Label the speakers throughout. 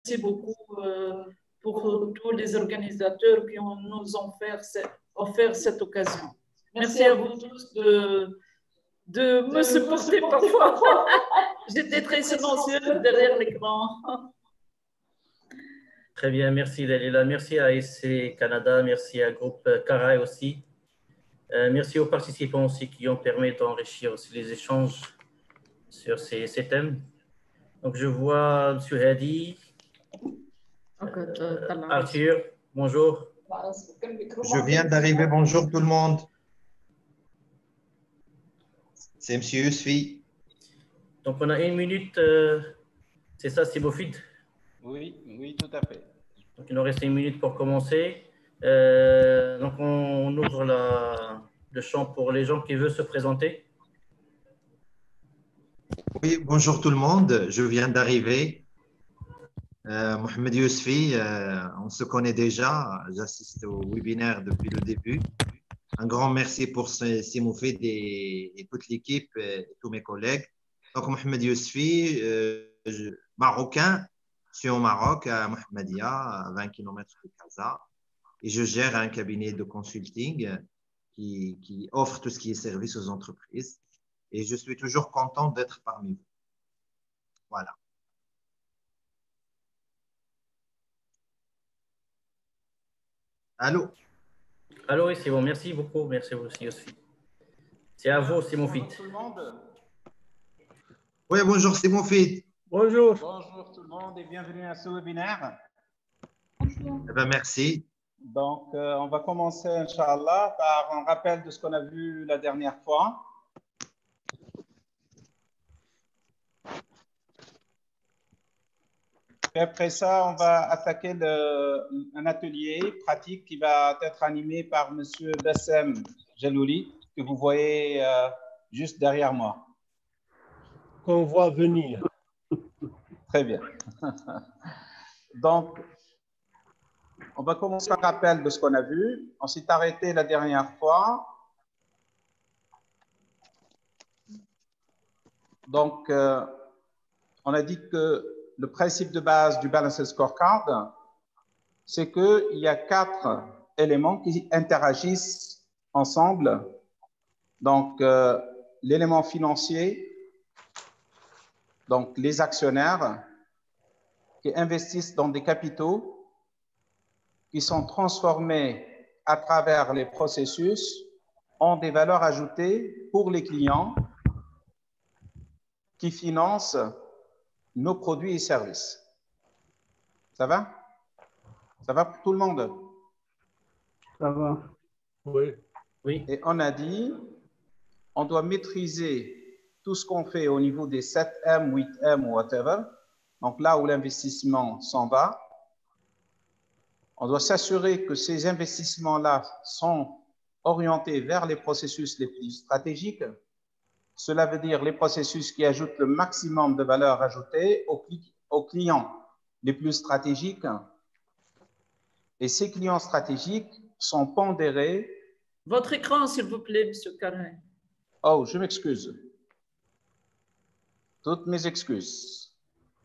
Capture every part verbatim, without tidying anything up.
Speaker 1: Merci beaucoup euh, pour tous les organisateurs qui ont, nous ont offert, offert cette occasion. Merci à vous tous de, de me supporter parfois. J'étais très silencieuse derrière l'écran.
Speaker 2: Très bien, merci Dalila. Merci à A S C Canada, merci à Groupe Caraï aussi. Euh, merci aux participants aussi qui ont permis d'enrichir aussi les échanges sur ces, ces thèmes. Donc je vois M. Hadi, euh, Arthur, bonjour.
Speaker 3: Je viens d'arriver, bonjour tout le monde. C'est M. Yousfi.
Speaker 2: Donc on a une minute, euh, c'est ça, c'est Mofid?
Speaker 4: Oui, oui, tout à fait.
Speaker 2: Donc il nous reste une minute pour commencer. Euh, donc on, on ouvre la, le champ pour les gens qui veulent se présenter.
Speaker 3: Oui, bonjour tout le monde, je viens d'arriver. Euh, Mohamed Yousfi, euh, on se connaît déjà, j'assiste au webinaire depuis le début. Un grand merci pour Simoufid et, et toute l'équipe et tous mes collègues. Donc Mohamed Yousfi, euh, je, marocain, je suis au Maroc, à Mohamedia, à vingt kilomètres de Casa, et je gère un cabinet de consulting qui, qui offre tout ce qui est service aux entreprises. Et je suis toujours content d'être parmi vous. Voilà. Allô?
Speaker 2: Allô, oui, c'est bon. Merci beaucoup. Merci aussi, aussi. C'est à vous, c'est mon fit.
Speaker 4: Bonjour tout le monde.
Speaker 3: Oui, bonjour, c'est mon fit.
Speaker 5: Bonjour.
Speaker 4: Bonjour tout le monde et bienvenue à ce webinaire.
Speaker 3: Eh ben, merci.
Speaker 4: Donc, euh, on va commencer, Inch'Allah, par un rappel de ce qu'on a vu la dernière fois. Et après ça, on va attaquer le, un atelier pratique qui va être animé par M. Bassem Jalouli, que vous voyez euh, juste derrière moi.
Speaker 5: Qu'on voit venir.
Speaker 4: Très bien. Donc, on va commencer par un rappel de ce qu'on a vu. On s'est arrêté la dernière fois. Donc, euh, on a dit que le principe de base du Balanced Scorecard, c'est qu'il y a quatre éléments qui interagissent ensemble. Donc, euh, l'élément financier, donc les actionnaires qui investissent dans des capitaux qui sont transformés à travers les processus en des valeurs ajoutées pour les clients qui financent nos produits et services. Ça va? Ça va pour tout le monde?
Speaker 5: Ça va? Oui.
Speaker 2: Oui.
Speaker 4: Et on a dit, on doit maîtriser tout ce qu'on fait au niveau des sept M, huit M, whatever. Donc là où l'investissement s'en va, on doit s'assurer que ces investissements-là sont orientés vers les processus les plus stratégiques. Cela veut dire les processus qui ajoutent le maximum de valeur ajoutée aux, aux clients les plus stratégiques. Et ces clients stratégiques sont pondérés.
Speaker 1: Votre écran, s'il vous plaît, M. Carin.
Speaker 4: Oh, je m'excuse. Toutes mes excuses.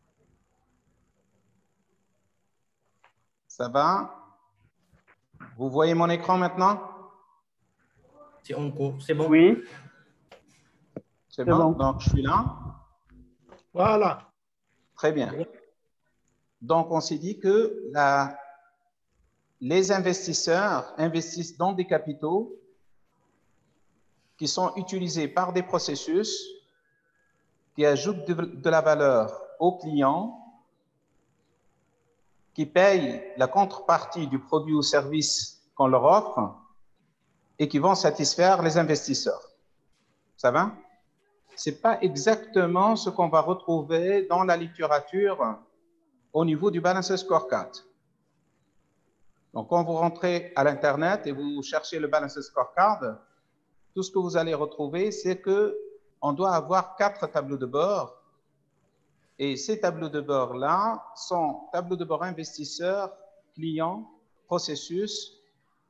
Speaker 4: Ça va? Vous voyez mon écran maintenant?
Speaker 2: C'est en cours, c'est bon.
Speaker 5: Oui.
Speaker 4: C'est bon? bon? Donc, je suis là.
Speaker 5: Voilà.
Speaker 4: Très bien. Donc, on s'est dit que la, les investisseurs investissent dans des capitaux qui sont utilisés par des processus qui ajoutent de, de la valeur aux clients, qui payent la contrepartie du produit ou service qu'on leur offre et qui vont satisfaire les investisseurs. Ça va? Ce n'est pas exactement ce qu'on va retrouver dans la littérature au niveau du Balanced Scorecard. Donc, quand vous rentrez à l'Internet et vous cherchez le Balanced Scorecard, tout ce que vous allez retrouver, c'est qu'on doit avoir quatre tableaux de bord. Et ces tableaux de bord-là sont tableaux de bord investisseurs, clients, processus,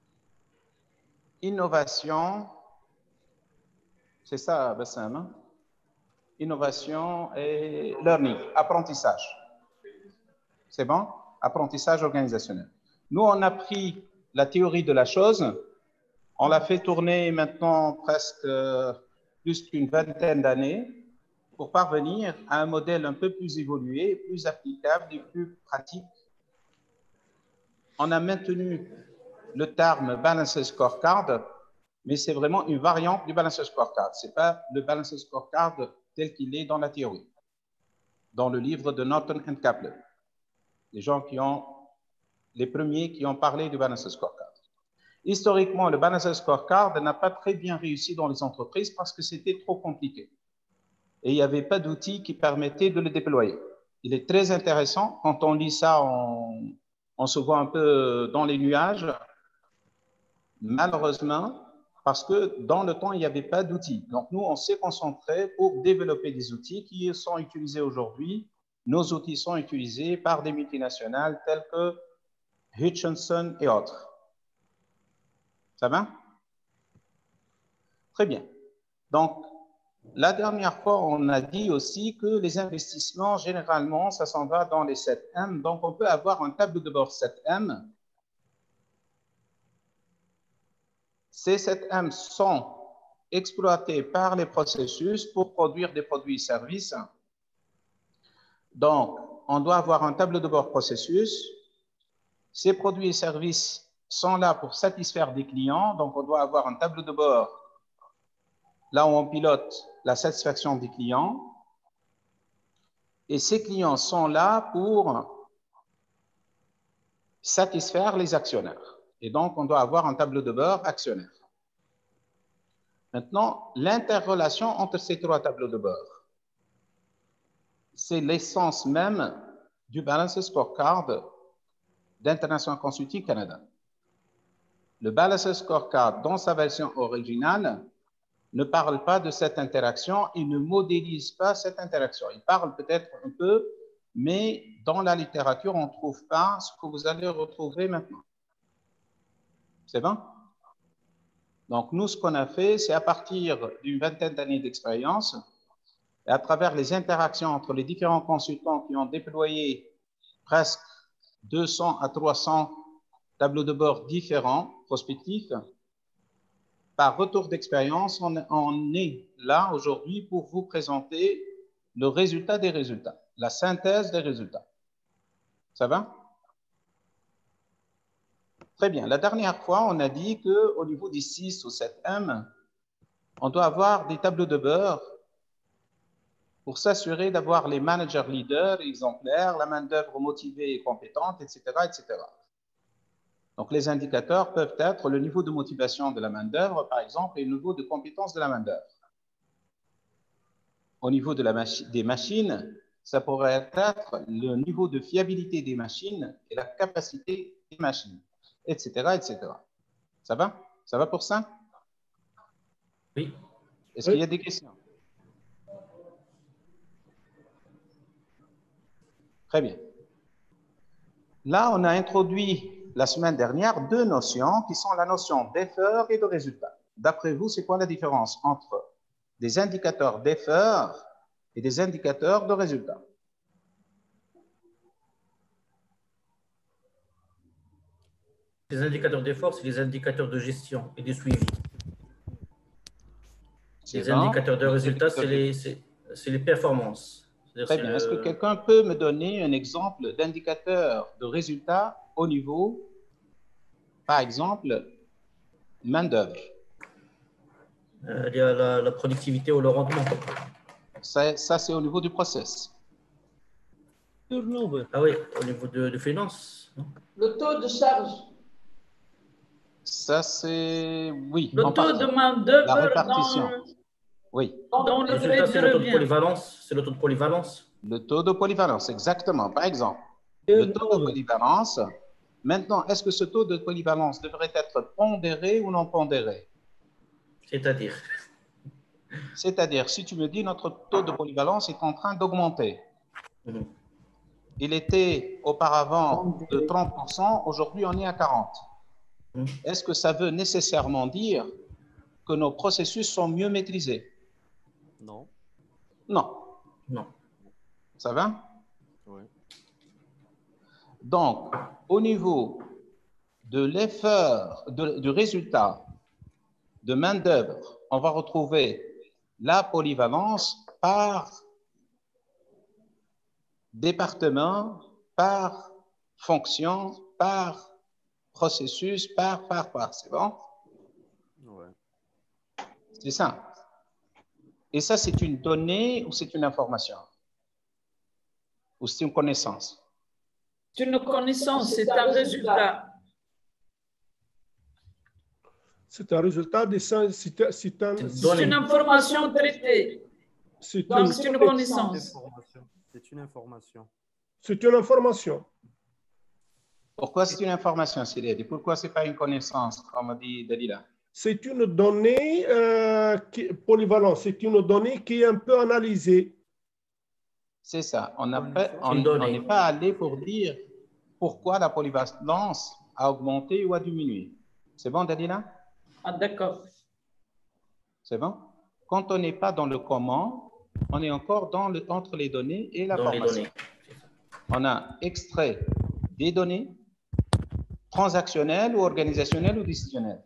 Speaker 4: innovation, c'est ça, Bassam, hein? Innovation et learning, apprentissage. C'est bon? Apprentissage organisationnel. Nous, on a pris la théorie de la chose, on l'a fait tourner maintenant presque euh, plus qu'une vingtaine d'années pour parvenir à un modèle un peu plus évolué, plus applicable et plus pratique. On a maintenu le terme Balanced Scorecard, mais c'est vraiment une variante du Balanced Scorecard. Ce n'est pas le Balanced Scorecard tel qu'il est dans la théorie, dans le livre de Norton and Kaplan. Les gens qui ont, les premiers qui ont parlé du Balanced Scorecard. Historiquement, le Balanced Scorecard n'a pas très bien réussi dans les entreprises parce que c'était trop compliqué. Et il n'y avait pas d'outils qui permettaient de le déployer. Il est très intéressant. Quand on lit ça, on, on se voit un peu dans les nuages. Malheureusement, parce que dans le temps, il n'y avait pas d'outils. Donc, nous, on s'est concentré pour développer des outils qui sont utilisés aujourd'hui. Nos outils sont utilisés par des multinationales telles que Hutchinson et autres. Ça va? Très bien. Donc, la dernière fois, on a dit aussi que les investissements, généralement, ça s'en va dans les sept M. Donc, on peut avoir un tableau de bord sept M. Ces sept M sont exploités par les processus pour produire des produits et services. Donc, on doit avoir un tableau de bord processus. Ces produits et services sont là pour satisfaire des clients. Donc, on doit avoir un tableau de bord là où on pilote la satisfaction des clients. Et ces clients sont là pour satisfaire les actionnaires. Et donc, on doit avoir un tableau de bord actionnaire. Maintenant, l'interrelation entre ces trois tableaux de bord, c'est l'essence même du Balanced Scorecard d'International Consulting Canada. Le Balanced Scorecard, dans sa version originale, ne parle pas de cette interaction, il ne modélise pas cette interaction. Il parle peut-être un peu, mais dans la littérature, on ne trouve pas ce que vous allez retrouver maintenant. C'est bon? Donc, nous, ce qu'on a fait, c'est à partir d'une vingtaine d'années d'expérience, et à travers les interactions entre les différents consultants qui ont déployé presque deux cents à trois cents tableaux de bord différents, prospectifs, par retour d'expérience, on, on est là aujourd'hui pour vous présenter le résultat des résultats, la synthèse des résultats. Ça va? Très bien. La dernière fois, on a dit qu'au niveau des six ou sept M, on doit avoir des tableaux de bord pour s'assurer d'avoir les managers leaders exemplaires, la main-d'œuvre motivée et compétente, et cetera, et cetera. Donc, les indicateurs peuvent être le niveau de motivation de la main-d'œuvre, par exemple, et le niveau de compétence de la main-d'œuvre. Au niveau de la machi- des machines, ça pourrait être le niveau de fiabilité des machines et la capacité des machines, et cetera, et cetera. Ça va? Ça va pour ça?
Speaker 2: Oui.
Speaker 4: Est-ce qu'il y a des questions? Très bien. Là, on a introduit la semaine dernière deux notions qui sont la notion d'effort et de résultat. D'après vous, c'est quoi la différence entre des indicateurs d'effort et des indicateurs de résultat?
Speaker 2: Les indicateurs d'effort, c'est les indicateurs de gestion et de suivi. Les
Speaker 4: bon.
Speaker 2: indicateurs de résultat, c'est les, les performances.
Speaker 4: Très bien.
Speaker 2: Le...
Speaker 4: Est-ce que quelqu'un peut me donner un exemple d'indicateur de résultat au niveau, par exemple, main-d'œuvre?
Speaker 2: Euh, il y a la, la productivité ou le rendement.
Speaker 4: Ça, ça c'est au niveau du process.
Speaker 2: Ah oui, au niveau de, de finances.
Speaker 1: Le taux de charge.
Speaker 4: Ça, c'est... Oui.
Speaker 1: Le taux de main-d'œuvre.
Speaker 4: La répartition.
Speaker 1: Dans...
Speaker 4: Oui.
Speaker 1: Dans le
Speaker 2: résultat, c'est le taux de polyvalence. C'est le taux de polyvalence.
Speaker 4: Le taux de polyvalence, exactement. Par exemple, le taux de polyvalence. Maintenant, est-ce que ce taux de polyvalence devrait être pondéré ou non pondéré?
Speaker 2: C'est-à-dire?
Speaker 4: C'est-à-dire, si tu me dis notre taux de polyvalence est en train d'augmenter. Mmh. Il était auparavant de trente pour cent, aujourd'hui on est à quarante pour cent. Mmh. Est-ce que ça veut nécessairement dire que nos processus sont mieux maîtrisés?
Speaker 6: Non.
Speaker 4: Non.
Speaker 2: Non.
Speaker 4: Ça va?
Speaker 6: Oui.
Speaker 4: Donc, au niveau de l'effort, du résultat de main-d'œuvre, on va retrouver la polyvalence par département, par fonction, par processus, par, par, par. C'est bon?
Speaker 6: Ouais.
Speaker 4: C'est ça. Et ça, c'est une donnée ou c'est une information? Ou c'est une connaissance?
Speaker 1: C'est une connaissance, c'est un résultat.
Speaker 5: C'est un résultat de ça. C'est un,
Speaker 1: c'est une information traitée.
Speaker 5: C'est
Speaker 1: Donc,
Speaker 5: une,
Speaker 1: c'est une connaissance.
Speaker 6: C'est une information.
Speaker 5: C'est une information.
Speaker 4: Pourquoi c'est une information, Sylvie? Pourquoi ce n'est pas une connaissance, comme dit Dalila?
Speaker 5: C'est une donnée euh, qui, polyvalente. C'est une donnée qui est un peu analysée.
Speaker 4: C'est ça. On n'est pas allé pour dire pourquoi la polyvalence a augmenté ou a diminué. C'est bon, Dalila?
Speaker 1: Ah, d'accord.
Speaker 4: C'est bon? Quand on n'est pas dans le comment, on est encore dans le, entre les données et la
Speaker 2: Dans
Speaker 4: formation.
Speaker 2: les données.
Speaker 4: On a extrait des données transactionnelles ou organisationnelles ou décisionnelles.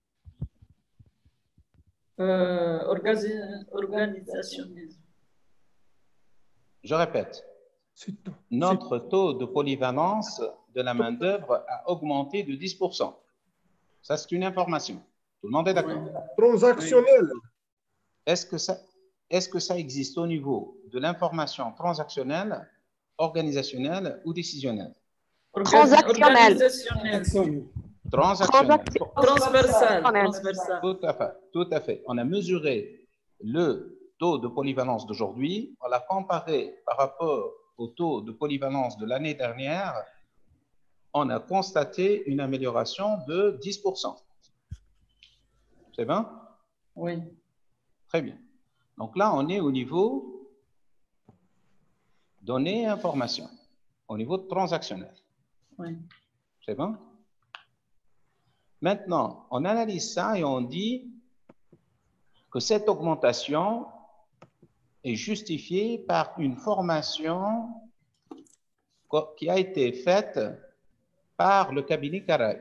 Speaker 1: Euh, organisationnelle.
Speaker 4: Je répète. Notre taux de polyvalence de la main-d'œuvre a augmenté de dix pour cent. Ça, c'est une information. Tout le monde est d'accord?
Speaker 5: Transactionnel.
Speaker 4: Est-ce que ça, est-ce que ça existe au niveau de l'information transactionnelle, organisationnelle ou décisionnelle?
Speaker 7: Transactionnel.
Speaker 1: Organisationnelle.
Speaker 4: Transactionnelle.
Speaker 1: Transversale. Transversale.
Speaker 4: Tout à fait. Tout à fait. On a mesuré le taux de polyvalence d'aujourd'hui, on l'a comparé par rapport au taux de polyvalence de l'année dernière, on a constaté une amélioration de dix pour cent. C'est bon?
Speaker 1: Oui.
Speaker 4: Très bien. Donc là, on est au niveau données et informations, au niveau transactionnel.
Speaker 1: Oui.
Speaker 4: C'est bon? Maintenant, on analyse ça et on dit que cette augmentation est justifiée par une formation qui a été faite par le cabinet Caraï.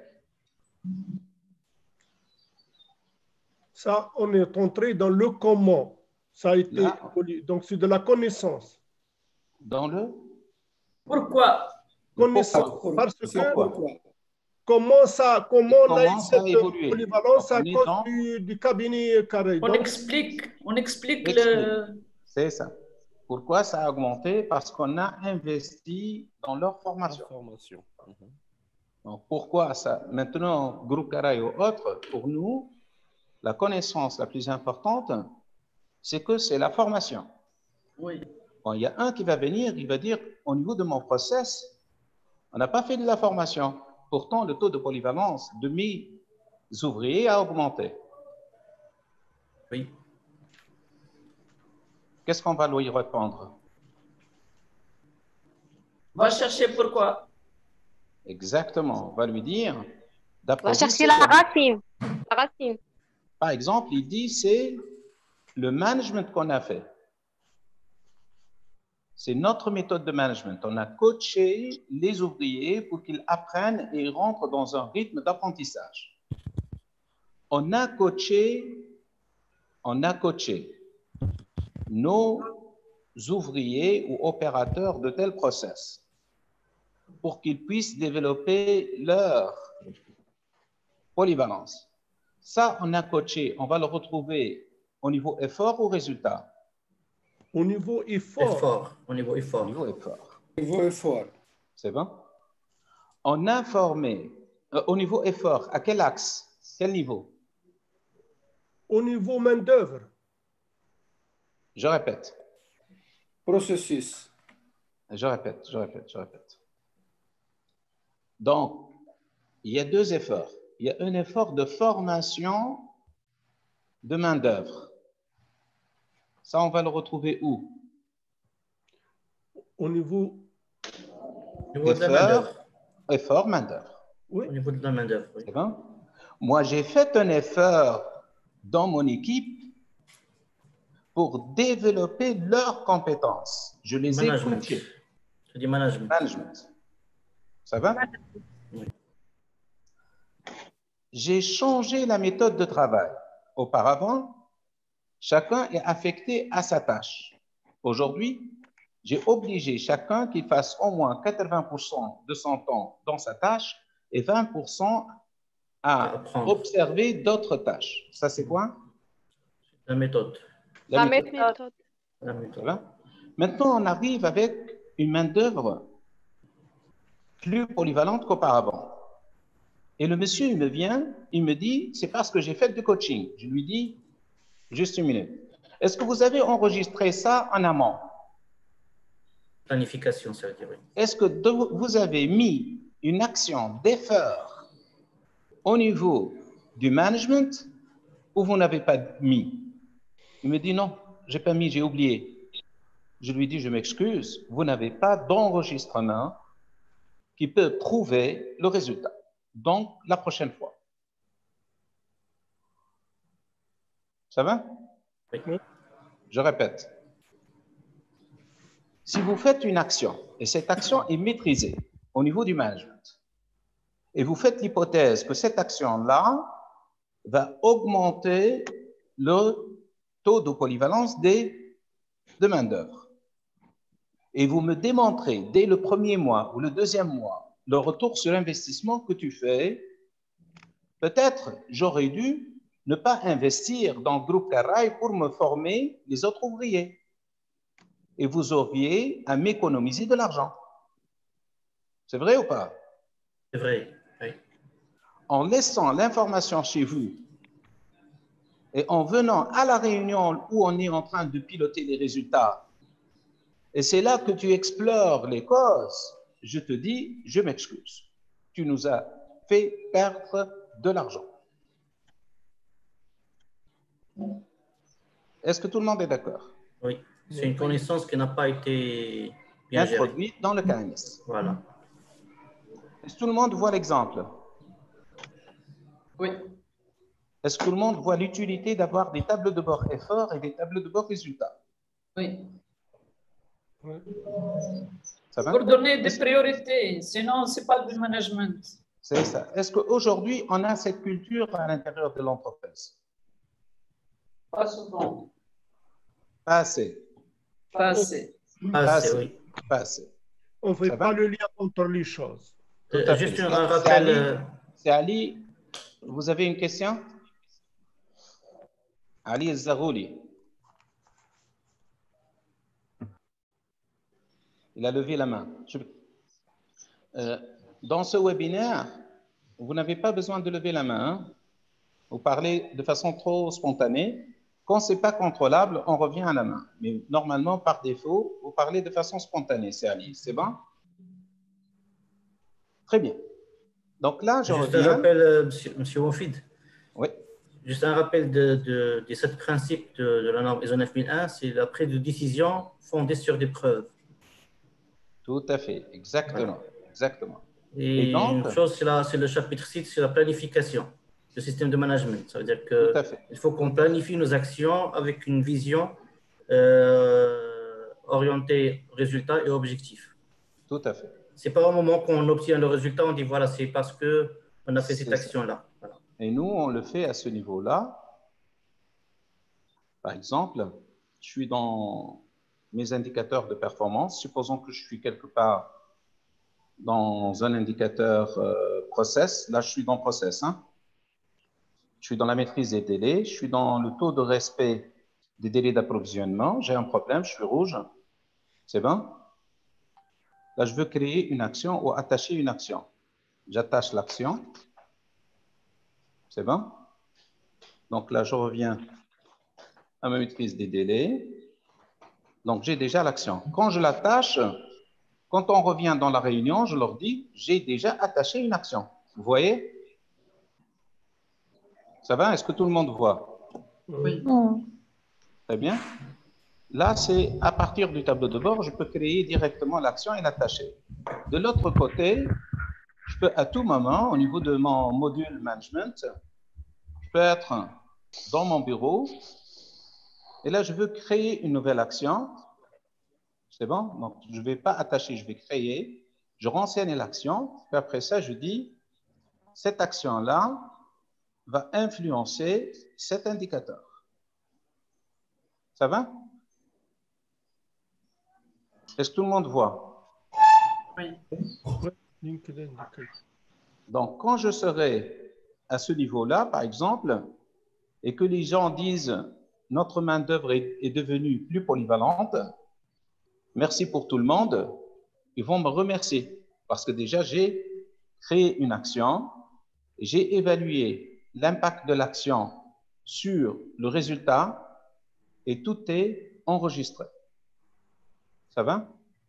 Speaker 5: Ça, on est entré dans le comment. Ça a été,
Speaker 4: Là,
Speaker 5: donc c'est de la connaissance.
Speaker 4: Dans le
Speaker 1: Pourquoi?
Speaker 5: Connaissance.
Speaker 4: Pourquoi?
Speaker 5: Parce que
Speaker 4: Pourquoi?
Speaker 5: comment ça, comment on a eu
Speaker 4: ça a
Speaker 5: cette
Speaker 4: évolué?
Speaker 5: polyvalence à
Speaker 4: On est
Speaker 5: cause
Speaker 4: dans-
Speaker 5: du, du cabinet Caraï.
Speaker 1: On
Speaker 5: Donc,
Speaker 1: explique, on explique
Speaker 4: Explique.
Speaker 1: le...
Speaker 4: C'est ça. Pourquoi ça a augmenté? Parce qu'on a investi dans leur formation.
Speaker 6: Information. Mhm.
Speaker 4: Donc, pourquoi ça? Maintenant, groupe Caraï ou autre, pour nous, la connaissance la plus importante, c'est que c'est la formation.
Speaker 1: Oui.
Speaker 4: Quand il y a un qui va venir, il va dire, au niveau de mon process, on n'a pas fait de la formation. Pourtant, le taux de polyvalence de mes ouvriers a augmenté.
Speaker 2: Oui.
Speaker 4: Qu'est-ce qu'on va lui répondre?
Speaker 1: Va chercher pourquoi.
Speaker 4: Exactement. On va lui dire,
Speaker 7: On
Speaker 4: d'après
Speaker 7: va
Speaker 4: vous,
Speaker 7: chercher
Speaker 4: c'est
Speaker 7: la
Speaker 4: quoi?
Speaker 7: racine. La racine.
Speaker 4: Par exemple, il dit, c'est le management qu'on a fait. C'est notre méthode de management. On a coaché les ouvriers pour qu'ils apprennent et rentrent dans un rythme d'apprentissage. On a coaché, on a coaché nos ouvriers ou opérateurs de tels process pour qu'ils puissent développer leur polyvalence. Ça, on a coaché, on va le retrouver au niveau effort ou résultat?
Speaker 5: au niveau effort,
Speaker 2: Effort. Au niveau
Speaker 4: Au
Speaker 2: effort.
Speaker 4: niveau effort.
Speaker 8: Niveau effort.
Speaker 4: C'est bon? On a formé, euh, au niveau effort, à quel axe? Quel niveau?
Speaker 5: au niveau main-d'œuvre,
Speaker 4: Je répète,
Speaker 8: Processus.
Speaker 4: je répète, je répète, je répète. Donc, il y a deux efforts. Il y a un effort de formation de main-d'œuvre. Ça, on va le retrouver où?
Speaker 5: au niveau,
Speaker 2: Au niveau de la
Speaker 4: Effort,
Speaker 2: main-d'œuvre.
Speaker 4: effort, main-d'œuvre.
Speaker 5: oui,
Speaker 2: Au niveau de la main-d'œuvre. Oui.
Speaker 4: C'est bon? Moi, j'ai fait un effort dans mon équipe pour développer leurs compétences. Je les ai
Speaker 2: Management.
Speaker 4: coachés.
Speaker 2: C'est du management.
Speaker 4: Management. Ça va? J'ai changé la méthode de travail. Auparavant, chacun est affecté à sa tâche. Aujourd'hui, j'ai obligé chacun qu'il fasse au moins quatre-vingts pour cent de son temps dans sa tâche et vingt pour cent à observer d'autres tâches. Ça, c'est quoi?
Speaker 2: La méthode.
Speaker 7: La méthode.
Speaker 2: La méthode.
Speaker 4: Voilà. Maintenant, on arrive avec une main-d'œuvre plus polyvalente qu'auparavant. Et le monsieur, il me vient, il me dit, c'est parce que j'ai fait du coaching. Je lui dis, juste une minute. Est-ce que vous avez enregistré ça en amont?
Speaker 2: Planification, ça veut dire oui.
Speaker 4: Est-ce que de, vous avez mis une action d'effort au niveau du management ou vous n'avez pas mis? Il me dit non, j'ai pas mis, j'ai oublié. Je lui dis, je m'excuse, vous n'avez pas d'enregistrement qui peut prouver le résultat. Donc, la prochaine fois. Ça va?
Speaker 2: Oui.
Speaker 4: Je répète. Si vous faites une action, et cette action est maîtrisée au niveau du management, et vous faites l'hypothèse que cette action-là va augmenter le taux de polyvalence des, de main-d'œuvre, et vous me démontrez dès le premier mois ou le deuxième mois le retour sur l'investissement que tu fais, peut-être j'aurais dû ne pas investir dans le groupe Caraï pour me former les autres ouvriers. Et vous auriez à m'économiser de l'argent. C'est vrai ou pas?
Speaker 2: C'est vrai, oui.
Speaker 4: En laissant l'information chez vous et en venant à la réunion où on est en train de piloter les résultats, et c'est là que tu explores les causes, je te dis, je m'excuse. Tu nous as fait perdre de l'argent. Est-ce que tout le monde est d'accord?
Speaker 2: Oui, c'est une connaissance qui n'a pas été bien
Speaker 4: introduite dans le K M S.
Speaker 2: Voilà.
Speaker 4: Est-ce que tout le monde voit l'exemple?
Speaker 1: Oui.
Speaker 4: Est-ce que tout le monde voit l'utilité d'avoir des tableaux de bord effort et des tableaux de bord résultats?
Speaker 1: Oui.
Speaker 4: Ça va?
Speaker 1: Pour donner des priorités, sinon ce n'est pas du management.
Speaker 4: C'est ça. Est-ce qu'aujourd'hui, on a cette culture à l'intérieur de l'entreprise?
Speaker 1: Pas souvent.
Speaker 4: Pas assez.
Speaker 1: Pas assez.
Speaker 2: Pas
Speaker 4: Pas
Speaker 2: assez,
Speaker 4: assez.
Speaker 2: oui.
Speaker 4: Pas assez.
Speaker 5: On ne fait
Speaker 4: Ça
Speaker 5: pas
Speaker 4: va?
Speaker 5: le lien entre les choses.
Speaker 4: Tout
Speaker 2: Euh,
Speaker 4: à
Speaker 2: juste
Speaker 4: fait.
Speaker 2: un
Speaker 4: C'est-
Speaker 2: rappel.
Speaker 4: c'est Ali.
Speaker 2: euh,
Speaker 4: C'est Ali. Vous avez une question? Ali Zarouli. Il a levé la main. Je- Euh, dans ce webinaire, vous n'avez pas besoin de lever la main. Hein? Vous parlez de façon trop spontanée. Quand ce n'est pas contrôlable, on revient à la main. Mais normalement, par défaut, vous parlez de façon spontanée. C'est Ali. C'est bon? Très bien. Donc là, je
Speaker 2: juste
Speaker 4: reviens.
Speaker 2: un rappel, euh, monsieur, monsieur Wafid.
Speaker 4: Oui.
Speaker 2: Juste un rappel de, de, des sept principes de, de la norme I S O neuf mille un, c'est la prise de décision fondée sur des preuves.
Speaker 4: Tout à fait. Exactement.
Speaker 2: Voilà.
Speaker 4: Exactement.
Speaker 2: Et,
Speaker 4: Et donc,
Speaker 2: une chose, c'est la- c'est le chapitre six, c'est la planification, le système de management. Ça veut dire
Speaker 4: tout à fait.
Speaker 2: qu'il faut qu'on planifie nos actions avec une vision euh, orientée résultat et objectif.
Speaker 4: Tout à fait.
Speaker 2: Ce n'est pas au moment qu'on obtient le résultat, on dit voilà, c'est parce qu'on a fait cette
Speaker 4: C'est ça.
Speaker 2: action-là. Voilà.
Speaker 4: Et nous, on le fait à ce niveau-là. Par exemple, je suis dans mes indicateurs de performance. Supposons que je suis quelque part dans un indicateur euh, process. Là, je suis dans process. Hein. Je suis dans la maîtrise des délais. Je suis dans le taux de respect des délais d'approvisionnement. J'ai un problème, je suis rouge. C'est bon? Là, je veux créer une action ou attacher une action. J'attache l'action. C'est bon? Donc là, je reviens à ma maîtrise des délais. Donc, j'ai déjà l'action. Quand je l'attache, quand on revient dans la réunion, je leur dis, j'ai déjà attaché une action. Vous voyez? Ça va? Est-ce que tout le monde voit?
Speaker 1: Oui.
Speaker 4: Très bien. Là, c'est à partir du tableau de bord, je peux créer directement l'action et l'attacher. De l'autre côté, je peux à tout moment, au niveau de mon module management, je peux être dans mon bureau et là, je veux créer une nouvelle action. C'est bon? Donc, je ne vais pas attacher, je vais créer. je renseigne l'action, puis après ça, je dis, cette action-là va influencer cet indicateur. Ça va? Est-ce que tout le monde voit?
Speaker 1: Oui.
Speaker 4: Donc, quand je serai à ce niveau-là, par exemple, et que les gens disent notre main-d'œuvre est, est devenue plus polyvalente, merci pour tout le monde, ils vont me remercier parce que déjà j'ai créé une action, j'ai évalué l'impact de l'action sur le résultat et tout est enregistré. Ça va?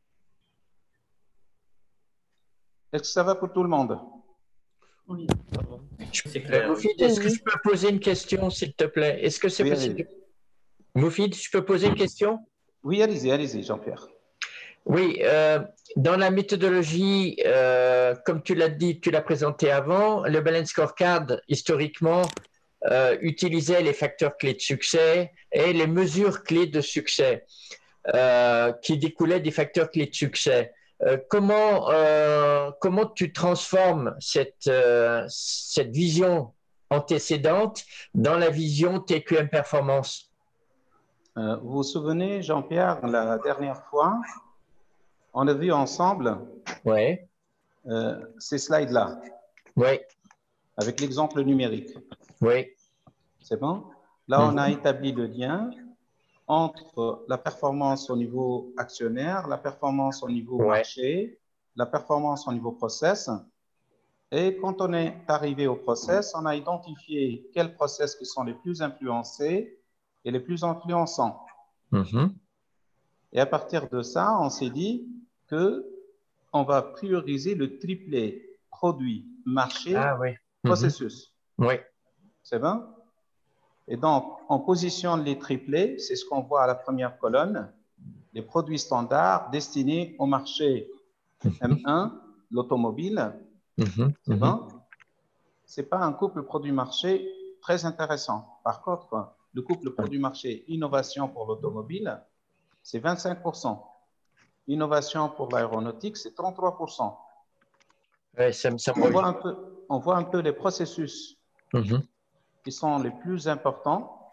Speaker 4: Est-ce que ça va pour tout le monde?
Speaker 1: Oui.
Speaker 2: C'est clair.
Speaker 9: Moufid, est-ce que je peux poser une question, s'il te plaît? Est-ce que c'est
Speaker 4: Oui,
Speaker 9: possible? Moufid, je peux poser une question?
Speaker 4: Oui, allez-y, allez-y, Jean-Pierre.
Speaker 9: Oui, euh, dans la méthodologie, euh, comme tu l'as dit, tu l'as présenté avant, le Balance Scorecard, historiquement, euh, utilisait les facteurs clés de succès et les mesures clés de succès euh, qui découlaient des facteurs clés de succès. Euh, comment, euh, comment tu transformes cette, euh, cette vision antécédente dans la vision T Q M Performance?
Speaker 4: Euh, vous vous souvenez, Jean-Pierre, la dernière fois, on a vu ensemble
Speaker 9: ouais.
Speaker 4: euh, ces slides-là,
Speaker 9: oui.
Speaker 4: avec l'exemple numérique.
Speaker 9: Oui.
Speaker 4: C'est bon? Là, mm-hmm. on a établi le lien entre la performance au niveau actionnaire, la performance au niveau ouais. marché, la performance au niveau process. Et quand on est arrivé au process, on a identifié quels process qui sont les plus influencés et les plus influençants.
Speaker 9: Mm-hmm.
Speaker 4: Et à partir de ça, on s'est dit que on va prioriser le triplet produit, marché,
Speaker 9: ah, oui. mm-hmm.
Speaker 4: processus.
Speaker 9: Oui.
Speaker 4: C'est bon? Et donc, on positionne les triplets, c'est ce qu'on voit à la première colonne, les produits standards destinés au marché M un, l'automobile.
Speaker 9: Mm-hmm.
Speaker 4: C'est
Speaker 9: mm-hmm.
Speaker 4: bon? Ce n'est pas un couple produit-marché très intéressant. Par contre, le couple produit-marché innovation pour l'automobile, c'est vingt-cinq pour cent. Innovation pour l'aéronautique, c'est trente-trois pour cent.
Speaker 9: Ouais, ça me semble...
Speaker 4: on, voit un peu, on voit un peu les processus
Speaker 9: mm-hmm.
Speaker 4: qui sont les plus importants.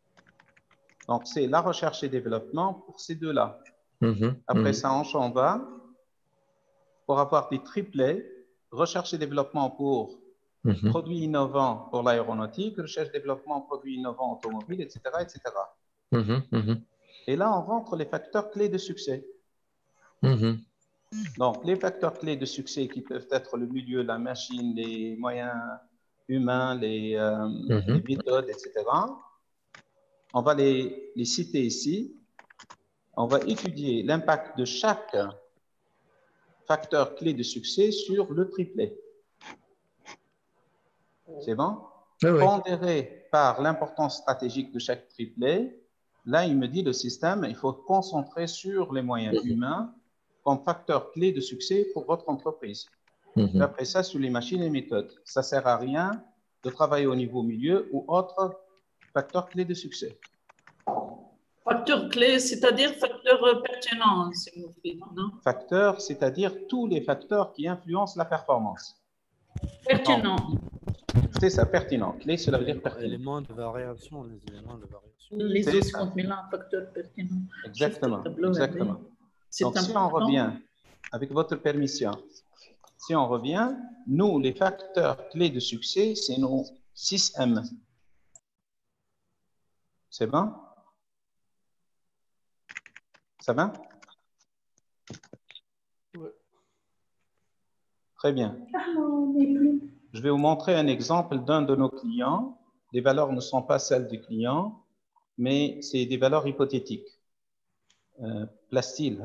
Speaker 4: Donc, c'est la recherche et développement pour ces deux-là.
Speaker 9: Mm-hmm.
Speaker 4: Après
Speaker 9: mm-hmm.
Speaker 4: ça, on s'en va pour avoir des triplets, recherche et développement pour mm-hmm. produits innovants pour l'aéronautique, recherche et développement produits innovants automobiles, et cetera, et cetera.
Speaker 9: Mm-hmm. Mm-hmm.
Speaker 4: Et là, on rentre les facteurs clés de succès.
Speaker 9: Mm-hmm.
Speaker 4: Donc, les facteurs clés de succès qui peuvent être le milieu, la machine, les moyens humains, les, euh, mm-hmm. les méthodes, et cetera. On va les, les citer ici. On va étudier l'impact de chaque facteur clé de succès sur le triplet. C'est bon?
Speaker 9: Oui, oui.
Speaker 4: Pondéré par l'importance stratégique de chaque triplet, là, il me dit le système, il faut concentrer sur les moyens humains comme facteur clé de succès pour votre entreprise.
Speaker 9: Mm-hmm.
Speaker 4: Après ça, sur les machines et méthodes. Ça ne sert à rien de travailler au niveau milieu ou autre facteur clé de succès.
Speaker 1: Facteur clé, c'est-à-dire facteur pertinent, s'il vous plaît, non?
Speaker 4: Facteur, c'est-à-dire tous les facteurs qui influencent la performance.
Speaker 1: Pertinent.
Speaker 4: C'est ça, pertinent. Clé, cela veut dire pertinent.
Speaker 6: Éléments de variation, les éléments de variation.
Speaker 1: Les autres contenus là, facteur pertinent.
Speaker 4: Exactement, exactement. Donc, si on revient, avec votre permission, si on revient, nous, les facteurs clés de succès, c'est nos six M. C'est bon? Ça va?
Speaker 5: Oui.
Speaker 4: Très bien. Je vais vous montrer un exemple d'un de nos clients. Les valeurs ne sont pas celles du client, mais c'est des valeurs hypothétiques. Euh, Plastil,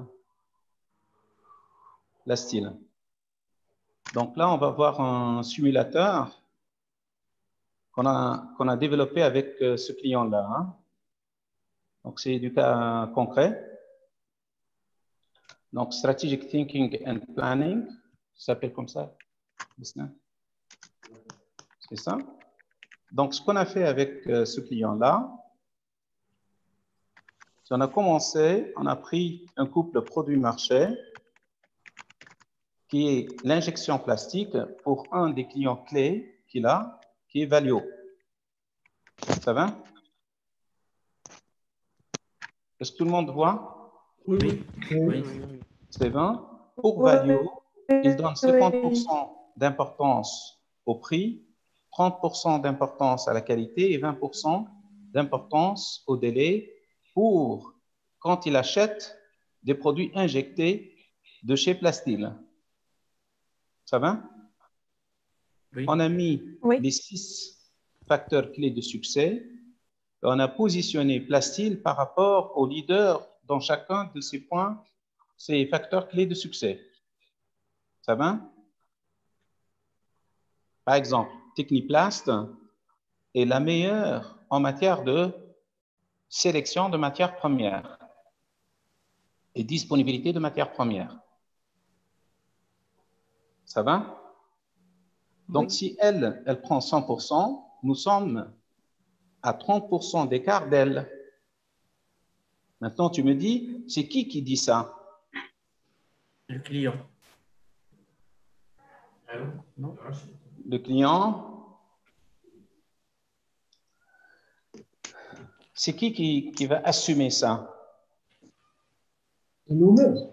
Speaker 4: Plastil. Donc là, on va voir un simulateur qu'on a, qu'on a développé avec ce client-là. Hein. Donc, c'est du cas concret. Donc, Strategic Thinking and Planning, ça s'appelle comme ça. C'est ça. Donc, ce qu'on a fait avec euh, ce client-là, c'est on a commencé, on a pris un couple produit-marché qui est l'injection plastique pour un des clients clés qu'il a, qui est Valio. Ça va? Est-ce que tout le monde voit?
Speaker 5: Oui, oui.
Speaker 2: Oui.
Speaker 4: C'est bon. Pour Valio, il donne cinquante pour cent d'importance au prix, trente pour cent d'importance à la qualité et vingt pour cent d'importance au délai pour quand il achète des produits injectés de chez Plastil. Ça va?
Speaker 2: Oui.
Speaker 4: On a mis
Speaker 10: Oui.
Speaker 4: les six facteurs clés de succès. On a positionné Plastil par rapport au leader dans chacun de ces points, ces facteurs clés de succès. Ça va? Par exemple, Techniplast est la meilleure en matière de sélection de matières premières et disponibilité de matières premières. Ça va? Donc,
Speaker 10: Oui.
Speaker 4: si elle, elle prend cent pour cent, nous sommes à trente pour cent d'écart d'elle. Maintenant, tu me dis, c'est qui qui dit ça?
Speaker 2: Le client. Allô? Non?
Speaker 4: Le client. C'est qui, qui qui va assumer ça?
Speaker 8: Nous-mêmes.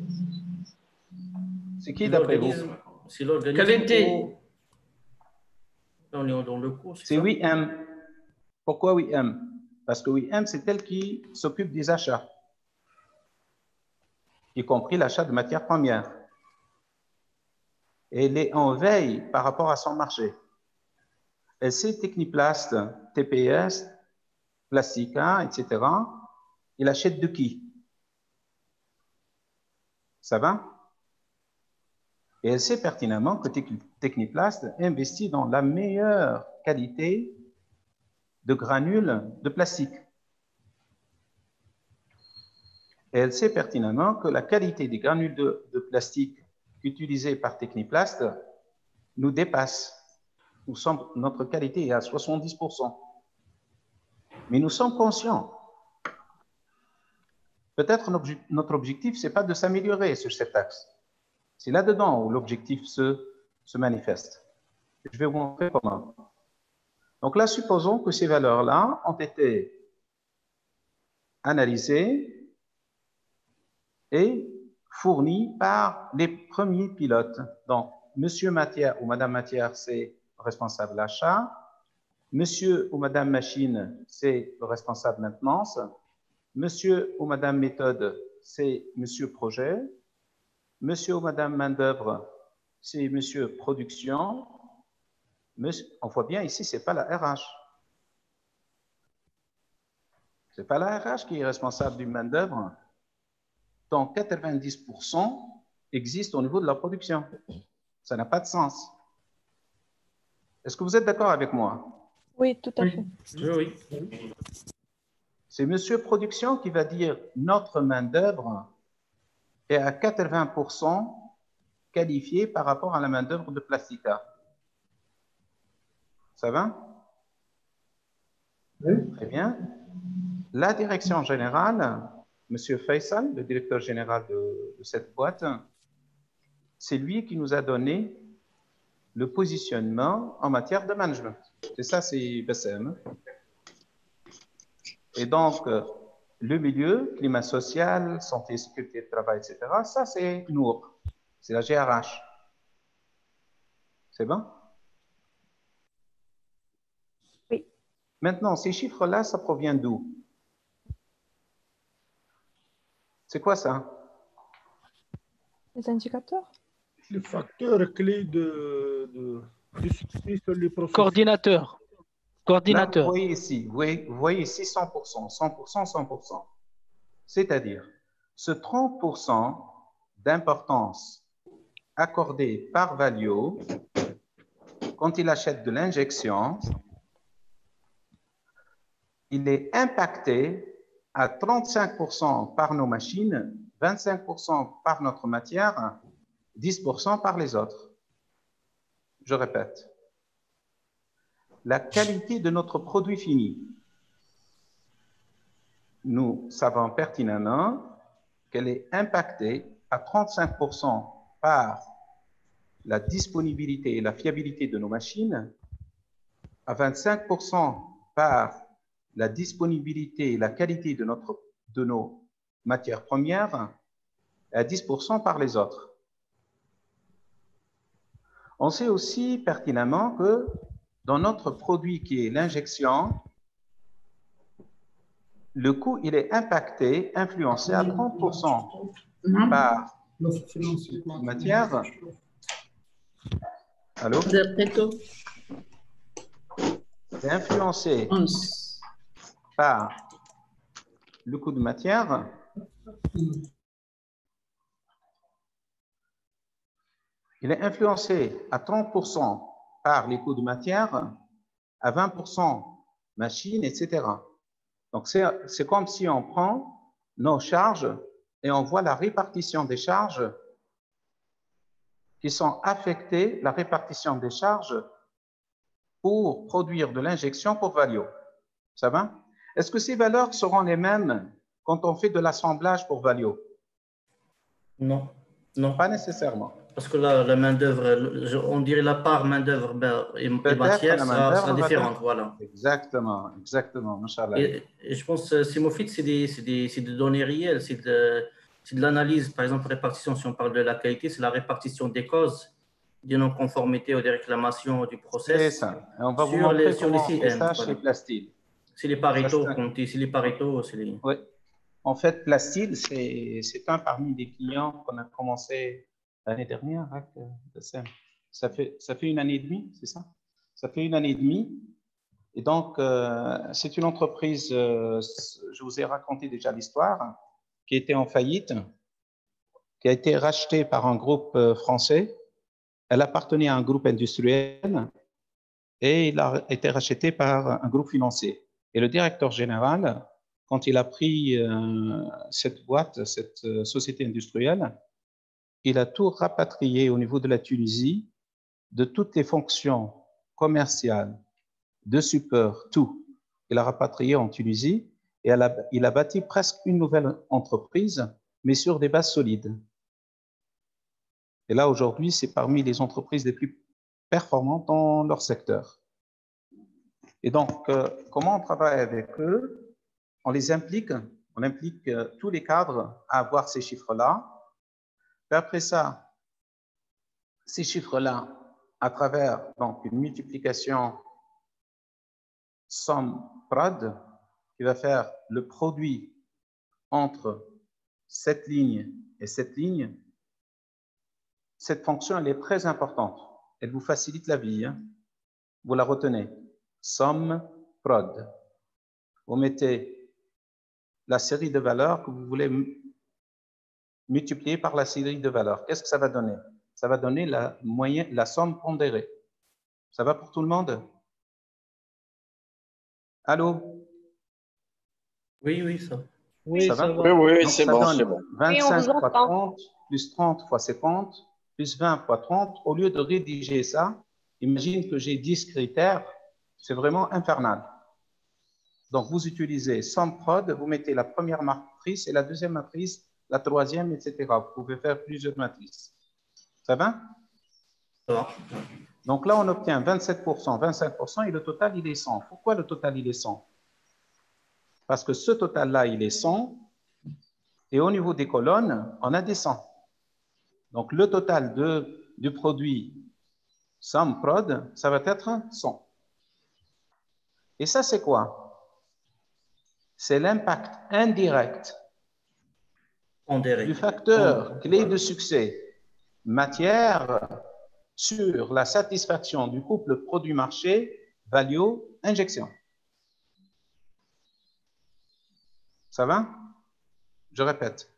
Speaker 4: C'est qui d'après vous?
Speaker 2: C'est l'organisme.
Speaker 1: Qualité.
Speaker 2: On est dans le cours,
Speaker 4: C'est W I M. Pourquoi W I M? Parce que W I M, c'est elle qui s'occupe des achats, y compris l'achat de matières premières. Et elle est en veille par rapport à son marché. Elle sait Techniplast, T P S, Plastica, et cetera. Il achète de qui? Ça va? Et elle sait pertinemment que Techniplast investit dans la meilleure qualité de granules de plastique. Et elle sait pertinemment que la qualité des granules de, de plastique utilisées par Techniplast nous dépasse. Nous sommes, notre qualité est à soixante-dix pour cent. Mais nous sommes conscients. Peut-être notre objectif, ce n'est pas de s'améliorer sur cet axe. C'est là-dedans où l'objectif se, se manifeste. Je vais vous montrer comment. Donc là, supposons que ces valeurs-là ont été analysées et fournies par les premiers pilotes. Donc, Monsieur Matière ou Madame Matière, c'est le responsable d'achat. Monsieur ou Madame Machine, c'est le responsable maintenance. Monsieur ou Madame Méthode, c'est Monsieur Projet. Monsieur ou Madame Main-d'œuvre, c'est Monsieur Production. Monsieur, on voit bien ici, ce n'est pas la R H. Ce n'est pas la R H qui est responsable du main-d'œuvre. Donc, quatre-vingt-dix pour cent existe au niveau de la production. Ça n'a pas de sens. Est-ce que vous êtes d'accord avec moi?
Speaker 10: Oui, tout à fait.
Speaker 2: Oui, oui.
Speaker 4: C'est Monsieur Production qui va dire notre main-d'œuvre est à quatre-vingts pour cent qualifiée par rapport à la main-d'œuvre de Plastica. Ça va?
Speaker 8: Oui.
Speaker 4: Très bien. La direction générale, Monsieur Faisal, le directeur général de, de cette boîte, c'est lui qui nous a donné le positionnement en matière de management. C'est ça, c'est B C M. Et donc, le milieu, climat social, santé, sécurité de travail, et cetera, ça, c'est nous, c'est la G R H. C'est bon?
Speaker 10: Oui.
Speaker 4: Maintenant, ces chiffres-là, ça provient d'où? C'est quoi ça?
Speaker 10: Les indicateurs?
Speaker 5: Les facteurs clés de, de, de succès sur les processus.
Speaker 11: Coordinateur. Coordinateur.
Speaker 4: Là, vous voyez ici, vous voyez, vous voyez ici cent pour cent, cent pour cent, cent pour cent. C'est-à-dire, ce trente pour cent d'importance accordée par Valio quand il achète de l'injection, il est impacté à trente-cinq pour cent par nos machines, vingt-cinq pour cent par notre matière, dix pour cent par les autres. Je répète. La qualité de notre produit fini. Nous savons pertinemment qu'elle est impactée à trente-cinq pour cent par la disponibilité et la fiabilité de nos machines, à vingt-cinq pour cent par la disponibilité et la qualité de, notre, de nos matières premières, et à dix pour cent par les autres. On sait aussi pertinemment que dans notre produit qui est l'injection, le coût il est impacté, influencé à trente pour cent par matière. Allô? C'est influencé par le coût de matière. Il est influencé à trente pour cent par les coûts de matière, à vingt pour cent machines, et cetera. Donc, c'est comme si on prend nos charges et on voit la répartition des charges qui sont affectées, la répartition des charges pour produire de l'injection pour Valio. Ça va? Est-ce que ces valeurs seront les mêmes quand on fait de l'assemblage pour Valio?
Speaker 2: Non, non.
Speaker 4: Pas nécessairement.
Speaker 2: Parce que là, la main-d'œuvre, on dirait la part main-d'œuvre et, et matière sera, sera différente. Voilà.
Speaker 4: Exactement, exactement. Machallah.
Speaker 2: Et, et je pense que Simofit, c'est des, des, des données réelles, c'est de, de l'analyse, par exemple, répartition, si on parle de la qualité, c'est la répartition des causes des non-conformités ou des réclamations du process.
Speaker 4: C'est ça. Et on va vous
Speaker 2: sur
Speaker 4: montrer
Speaker 2: les, sur
Speaker 4: comment
Speaker 2: les
Speaker 4: on fait
Speaker 2: C M,
Speaker 4: ça
Speaker 2: voilà.
Speaker 4: chez Plasteel.
Speaker 2: C'est les Pareto, c'est les Pareto, c'est les...
Speaker 4: Oui. En fait, Plasteel, c'est un parmi les clients qu'on a commencé l'année dernière. Ça fait, ça fait une année et demie, c'est ça? Ça fait une année et demie. Et donc, euh, c'est une entreprise, euh, je vous ai raconté déjà l'histoire, qui était en faillite, qui a été rachetée par un groupe euh, français. Elle appartenait à un groupe industriel et il a été racheté par un groupe financier. Et le directeur général, quand il a pris euh, cette boîte, cette euh, société industrielle, il a tout rapatrié au niveau de la Tunisie, de toutes les fonctions commerciales, de support, tout. Il a rapatrié en Tunisie et elle a, il a bâti presque une nouvelle entreprise, mais sur des bases solides. Et là, aujourd'hui, c'est parmi les entreprises les plus performantes dans leur secteur. Et donc, euh, comment on travaille avec eux? On les implique, on implique euh, tous les cadres à avoir ces chiffres-là. Puis après ça, ces chiffres-là, à travers donc, une multiplication somme-prod, qui va faire le produit entre cette ligne et cette ligne. Cette fonction, elle est très importante. Elle vous facilite la vie. Hein? Vous la retenez. Somme-prod. Vous mettez la série de valeurs que vous voulez multiplier par la série de valeurs. Qu'est-ce que ça va donner? Ça va donner la, moyenne, la somme pondérée. Ça va pour tout le monde? Allô?
Speaker 2: Oui, oui, ça.
Speaker 8: Oui,
Speaker 4: ça,
Speaker 8: ça
Speaker 4: va?
Speaker 8: va. Oui, oui,
Speaker 4: Donc,
Speaker 8: c'est
Speaker 4: ça
Speaker 8: bon,
Speaker 4: donne
Speaker 8: c'est bon.
Speaker 4: vingt-cinq
Speaker 7: Oui, on vous
Speaker 4: fois
Speaker 7: entend.
Speaker 4: trente, plus trente fois cinquante, plus vingt fois trente. Au lieu de rédiger ça, imagine que j'ai dix critères. C'est vraiment infernal. Donc, vous utilisez SOMPROD, vous mettez la première matrice et la deuxième matrice, la troisième, et cetera. Vous pouvez faire plusieurs matrices. Ça va?
Speaker 2: Ça va.
Speaker 4: Donc là, on obtient vingt-sept pour cent, vingt-cinq pour cent et le total, il est cent. Pourquoi le total, il est cent? Parce que ce total-là, il est cent et au niveau des colonnes, on a des cent. Donc, le total de, du produit SOMPROD, ça va être cent. Et ça, c'est quoi? C'est l'impact indirect
Speaker 2: Pondéré.
Speaker 4: du facteur
Speaker 2: Pondéré.
Speaker 4: clé de succès matière sur la satisfaction du couple produit-marché value-injection. Ça va? Je répète.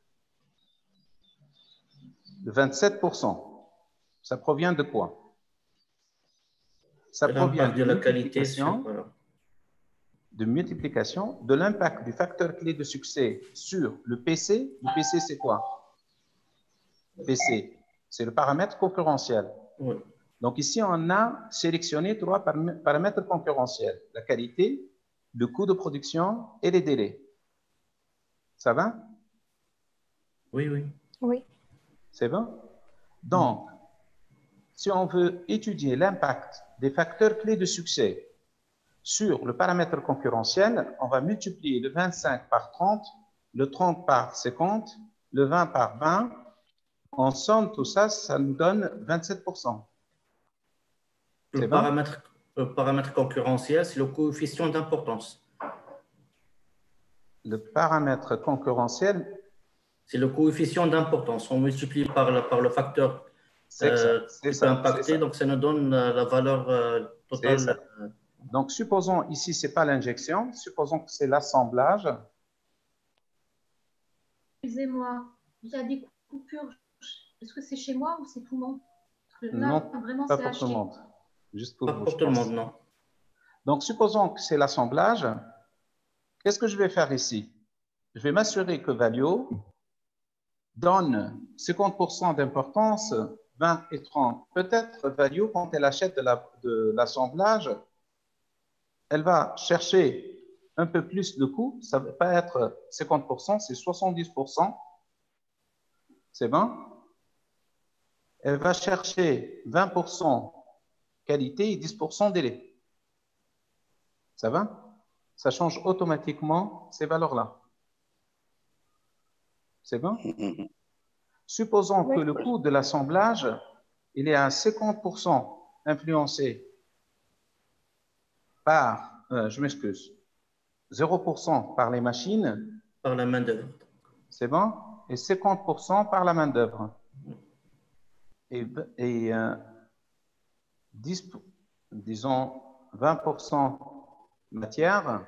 Speaker 4: Le vingt-sept pour cent, ça provient de quoi? Ça provient de,
Speaker 2: de la qualité
Speaker 4: multiplication,
Speaker 2: sur, voilà.
Speaker 4: de multiplication de l'impact du facteur clé de succès sur le P C. Le P C, c'est quoi? P C, c'est le paramètre concurrentiel.
Speaker 2: Oui.
Speaker 4: Donc ici, on a sélectionné trois paramètres concurrentiels. La qualité, le coût de production et les délais. Ça va?
Speaker 2: Oui, oui.
Speaker 10: Oui.
Speaker 4: C'est bon? Donc, si on veut étudier l'impact des facteurs clés de succès sur le paramètre concurrentiel, on va multiplier le vingt-cinq par trente, le trente par cinquante, le vingt par vingt. En somme, tout ça, ça nous donne vingt-sept pour cent.
Speaker 2: Le paramètre, le paramètre concurrentiel, c'est le coefficient d'importance.
Speaker 4: Le paramètre concurrentiel,
Speaker 2: c'est le coefficient d'importance. On multiplie par le, par le facteur euh, qui peut impacter, donc ça nous donne euh, la valeur euh, totale.
Speaker 4: Donc, supposons ici, ce n'est pas l'injection, supposons que c'est l'assemblage.
Speaker 12: Excusez-moi, il y a des coupures. Est-ce que c'est chez moi ou c'est tout le monde? Là,
Speaker 4: non,
Speaker 12: vraiment,
Speaker 4: pas pour tout le monde. Juste pour
Speaker 2: pas
Speaker 4: vous,
Speaker 2: pour tout le monde, non.
Speaker 4: Donc, supposons que c'est l'assemblage. Qu'est-ce que je vais faire ici? Je vais m'assurer que Valio donne cinquante pour cent d'importance, vingt et trente. Peut-être Valio, quand elle achète de l'assemblage, la, elle va chercher un peu plus de coût. Ça ne va pas être cinquante pour cent, c'est soixante-dix pour cent. C'est bon? Elle va chercher vingt pour cent qualité et dix pour cent délai. Ça va? Ça change automatiquement ces valeurs-là. C'est bon? Supposons que le coût de l'assemblage, il est à cinquante pour cent influencé par, euh, je m'excuse, zéro pour cent par les machines.
Speaker 2: Par la main-d'œuvre.
Speaker 4: C'est bon? Et cinquante pour cent par la main-d'œuvre. Et, et euh, dix, disons vingt pour cent matière,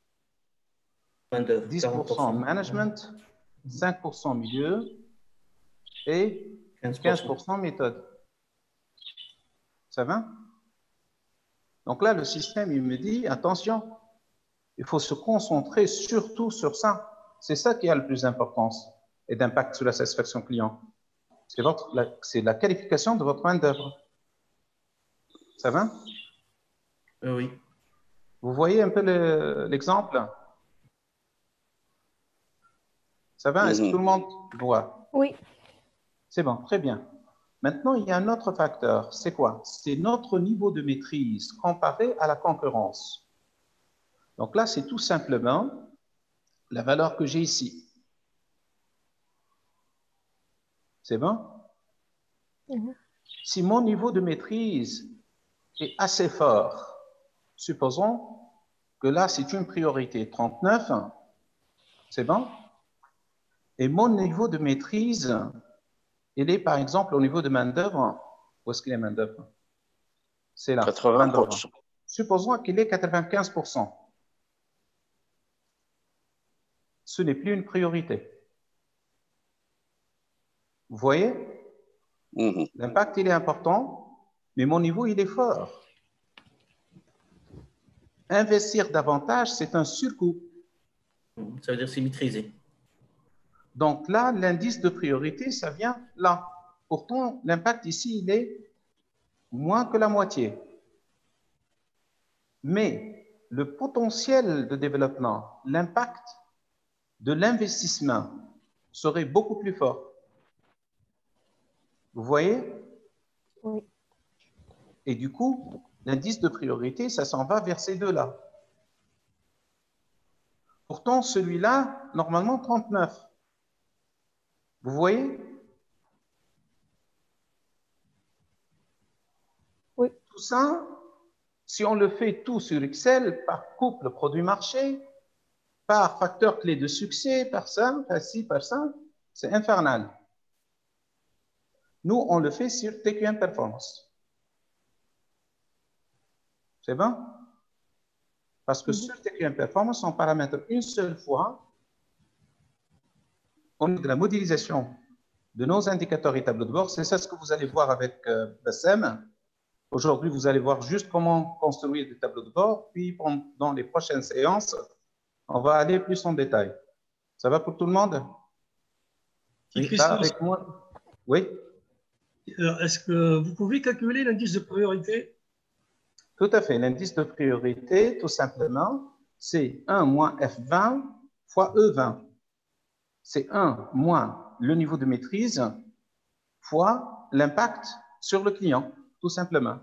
Speaker 4: dix pour cent management, cinq pour cent milieu et quinze pour cent méthode. Ça va? Donc là, le système, il me dit, attention, il faut se concentrer surtout sur ça. C'est ça qui a le plus d'importance et d'impact sur la satisfaction client. C'est la, la qualification de votre main-d'œuvre. Ça va?
Speaker 2: Oui.
Speaker 4: Vous voyez un peu l'exemple? Le, Ça va? Est-ce que tout le monde voit?
Speaker 10: Oui.
Speaker 4: C'est bon, très bien. Maintenant, il y a un autre facteur. C'est quoi? C'est notre niveau de maîtrise comparé à la concurrence. Donc là, c'est tout simplement la valeur que j'ai ici. C'est bon? Mm-hmm. Si mon niveau de maîtrise est assez fort, supposons que là, c'est une priorité trente-neuf, c'est bon? Et mon niveau de maîtrise, il est par exemple au niveau de main-d'œuvre. Où est-ce qu'il est main-d'œuvre? C'est là.
Speaker 13: quatre-vingts pour cent.
Speaker 4: Supposons qu'il est quatre-vingt-quinze pour cent. Ce n'est plus une priorité. Vous voyez? Mm-hmm. L'impact, il est important, mais mon niveau, il est fort. Investir davantage, c'est un surcoût.
Speaker 2: Ça veut dire c'est maîtrisé.
Speaker 4: Donc là, l'indice de priorité, ça vient là. Pourtant, l'impact ici, il est moins que la moitié. Mais le potentiel de développement, l'impact de l'investissement serait beaucoup plus fort. Vous voyez?
Speaker 10: Oui.
Speaker 4: Et du coup, l'indice de priorité, ça s'en va vers ces deux-là. Pourtant, celui-là, normalement, trente-neuf. Vous voyez?
Speaker 10: Oui.
Speaker 4: Tout ça, si on le fait tout sur Excel, par couple produit-marché, par facteur clé de succès, par ça, par ci, par ça, c'est infernal. Nous, on le fait sur T Q M Performance. C'est bon? Parce que mm-hmm. sur T Q M Performance, on paramètre une seule fois de la modélisation de nos indicateurs et tableaux de bord. C'est ça ce que vous allez voir avec euh, Bassem. Aujourd'hui, vous allez voir juste comment construire des tableaux de bord. Puis, dans les prochaines séances, on va aller plus en détail. Ça va pour tout le monde?
Speaker 14: Oui, là,
Speaker 4: avec moi. Oui.
Speaker 14: Est-ce que vous pouvez calculer l'indice de priorité?
Speaker 4: Tout à fait. L'indice de priorité, tout simplement, c'est un moins F vingt fois E vingt. C'est un moins le niveau de maîtrise fois l'impact sur le client. tout simplement.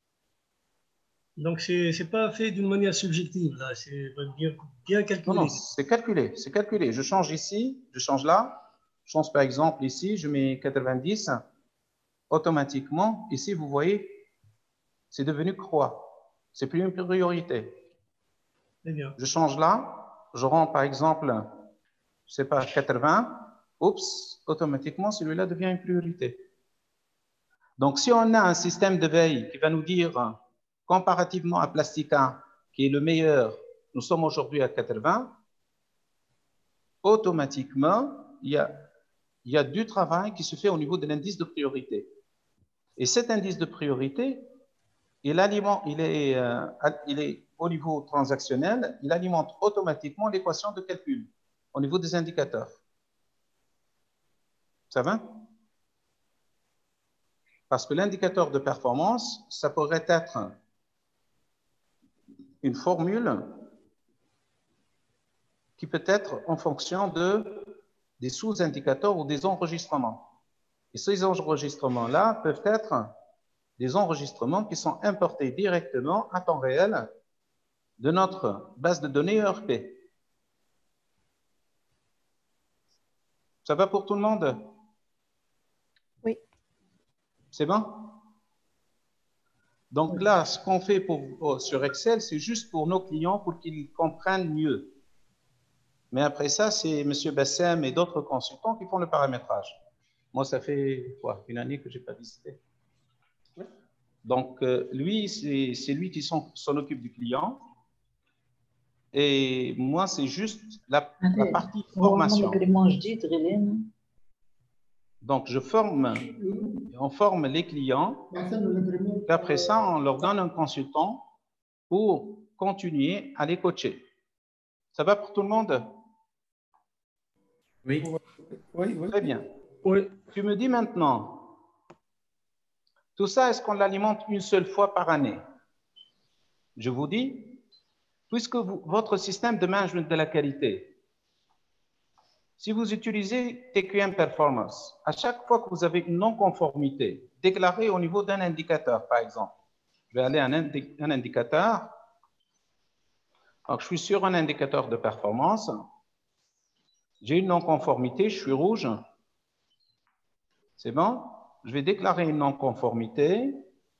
Speaker 14: Donc, ce n'est pas fait d'une manière subjective, là, c'est bien, bien calculé.
Speaker 4: Non, non, c'est calculé, c'est calculé. Je change ici, je change là, je change par exemple ici, je mets quatre-vingt-dix, automatiquement, ici, vous voyez, c'est devenu croix. C'est plus une priorité.
Speaker 14: Très bien.
Speaker 4: Je change là, je rends par exemple, je sais pas, quatre-vingts, oups, automatiquement, celui-là devient une priorité. Donc, si on a un système de veille qui va nous dire, comparativement à Plastica, qui est le meilleur, nous sommes aujourd'hui à quatre-vingts, automatiquement, il y a, il y a du travail qui se fait au niveau de l'indice de priorité. Et cet indice de priorité, il, alimente, il, est, euh, il est au niveau transactionnel, il alimente automatiquement l'équation de calcul au niveau des indicateurs. Ça va? Parce que l'indicateur de performance, ça pourrait être une formule qui peut être en fonction de, des sous-indicateurs ou des enregistrements. Et ces enregistrements-là peuvent être des enregistrements qui sont importés directement à temps réel de notre base de données E R P. Ça va pour tout le monde?
Speaker 10: Oui.
Speaker 4: C'est bon? Donc là, ce qu'on fait pour, sur Excel, c'est juste pour nos clients pour qu'ils comprennent mieux. Mais après ça, c'est M. Bassem et d'autres consultants qui font le paramétrage. Moi, ça fait quoi, une année que je n'ai pas visité. Donc, euh, lui, c'est lui qui s'en occupe du client. Et moi, c'est juste la, la partie formation. Donc, je forme, on forme les clients. Et après ça, on leur donne un consultant pour continuer à les coacher. Ça va pour tout le monde?
Speaker 2: Oui.
Speaker 8: Oui, oui.
Speaker 4: Très bien.
Speaker 5: Oui.
Speaker 4: Tu me dis maintenant, tout ça, est-ce qu'on l'alimente une seule fois par année? Je vous dis, puisque vous, votre système de management de la qualité, si vous utilisez T Q M Performance, à chaque fois que vous avez une non-conformité déclarée au niveau d'un indicateur, par exemple, je vais aller à un, indi un indicateur. Donc, je suis sur un indicateur de performance. J'ai une non-conformité, je suis rouge. C'est bon? Je vais déclarer une non-conformité.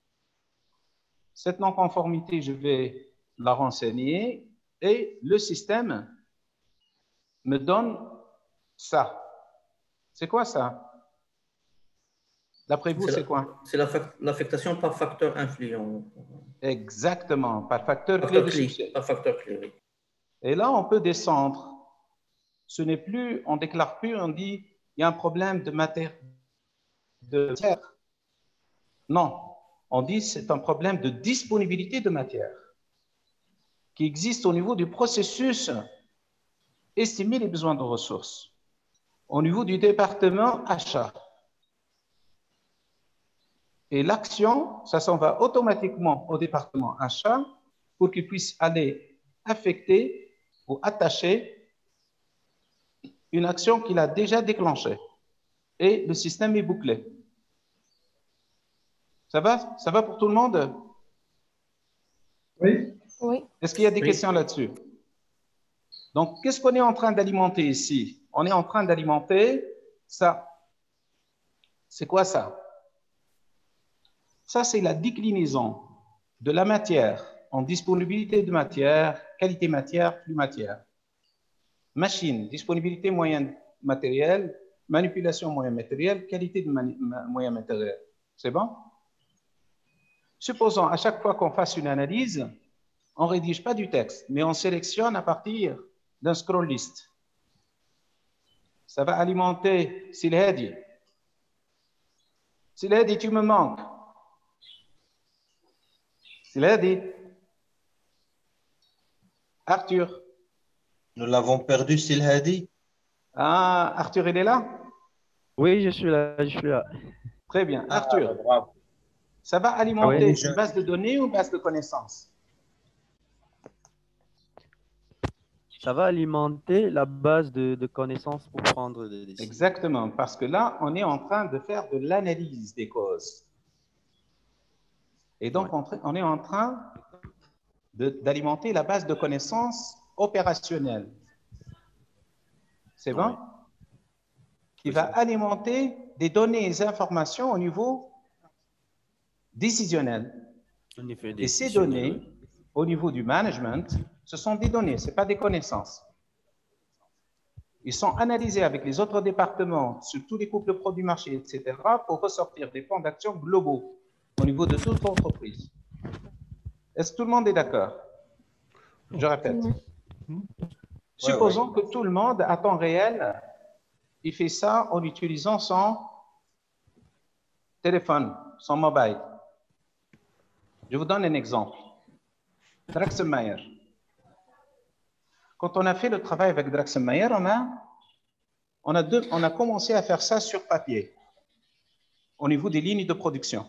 Speaker 4: Cette non-conformité, je vais la renseigner et le système me donne ça. C'est quoi ça? D'après vous, c'est quoi?
Speaker 2: C'est l'affectation par facteur influent.
Speaker 4: Exactement, par facteur,
Speaker 2: facteur
Speaker 4: clé de
Speaker 2: clé,
Speaker 4: succès.
Speaker 2: Par facteur clé, oui.
Speaker 4: Et là, on peut descendre. Ce n'est plus, on ne déclare plus, on dit, il y a un problème de matière. De matière. Non, on dit c'est un problème de disponibilité de matière qui existe au niveau du processus estimer les besoins de ressources, au niveau du département achat. Et l'action, ça s'en va automatiquement au département achat pour qu'il puisse aller affecter ou attacher une action qu'il a déjà déclenchée. Et le système est bouclé. Ça va? Ça va pour tout le monde?
Speaker 14: Oui.
Speaker 10: Oui.
Speaker 4: Est-ce qu'il y a des
Speaker 2: Oui.
Speaker 4: questions là-dessus? Donc, qu'est-ce qu'on est en train d'alimenter ici? On est en train d'alimenter ça. C'est quoi ça? Ça, c'est la déclinaison de la matière en disponibilité de matière, qualité matière, flux matière. Machine, disponibilité moyen matériel, manipulation moyen matériel, qualité de moyen matériel. C'est bon? Supposons à chaque fois qu'on fasse une analyse, on ne rédige pas du texte, mais on sélectionne à partir d'un scroll list. Ça va alimenter Silhadi. Silhadi, tu me manques. Silhadi. Arthur.
Speaker 3: Nous l'avons perdu, Silhadi.
Speaker 4: Ah, Arthur, il est là?
Speaker 6: Oui, je suis là, je suis là.
Speaker 4: Très bien. Arthur,
Speaker 3: Ah, bravo.
Speaker 4: Ça va alimenter
Speaker 6: oui.
Speaker 4: une base de données ou une base de connaissances?
Speaker 6: Ça va alimenter la base de, de connaissances pour prendre des décisions.
Speaker 4: Exactement, parce que là, on est en train de faire de l'analyse des causes. Et donc, on, on est en train d'alimenter la base de connaissances opérationnelles. C'est bon? Qui va alimenter des données et des informations au niveau décisionnel. Et ces données, au niveau du management, ce sont des données, ce n'est pas des connaissances. Ils sont analysés avec les autres départements sur tous les couples de produits marché, et cetera, pour ressortir des plans d'action globaux au niveau de toute l'entreprise. Est-ce que tout le monde est d'accord? Je répète. Supposons que tout le monde, à temps réel, il fait ça en utilisant son téléphone, son mobile. Je vous donne un exemple. Draxelmeier. Quand on a fait le travail avec Draxelmeier, on a, on, a deux, on a commencé à faire ça sur papier, au niveau des lignes de production.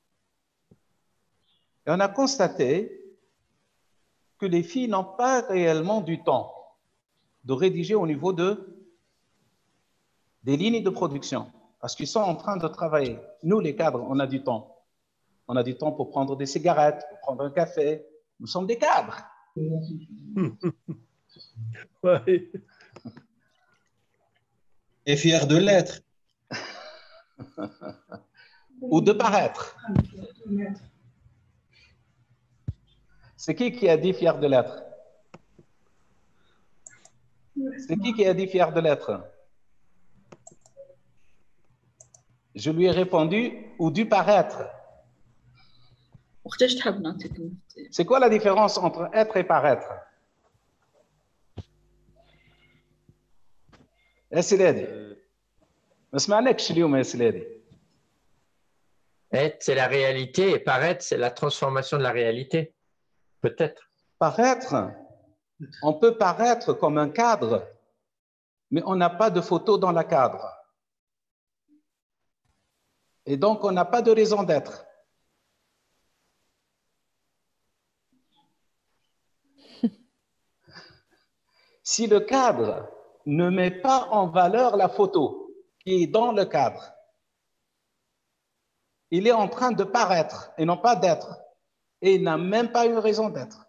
Speaker 4: Et on a constaté que les filles n'ont pas réellement du temps de rédiger au niveau de, des lignes de production, parce qu'ils sont en train de travailler. Nous, les cadres, on a du temps. On a du temps pour prendre des cigarettes, pour prendre un café. Nous sommes des cadres.
Speaker 5: Ouais.
Speaker 13: Et fier de l'être.
Speaker 4: Ou de paraître. C'est qui qui a dit fier de l'être? C'est qui qui a dit fier de l'être? Je lui ai répondu, ou du paraître. C'est quoi la différence entre être et paraître? يا سيدي ما سمعناكش اليوم يا سيدي.
Speaker 9: Être, c'est la réalité, et paraître, c'est la transformation de la réalité. Peut-être.
Speaker 4: Paraître, on peut paraître comme un cadre, mais on n'a pas de photo dans la cadre. Et donc, on n'a pas de raison d'être. Si le cadre ne met pas en valeur la photo qui est dans le cadre, il est en train de paraître et non pas d'être. Et il n'a même pas une raison d'être.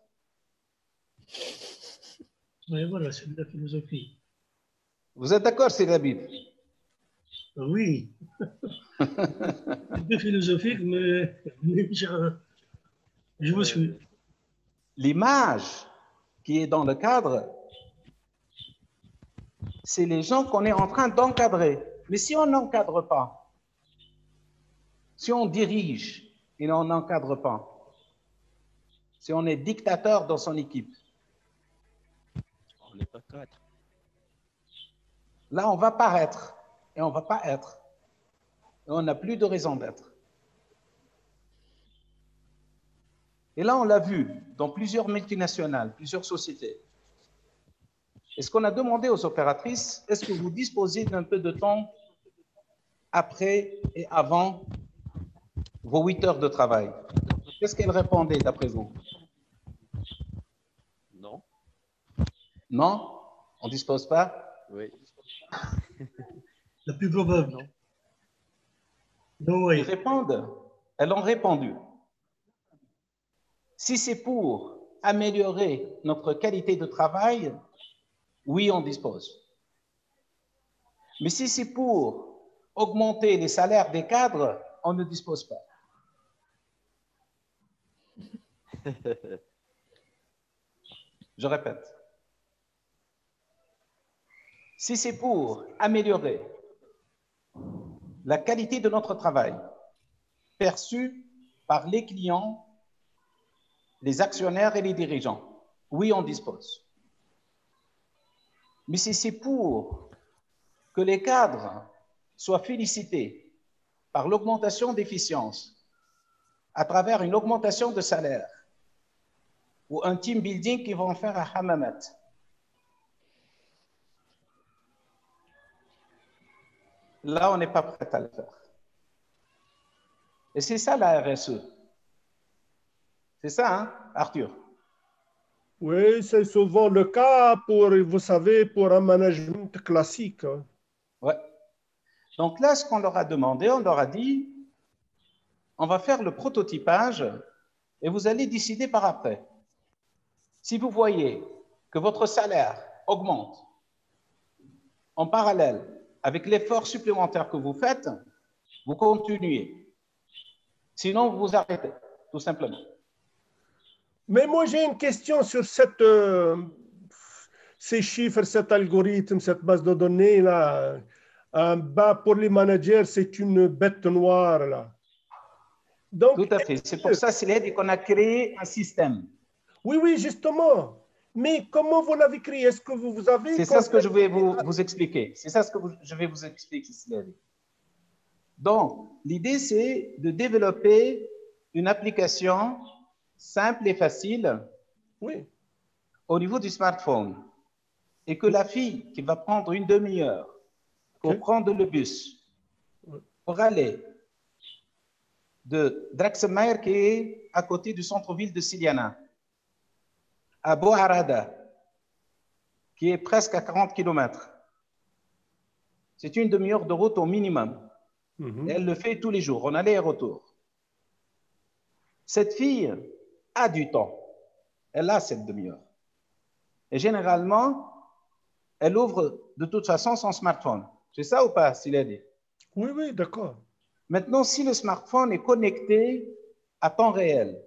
Speaker 14: Oui, voilà, c'est de la philosophie.
Speaker 4: Vous êtes d'accord, c'est David?
Speaker 14: Oui. Un peu philosophique, mais, mais je, je vous suis.
Speaker 4: L'image qui est dans le cadre, c'est les gens qu'on est en train d'encadrer. Mais si on n'encadre pas, si on dirige et on n'encadre pas, si on est dictateur dans son équipe,
Speaker 6: on n'est pas cadre.
Speaker 4: Là, on va paraître et on ne va pas être. Et on n'a plus de raison d'être. Et là, on l'a vu dans plusieurs multinationales, plusieurs sociétés. Et ce qu'on a demandé aux opératrices, est-ce que vous disposez d'un peu de temps après et avant vos huit heures de travail? Qu'est-ce qu'elles répondaient d'après vous?
Speaker 6: Non.
Speaker 4: Non? On ne dispose pas?
Speaker 6: Oui.
Speaker 14: La plus probable.
Speaker 6: Non.
Speaker 14: Non, oui.
Speaker 4: Elles répondent. Elles ont répondu. Si c'est pour améliorer notre qualité de travail, oui, on dispose. Mais si c'est pour augmenter les salaires des cadres, on ne dispose pas. Je répète. Si c'est pour améliorer la qualité de notre travail perçue par les clients, les actionnaires et les dirigeants, oui, on dispose. Mais si c'est pour que les cadres soient félicités par l'augmentation d'efficience à travers une augmentation de salaire ou un team building qu'ils vont faire à Hamamat, là, on n'est pas prêt à le faire. Et c'est ça la R S E. C'est ça, hein, Arthur?
Speaker 5: Oui, c'est souvent le cas pour, vous savez, pour un management classique.
Speaker 4: Ouais. Donc là, ce qu'on leur a demandé, on leur a dit, on va faire le prototypage et vous allez décider par après. Si vous voyez que votre salaire augmente en parallèle avec l'effort supplémentaire que vous faites, vous continuez. Sinon, vous vous arrêtez, tout simplement.
Speaker 5: Mais moi, j'ai une question sur cette, euh, ces chiffres, cet algorithme, cette base de données là. Euh, bah, pour les managers, c'est une bête noire là. Donc,
Speaker 4: tout à fait. C'est pour ça qu'on a créé un système.
Speaker 5: Oui, oui, justement. Mais comment vous l'avez créé? Est-ce que vous, vous avez...
Speaker 4: C'est ça ce que je vais vous, vous expliquer. C'est ça ce que vous, je vais vous expliquer, Silède. Donc, l'idée, c'est de développer une application simple et facile,
Speaker 5: oui,
Speaker 4: au niveau du smartphone. Et que la fille qui va prendre une demi-heure pour okay. prendre le bus, pour aller de Draxemeyer, qui est à côté du centre-ville de Siliana, à Bouharada, qui est presque à quarante kilomètres. C'est une demi-heure de route au minimum. Mm-hmm. Et elle le fait tous les jours, en aller et retour. Cette fille a du temps. Elle a cette demi-heure. Et généralement, elle ouvre de toute façon son smartphone. C'est ça ou pas, Silède?
Speaker 5: Oui, oui, d'accord.
Speaker 4: Maintenant, si le smartphone est connecté à temps réel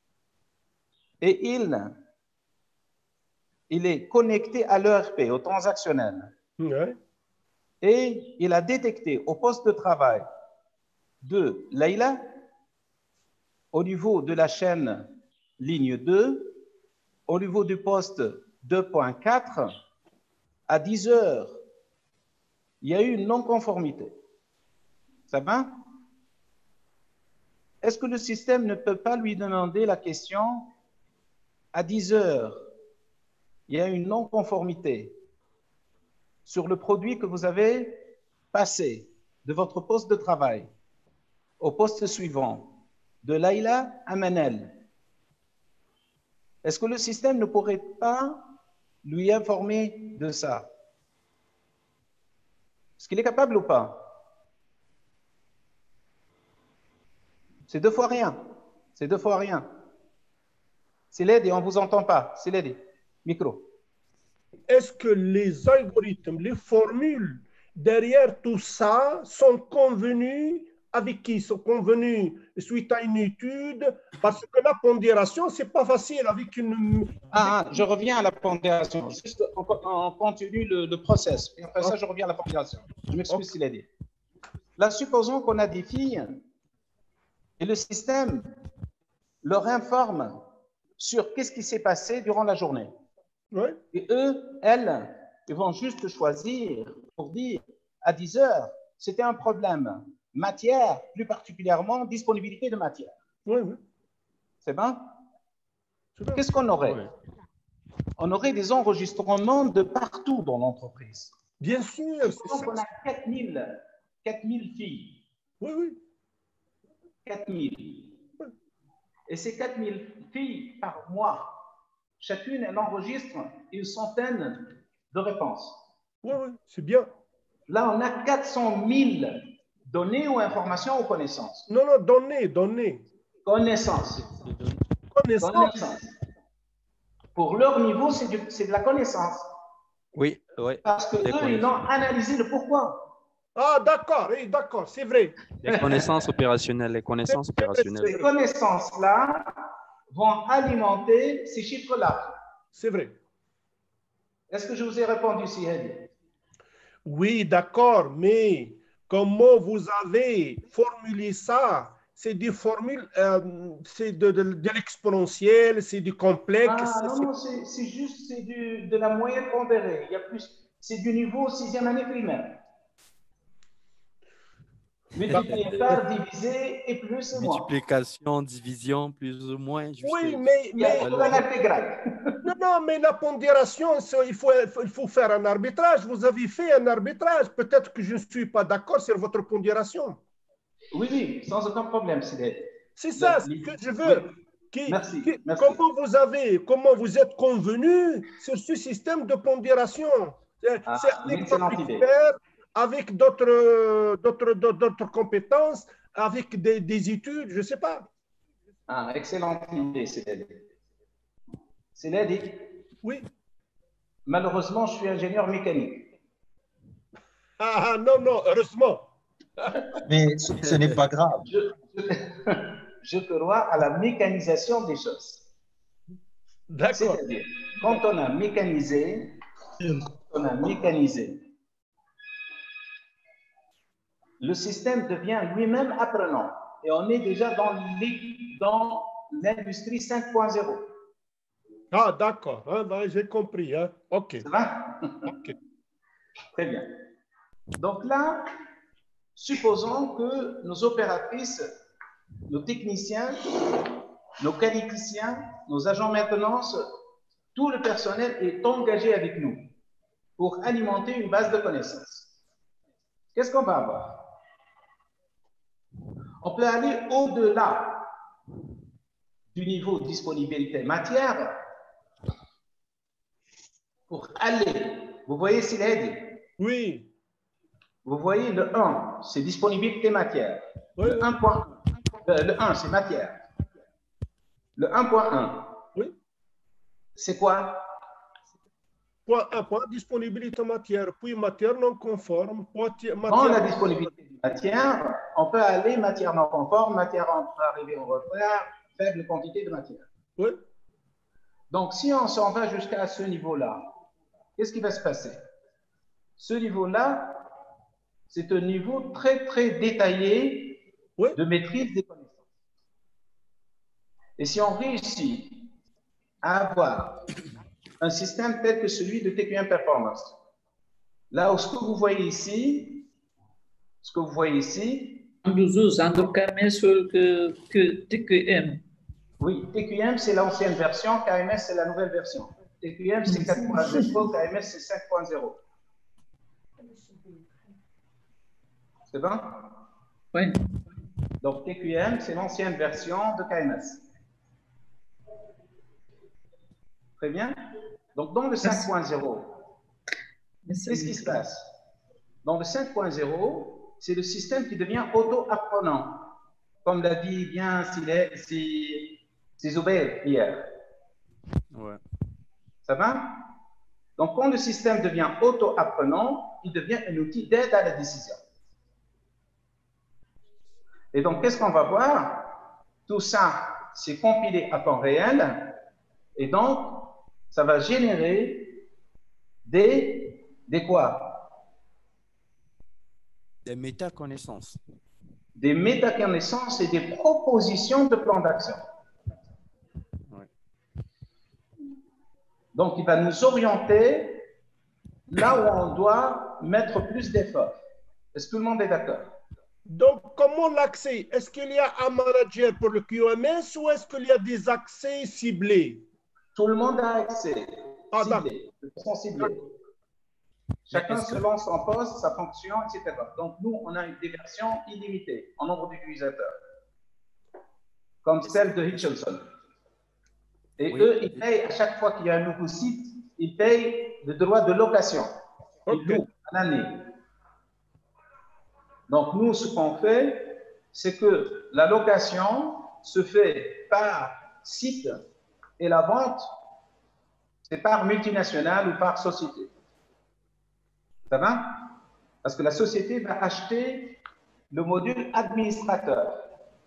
Speaker 4: et il, il est connecté à l'E R P, au transactionnel,
Speaker 5: ouais.
Speaker 4: Et il a détecté au poste de travail de Leïla, au niveau de la chaîne ligne deux, au niveau du poste deux point quatre, à dix heures, il y a eu une non-conformité. Ça va? Est-ce que le système ne peut pas lui demander la question, à dix heures, il y a une non-conformité sur le produit que vous avez passé de votre poste de travail au poste suivant, de Leïla à Manel. Est-ce que le système ne pourrait pas lui informer de ça? Est-ce qu'il est capable ou pas? C'est deux fois rien. C'est deux fois rien. C'est l'aide et on ne vous entend pas. C'est l'aide. Micro.
Speaker 5: Est-ce que les algorithmes, les formules derrière tout ça sont convenus avec qui? Sont convenus suite à une étude? Parce que la pondération, ce n'est pas facile avec une...
Speaker 4: Ah, ah, je reviens à la pondération. Juste, on, on continue le, le process. Et après ça, je reviens à la pondération. Je m'excuse s'il a dit. Là, supposons qu'on a des filles et le système leur informe sur qu'est-ce qui s'est passé durant la journée.
Speaker 5: Oui.
Speaker 4: Et eux, elles, ils vont juste choisir pour dire à dix heures, c'était un problème matière, plus particulièrement disponibilité de matière.
Speaker 5: Oui, oui.
Speaker 4: C'est bon? Qu'est-ce qu'on aurait? Oui. On aurait des enregistrements de partout dans l'entreprise.
Speaker 5: Bien sûr.
Speaker 4: Donc, on a quatre mille filles.
Speaker 5: Oui, oui.
Speaker 4: quatre mille. Et ces quatre mille filles par mois, chacune, elle enregistre une centaine de réponses.
Speaker 5: Oui, oui, c'est bien.
Speaker 4: Là, on a quatre cent mille données ou informations ou connaissances.
Speaker 5: Non, non, données, données.
Speaker 4: Connaissances.
Speaker 5: Connaissances.
Speaker 4: Connaissances. Pour leur niveau, c'est de la connaissance.
Speaker 6: Oui, oui.
Speaker 4: Parce que eux, ils ont analysé le pourquoi.
Speaker 5: Ah, d'accord, oui, d'accord, c'est vrai.
Speaker 6: Les connaissances opérationnelles, les connaissances opérationnelles.
Speaker 4: Ces connaissances-là vont alimenter ces chiffres-là.
Speaker 5: C'est vrai.
Speaker 4: Est-ce que je vous ai répondu, Sihedi?
Speaker 5: Oui, d'accord, mais comment vous avez formulé ça? C'est des formules, euh, c'est de, de, de l'exponentiel, c'est du complexe.
Speaker 4: Ah non, non, c'est juste du, de la moyenne pondérée. Il y a plus, c'est du niveau sixième année primaire. Multiplier par, diviser et plus ou moins.
Speaker 6: Multiplication, division, plus ou moins. Juste
Speaker 5: oui, mais...
Speaker 4: Il y a une intégrale.
Speaker 5: Non, non, mais la pondération, il faut, il faut faire un arbitrage. Vous avez fait un arbitrage. Peut-être que je ne suis pas d'accord sur votre pondération.
Speaker 4: Oui, oui, sans aucun problème.
Speaker 5: C'est ça ce que je veux.
Speaker 4: Oui.
Speaker 5: Qui,
Speaker 4: merci,
Speaker 5: qui,
Speaker 4: merci.
Speaker 5: Comment vous avez, comment vous êtes convenu sur ce système de pondération? C'est
Speaker 4: ah,
Speaker 5: avec votre expert, avec d'autres d'autres compétences, avec des, des études, je ne sais pas.
Speaker 4: Ah, excellente idée, Célène. Célène,
Speaker 5: oui.
Speaker 4: Malheureusement, je suis ingénieur mécanique.
Speaker 5: Ah non, non, heureusement.
Speaker 13: Mais ce, ce n'est pas grave.
Speaker 4: Je, je, je crois à la mécanisation des choses.
Speaker 5: D'accord.
Speaker 4: C'est-à-dire, quand on a mécanisé, on a mécanisé, le système devient lui-même apprenant. Et on est déjà dans l'industrie cinq point zéro.
Speaker 5: Ah, d'accord. Hein, ben, j'ai compris. Hein. OK.
Speaker 4: Ça va?
Speaker 5: OK.
Speaker 4: Très bien. Donc là, supposons que nos opératrices, nos techniciens, nos qualificiens, nos agents maintenance, tout le personnel est engagé avec nous pour alimenter une base de connaissances. Qu'est-ce qu'on va avoir? On peut aller au-delà du niveau de disponibilité matière pour aller, vous voyez s'il est dit?
Speaker 5: Oui.
Speaker 4: Vous voyez le un, c'est disponibilité matière.
Speaker 5: Oui,
Speaker 4: le un point un, euh, le un, c'est matière. Le un point un,
Speaker 5: oui.
Speaker 4: C'est quoi?
Speaker 5: Point un, point disponibilité matière, puis matière non conforme. Matière...
Speaker 4: Dans la disponibilité de matière, on peut aller matière non conforme, matière en arrivée en retard, faible quantité de matière.
Speaker 5: Oui.
Speaker 4: Donc, si on s'en va jusqu'à ce niveau-là, qu'est-ce qui va se passer? Ce niveau-là, c'est un niveau très, très détaillé
Speaker 5: oui.
Speaker 4: de maîtrise des connaissances. Et si on réussit à avoir un système tel que celui de T Q M Performance, là où ce que vous voyez ici, ce que vous voyez ici,
Speaker 1: que T Q M.
Speaker 4: Oui, T Q M c'est l'ancienne version, K M S c'est la nouvelle version. T Q M c'est quatre point zéro, K M S c'est cinq point zéro. C'est bon?
Speaker 1: Oui.
Speaker 4: Donc T Q M c'est l'ancienne version de K M S. Très bien. Donc dans le cinq point zéro, qu'est-ce qui se passe? Dans le cinq point zéro, c'est le système qui devient auto-apprenant. Comme l'a dit bien c'est Zubair hier.
Speaker 6: Ouais.
Speaker 4: Ça va? Donc, quand le système devient auto-apprenant, il devient un outil d'aide à la décision. Et donc, qu'est-ce qu'on va voir? Tout ça, c'est compilé à temps réel. Et donc, ça va générer des, des quoi?
Speaker 6: Des métaconnaissances.
Speaker 4: Des métaconnaissances et des propositions de plan d'action.
Speaker 6: Ouais.
Speaker 4: Donc, il va nous orienter là où on doit mettre plus d'efforts. Est-ce que tout le monde est d'accord?
Speaker 5: Donc, comment l'accès? Est-ce qu'il y a un manager pour le Q M S ou est-ce qu'il y a des accès ciblés?
Speaker 4: Tout le monde a accès,
Speaker 5: ah,
Speaker 4: ciblé, de façon ciblée. Chacun selon son poste, sa fonction, et cetera. Donc, nous, on a des versions illimitées en nombre d'utilisateurs, comme celle de Hitchelson. Et oui. Eux, ils payent à chaque fois qu'il y a un nouveau site, ils payent le droit de location. Ils okay. louent à l'année. Donc, nous, ce qu'on fait, c'est que la location se fait par site et la vente, c'est par multinationale ou par société. Ça va? Parce que la société va acheter le module administrateur.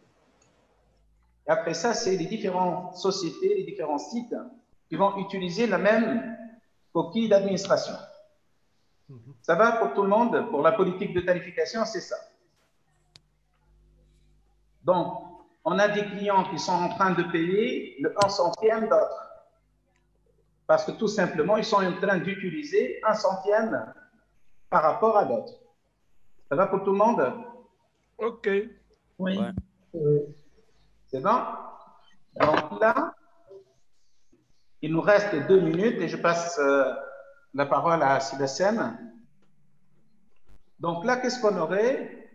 Speaker 4: Et après ça, c'est les différentes sociétés, les différents sites qui vont utiliser la même coquille d'administration. Ça va pour tout le monde? Pour la politique de tarification, c'est ça. Donc, on a des clients qui sont en train de payer le un centième d'autres. Parce que tout simplement, ils sont en train d'utiliser un centième par rapport à d'autres. Ça va pour tout le monde?
Speaker 5: OK.
Speaker 1: Oui.
Speaker 4: Ouais. C'est bon? Donc là, il nous reste deux minutes et je passe euh, la parole à Sidassem. Donc là, qu'est-ce qu'on aurait?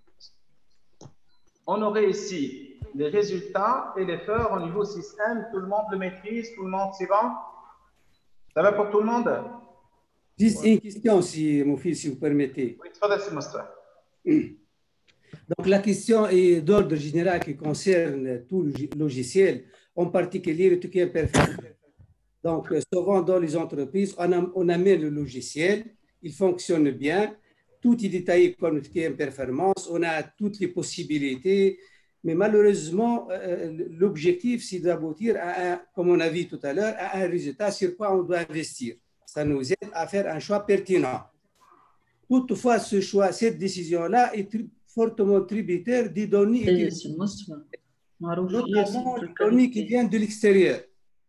Speaker 4: On aurait ici les résultats et l'effort au niveau système. Tout le monde le maîtrise, tout le monde, c'est bon? Ça va pour tout le monde?
Speaker 8: Juste une question, si, mon fils, si vous permettez.
Speaker 4: Oui,
Speaker 15: Donc, la question est d'ordre général qui concerne tout le logiciel, en particulier le T Q M performance. Donc, souvent dans les entreprises, on, a, on amène le logiciel, il fonctionne bien, tout est détaillé comme le T Q M performance, on a toutes les possibilités, mais malheureusement, euh, l'objectif, c'est d'aboutir à, un, comme on a vu tout à l'heure, à un résultat sur quoi on doit investir. Ça nous aide à faire un choix pertinent. Toutefois, ce choix, cette décision-là est tri fortement tributaire des données utilisées, notamment les données qui viennent de l'extérieur.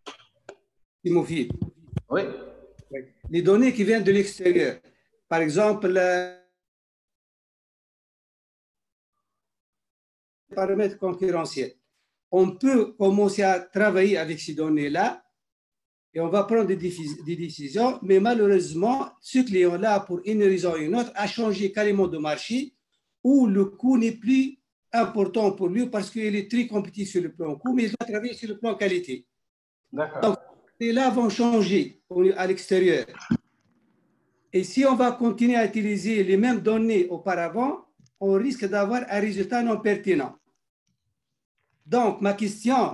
Speaker 4: Oui.
Speaker 15: Les données qui viennent de l'extérieur. Par exemple, les paramètres concurrentiels. On peut commencer à travailler avec ces données-là et on va prendre des, des décisions, mais malheureusement, ce client-là, pour une raison ou une autre, a changé carrément de marché où le coût n'est plus important pour lui parce qu'il est très compétitif sur le plan coût, mais il doit travailler sur le plan qualité. Donc, les là vont changer à l'extérieur. Et si on va continuer à utiliser les mêmes données auparavant, on risque d'avoir un résultat non pertinent. Donc, ma question,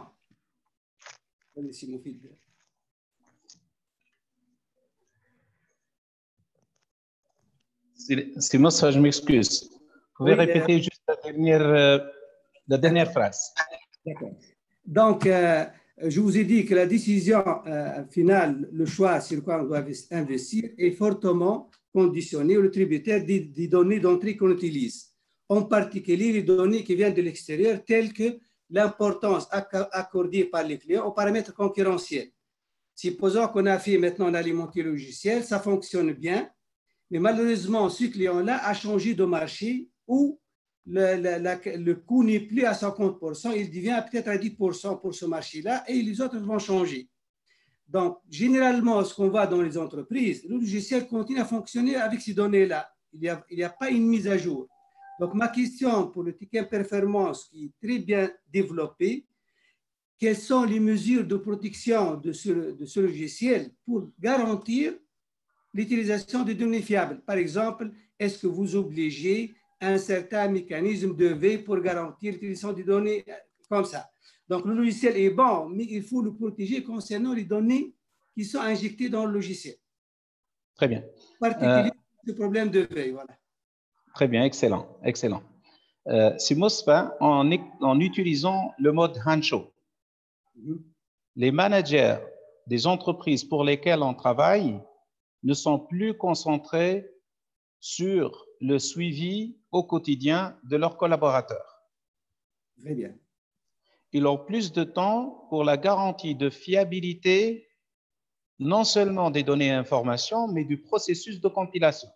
Speaker 4: Simon, ça, je m'excuse. Vous pouvez oui, répéter euh... juste la dernière, euh, la dernière phrase.
Speaker 15: D'accord. Donc, euh, je vous ai dit que la décision euh, finale, le choix sur quoi on doit investir, est fortement conditionné ou tributaire des, des données d'entrée qu'on utilise. En particulier, les données qui viennent de l'extérieur, telles que l'importance accordée par les clients aux paramètres concurrentiels. Supposons qu'on a fait maintenant l'alimentation logicielle, ça fonctionne bien, mais malheureusement, ce client-là a changé de marché où le, le, la, le coût n'est plus à cinquante pour cent, il devient peut-être à dix pour cent pour ce marché-là et les autres vont changer. Donc, généralement, ce qu'on voit dans les entreprises, le logiciel continue à fonctionner avec ces données-là. Il n'y a, il n'y a pas une mise à jour. Donc, ma question pour le T Q M performance qui est très bien développé, quelles sont les mesures de protection de ce, de ce logiciel pour garantir l'utilisation de données fiables? Par exemple, est-ce que vous obligez un certain mécanisme de veille pour garantir l'utilisation des données comme ça? Donc, le logiciel est bon, mais il faut le protéger concernant les données qui sont injectées dans le logiciel.
Speaker 4: Très bien.
Speaker 15: Particulièrement euh, le problème de veille, voilà.
Speaker 4: Très bien, excellent, excellent. Euh, Simosfa, en, en utilisant le mode handshow, mm-hmm. les managers des entreprises pour lesquelles on travaille ne sont plus concentrés sur le suivi au quotidien de leurs collaborateurs.
Speaker 15: Très bien.
Speaker 4: Ils ont plus de temps pour la garantie de fiabilité, non seulement des données et informations, mais du processus de compilation.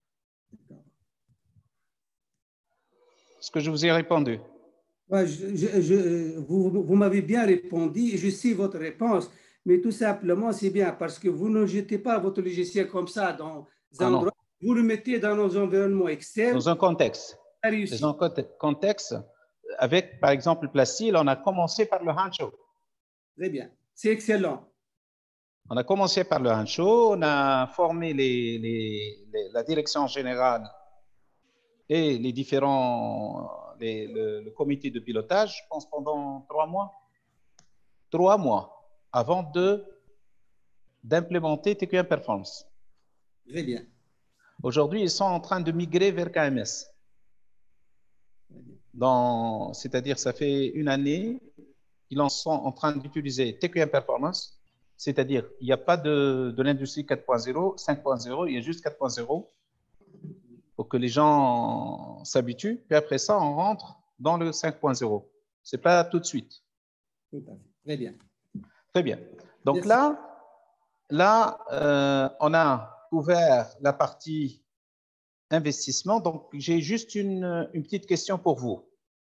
Speaker 4: Est-ce que je vous ai répondu?
Speaker 15: Ouais, je, je, je, vous vous m'avez bien répondu et je sais votre réponse, mais tout simplement, c'est bien parce que vous ne jetez pas votre logiciel comme ça dans un ah endroit, vous le mettez dans nos environnements externes.
Speaker 4: Dans un contexte. Dans un contexte, avec par exemple Placil, on a commencé par le handshow.
Speaker 15: Très bien, c'est excellent.
Speaker 4: On a commencé par le handshow, on a formé les, les, les, la direction générale et les différents, les, le, le comité de pilotage, je pense pendant trois mois, trois mois avant de d'implémenter T Q M Performance.
Speaker 15: Très bien.
Speaker 4: Aujourd'hui, ils sont en train de migrer vers K M S. C'est-à-dire, ça fait une année, ils en sont en train d'utiliser T Q M Performance, c'est-à-dire, il n'y a pas de, de l'industrie quatre point zéro, cinq point zéro, il y a juste quatre point zéro. Pour que les gens s'habituent, puis après ça, on rentre dans le cinq point zéro. Ce n'est pas tout de suite.
Speaker 15: Tout à fait. Très bien.
Speaker 4: Très bien. Donc Merci. là, là euh, on a couvert la partie investissement. Donc, j'ai juste une, une petite question pour vous.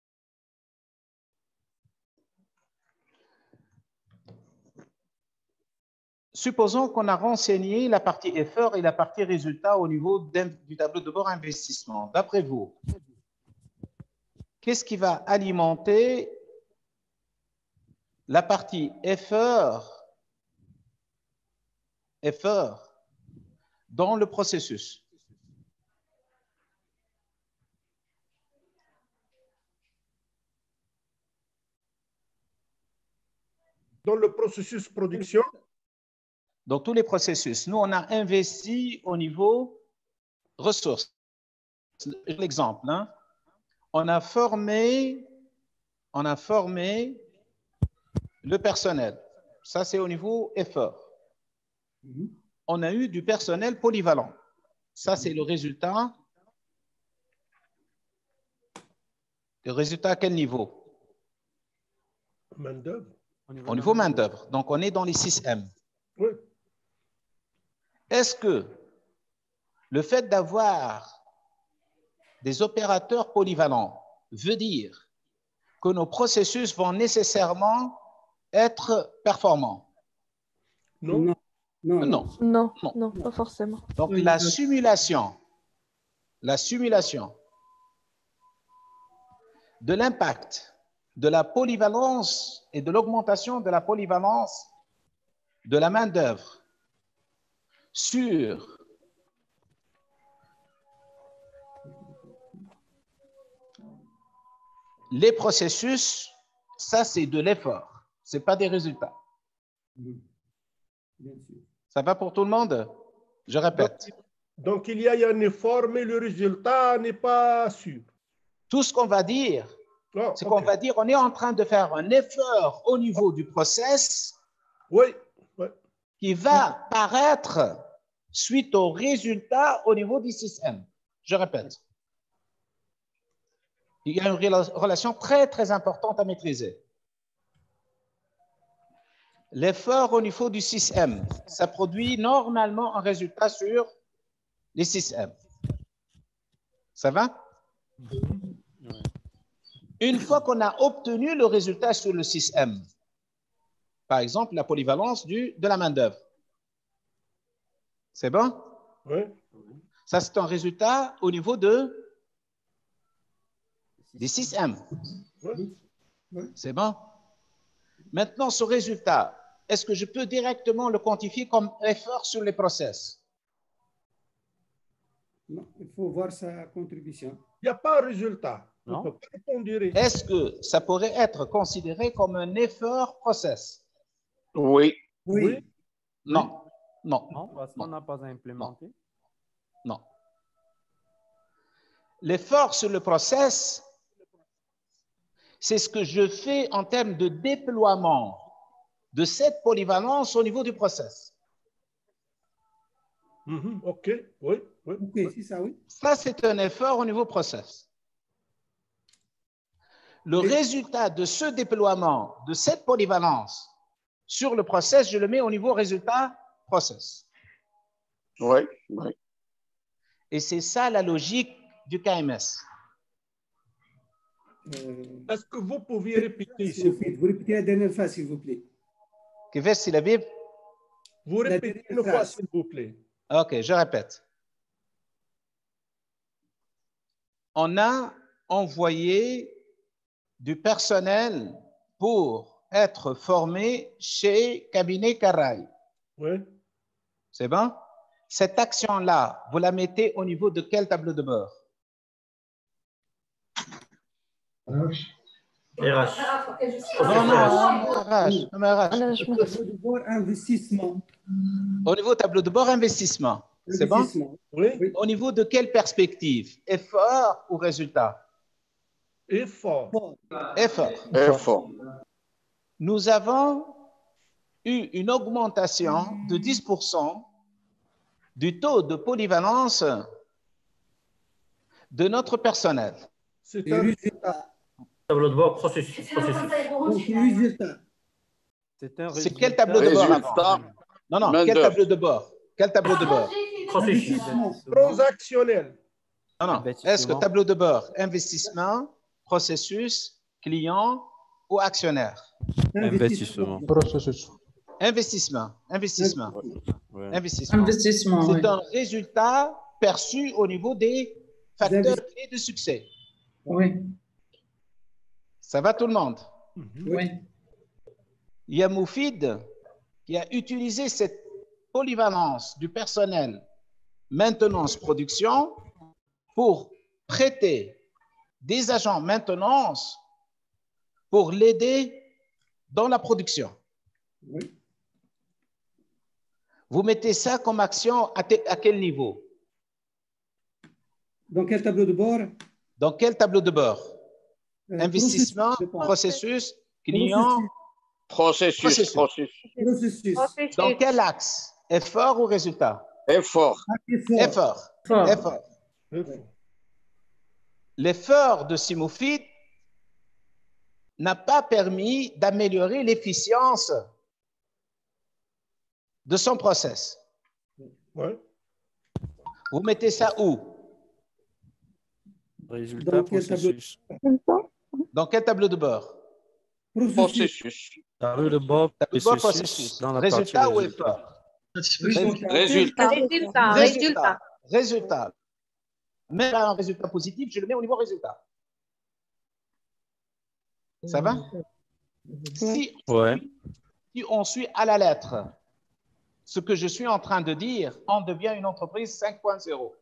Speaker 4: Supposons qu'on a renseigné la partie effort et la partie résultat au niveau du tableau de bord investissement. D'après vous, qu'est-ce qui va alimenter la partie effort, effort dans le processus?
Speaker 5: Dans le processus de production?
Speaker 4: Dans tous les processus. Nous, on a investi au niveau ressources. L'exemple, hein? On a formé, on a formé le personnel. Ça, c'est au niveau effort. On a eu du personnel polyvalent. Ça, c'est le résultat. Le résultat à quel niveau?
Speaker 5: Main-d'œuvre.
Speaker 4: Au niveau main-d'œuvre. Donc, on est dans les six M.
Speaker 5: Oui.
Speaker 4: Est-ce que le fait d'avoir des opérateurs polyvalents veut dire que nos processus vont nécessairement être performants?
Speaker 5: Non.
Speaker 15: Non. Non,
Speaker 4: Non.
Speaker 10: Non,
Speaker 4: Non.
Speaker 10: non, pas forcément.
Speaker 4: Donc, la simulation, la simulation de l'impact de la polyvalence et de l'augmentation de la polyvalence de la main-d'œuvre sur les processus, ça, c'est de l'effort. Ce n'est pas des résultats. Ça va pour tout le monde? Je répète.
Speaker 5: Donc, donc, il y a un effort, mais le résultat n'est pas sûr.
Speaker 4: Tout ce qu'on va dire,
Speaker 5: oh,
Speaker 4: c'est
Speaker 5: okay.
Speaker 4: qu'on va dire on est en train de faire un effort au niveau du process
Speaker 5: oui, oui.
Speaker 4: qui va paraître suite au résultat au niveau du système. Je répète. Il y a une relation très, très importante à maîtriser. L'effort au niveau du système, ça produit normalement un résultat sur les systèmes. Ça va? Une fois qu'on a obtenu le résultat sur le système, par exemple, la polyvalence du, de la main-d'œuvre. C'est bon?
Speaker 5: Oui.
Speaker 4: Ça, c'est un résultat au niveau de, des systèmes.
Speaker 5: Oui.
Speaker 4: C'est bon? Maintenant, ce résultat, est-ce que je peux directement le quantifier comme effort sur les process?
Speaker 15: Non, il faut voir sa contribution.
Speaker 5: Il n'y a pas de résultat.
Speaker 4: Non. Est-ce que ça pourrait être considéré comme un effort process?
Speaker 8: Oui.
Speaker 15: Oui.
Speaker 4: Non. Non.
Speaker 6: Non, parce qu'on n'a pas implémenté.
Speaker 4: Non. non. L'effort sur le process, c'est ce que je fais en termes de déploiement de cette polyvalence au niveau du process.
Speaker 5: Mm-hmm. OK, oui. oui.
Speaker 15: OK, c'est ça, oui.
Speaker 4: Ça, c'est un effort au niveau process. Le
Speaker 15: Et...
Speaker 4: résultat de ce déploiement, de cette polyvalence sur le process, je le mets au niveau résultat process.
Speaker 8: Oui, oui.
Speaker 4: Et c'est ça la logique du K M S.
Speaker 5: Euh... Est-ce que vous pouviez répéter,
Speaker 15: s'il vous plaît? Vous répétez la dernière fois, s'il vous plaît.
Speaker 4: كيفاش سي لبيب؟
Speaker 5: Vous répétez une fois, s'il vous plaît.
Speaker 4: OK, je répète. On a envoyé du personnel pour être formé chez Cabinet Caraï.
Speaker 5: Oui.
Speaker 4: C'est bon? Cette action-là, vous la mettez au niveau de quel tableau de bord?
Speaker 2: R H.
Speaker 4: Non, non, R H.
Speaker 15: Tableau de bord investissement.
Speaker 4: Au niveau tableau de bord investissement. C'est bon?
Speaker 5: Oui.
Speaker 4: Au niveau de quelle perspective? Effort ou résultat?
Speaker 5: Effort.
Speaker 4: Effort.
Speaker 8: Effort.
Speaker 4: Nous avons eu une augmentation de dix pour cent du taux de polyvalence de notre personnel.
Speaker 5: C'est un résultat.
Speaker 2: Tableau de bord, processus.
Speaker 4: C'est quel tableau de bord avant? Non, non, quel tableau de bord? Quel tableau de bord?
Speaker 2: Processus.
Speaker 5: Transactionnel.
Speaker 4: Non, non. Est-ce que tableau de bord, investissement, processus, client ou actionnaire?
Speaker 6: Investissement.
Speaker 8: Processus.
Speaker 4: Investissement. Investissement.
Speaker 6: Ouais.
Speaker 4: Investissement.
Speaker 1: Investissement,
Speaker 4: C'est
Speaker 1: oui.
Speaker 4: un résultat perçu au niveau des facteurs clés de succès.
Speaker 1: Oui.
Speaker 4: Ça va tout le monde?
Speaker 1: Oui.
Speaker 4: Il y a Moufid qui a utilisé cette polyvalence du personnel maintenance production pour prêter des agents maintenance pour l'aider dans la production.
Speaker 15: Oui.
Speaker 4: Vous mettez ça comme action à, à quel niveau?
Speaker 15: Dans quel tableau de bord?
Speaker 4: Dans quel tableau de bord?
Speaker 15: Euh,
Speaker 4: Investissement, processus, client,
Speaker 8: processus. Processus.
Speaker 15: Processus.
Speaker 7: Processus.
Speaker 4: Dans quel axe? Effort ou résultat?
Speaker 8: Effort.
Speaker 15: Effort.
Speaker 4: Effort. Effort. L'effort de Simufid n'a pas permis d'améliorer l'efficience de son process.
Speaker 5: Ouais.
Speaker 4: Vous mettez ça où?
Speaker 6: Résultat,
Speaker 15: Dans quel tableau?
Speaker 6: processus.
Speaker 4: Dans quel tableau de bord?
Speaker 8: Processus.
Speaker 6: Tableau de bord,
Speaker 4: Tableau de bord,
Speaker 6: processus,
Speaker 4: processus.
Speaker 6: dans la
Speaker 4: Résultat
Speaker 6: partie
Speaker 4: ou
Speaker 6: résultat.
Speaker 4: effort?
Speaker 8: Résultat.
Speaker 7: Résultat. Résultat.
Speaker 4: Résultat. Résultat. Même un résultat positif, je le mets au niveau résultat. Ça va? Si,
Speaker 6: Ouais.
Speaker 4: si on suit à la lettre ce que je suis en train de dire, on devient une entreprise cinq point zéro.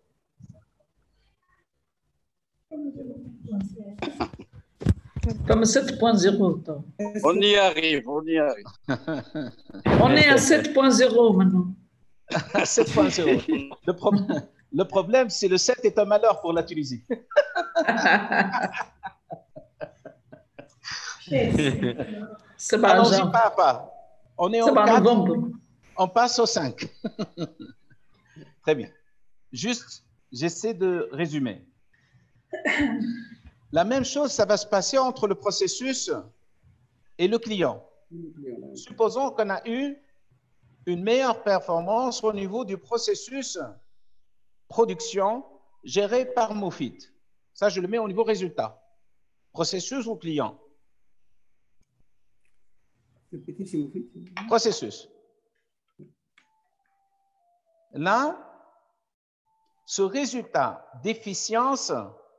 Speaker 1: Comme sept point zéro.
Speaker 8: On y arrive, on y arrive.
Speaker 1: On est à sept point zéro maintenant.
Speaker 4: sept point zéro. Le, pro le problème, c'est le sept est un malheur pour la Tunisie.
Speaker 1: C'est pas
Speaker 4: Allons-y
Speaker 1: grave.
Speaker 4: pas à pas. On est
Speaker 1: C'est
Speaker 4: au
Speaker 1: pas
Speaker 4: quatre,
Speaker 1: novembre.
Speaker 4: on passe au cinq. Très bien. Juste, j'essaie de résumer. La même chose, ça va se passer entre le processus et le client. Supposons qu'on a eu une meilleure performance au niveau du processus production géré par Mofit. Ça, je le mets au niveau résultat. Processus ou client? Processus. Là, ce résultat d'efficience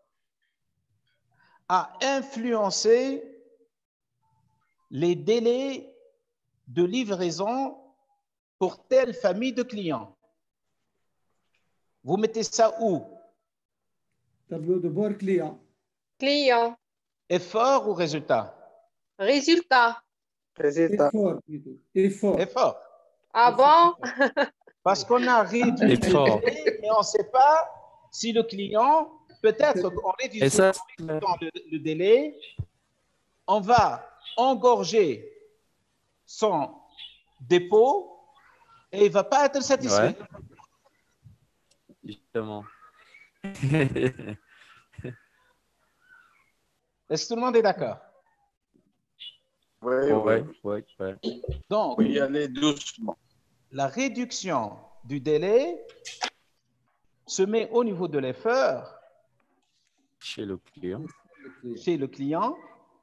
Speaker 4: a influencé les délais de livraison pour telle famille de clients. Vous mettez ça où?
Speaker 15: Tableau de bord client.
Speaker 7: Client.
Speaker 4: Effort ou résultat?
Speaker 7: Résultat.
Speaker 8: Résultat.
Speaker 15: Effort. plutôt. Effort.
Speaker 4: Effort.
Speaker 7: Ah bon?
Speaker 4: Parce qu'on a réduit
Speaker 6: Effort.
Speaker 4: le délai, mais on ne sait pas si le client, peut-être qu'en réduisant
Speaker 6: Et ça,
Speaker 4: le, le délai, on va engorger son dépôt et il ne va pas être satisfait.
Speaker 6: Ouais. Justement.
Speaker 4: Est-ce que tout le monde est d'accord?
Speaker 8: Oui,
Speaker 6: Ouais,
Speaker 8: oui.
Speaker 6: ouais, ouais.
Speaker 4: Donc,
Speaker 8: Oui, allez doucement.
Speaker 4: la réduction du délai se met au niveau de l'effort
Speaker 6: Chez le client.
Speaker 4: chez le client.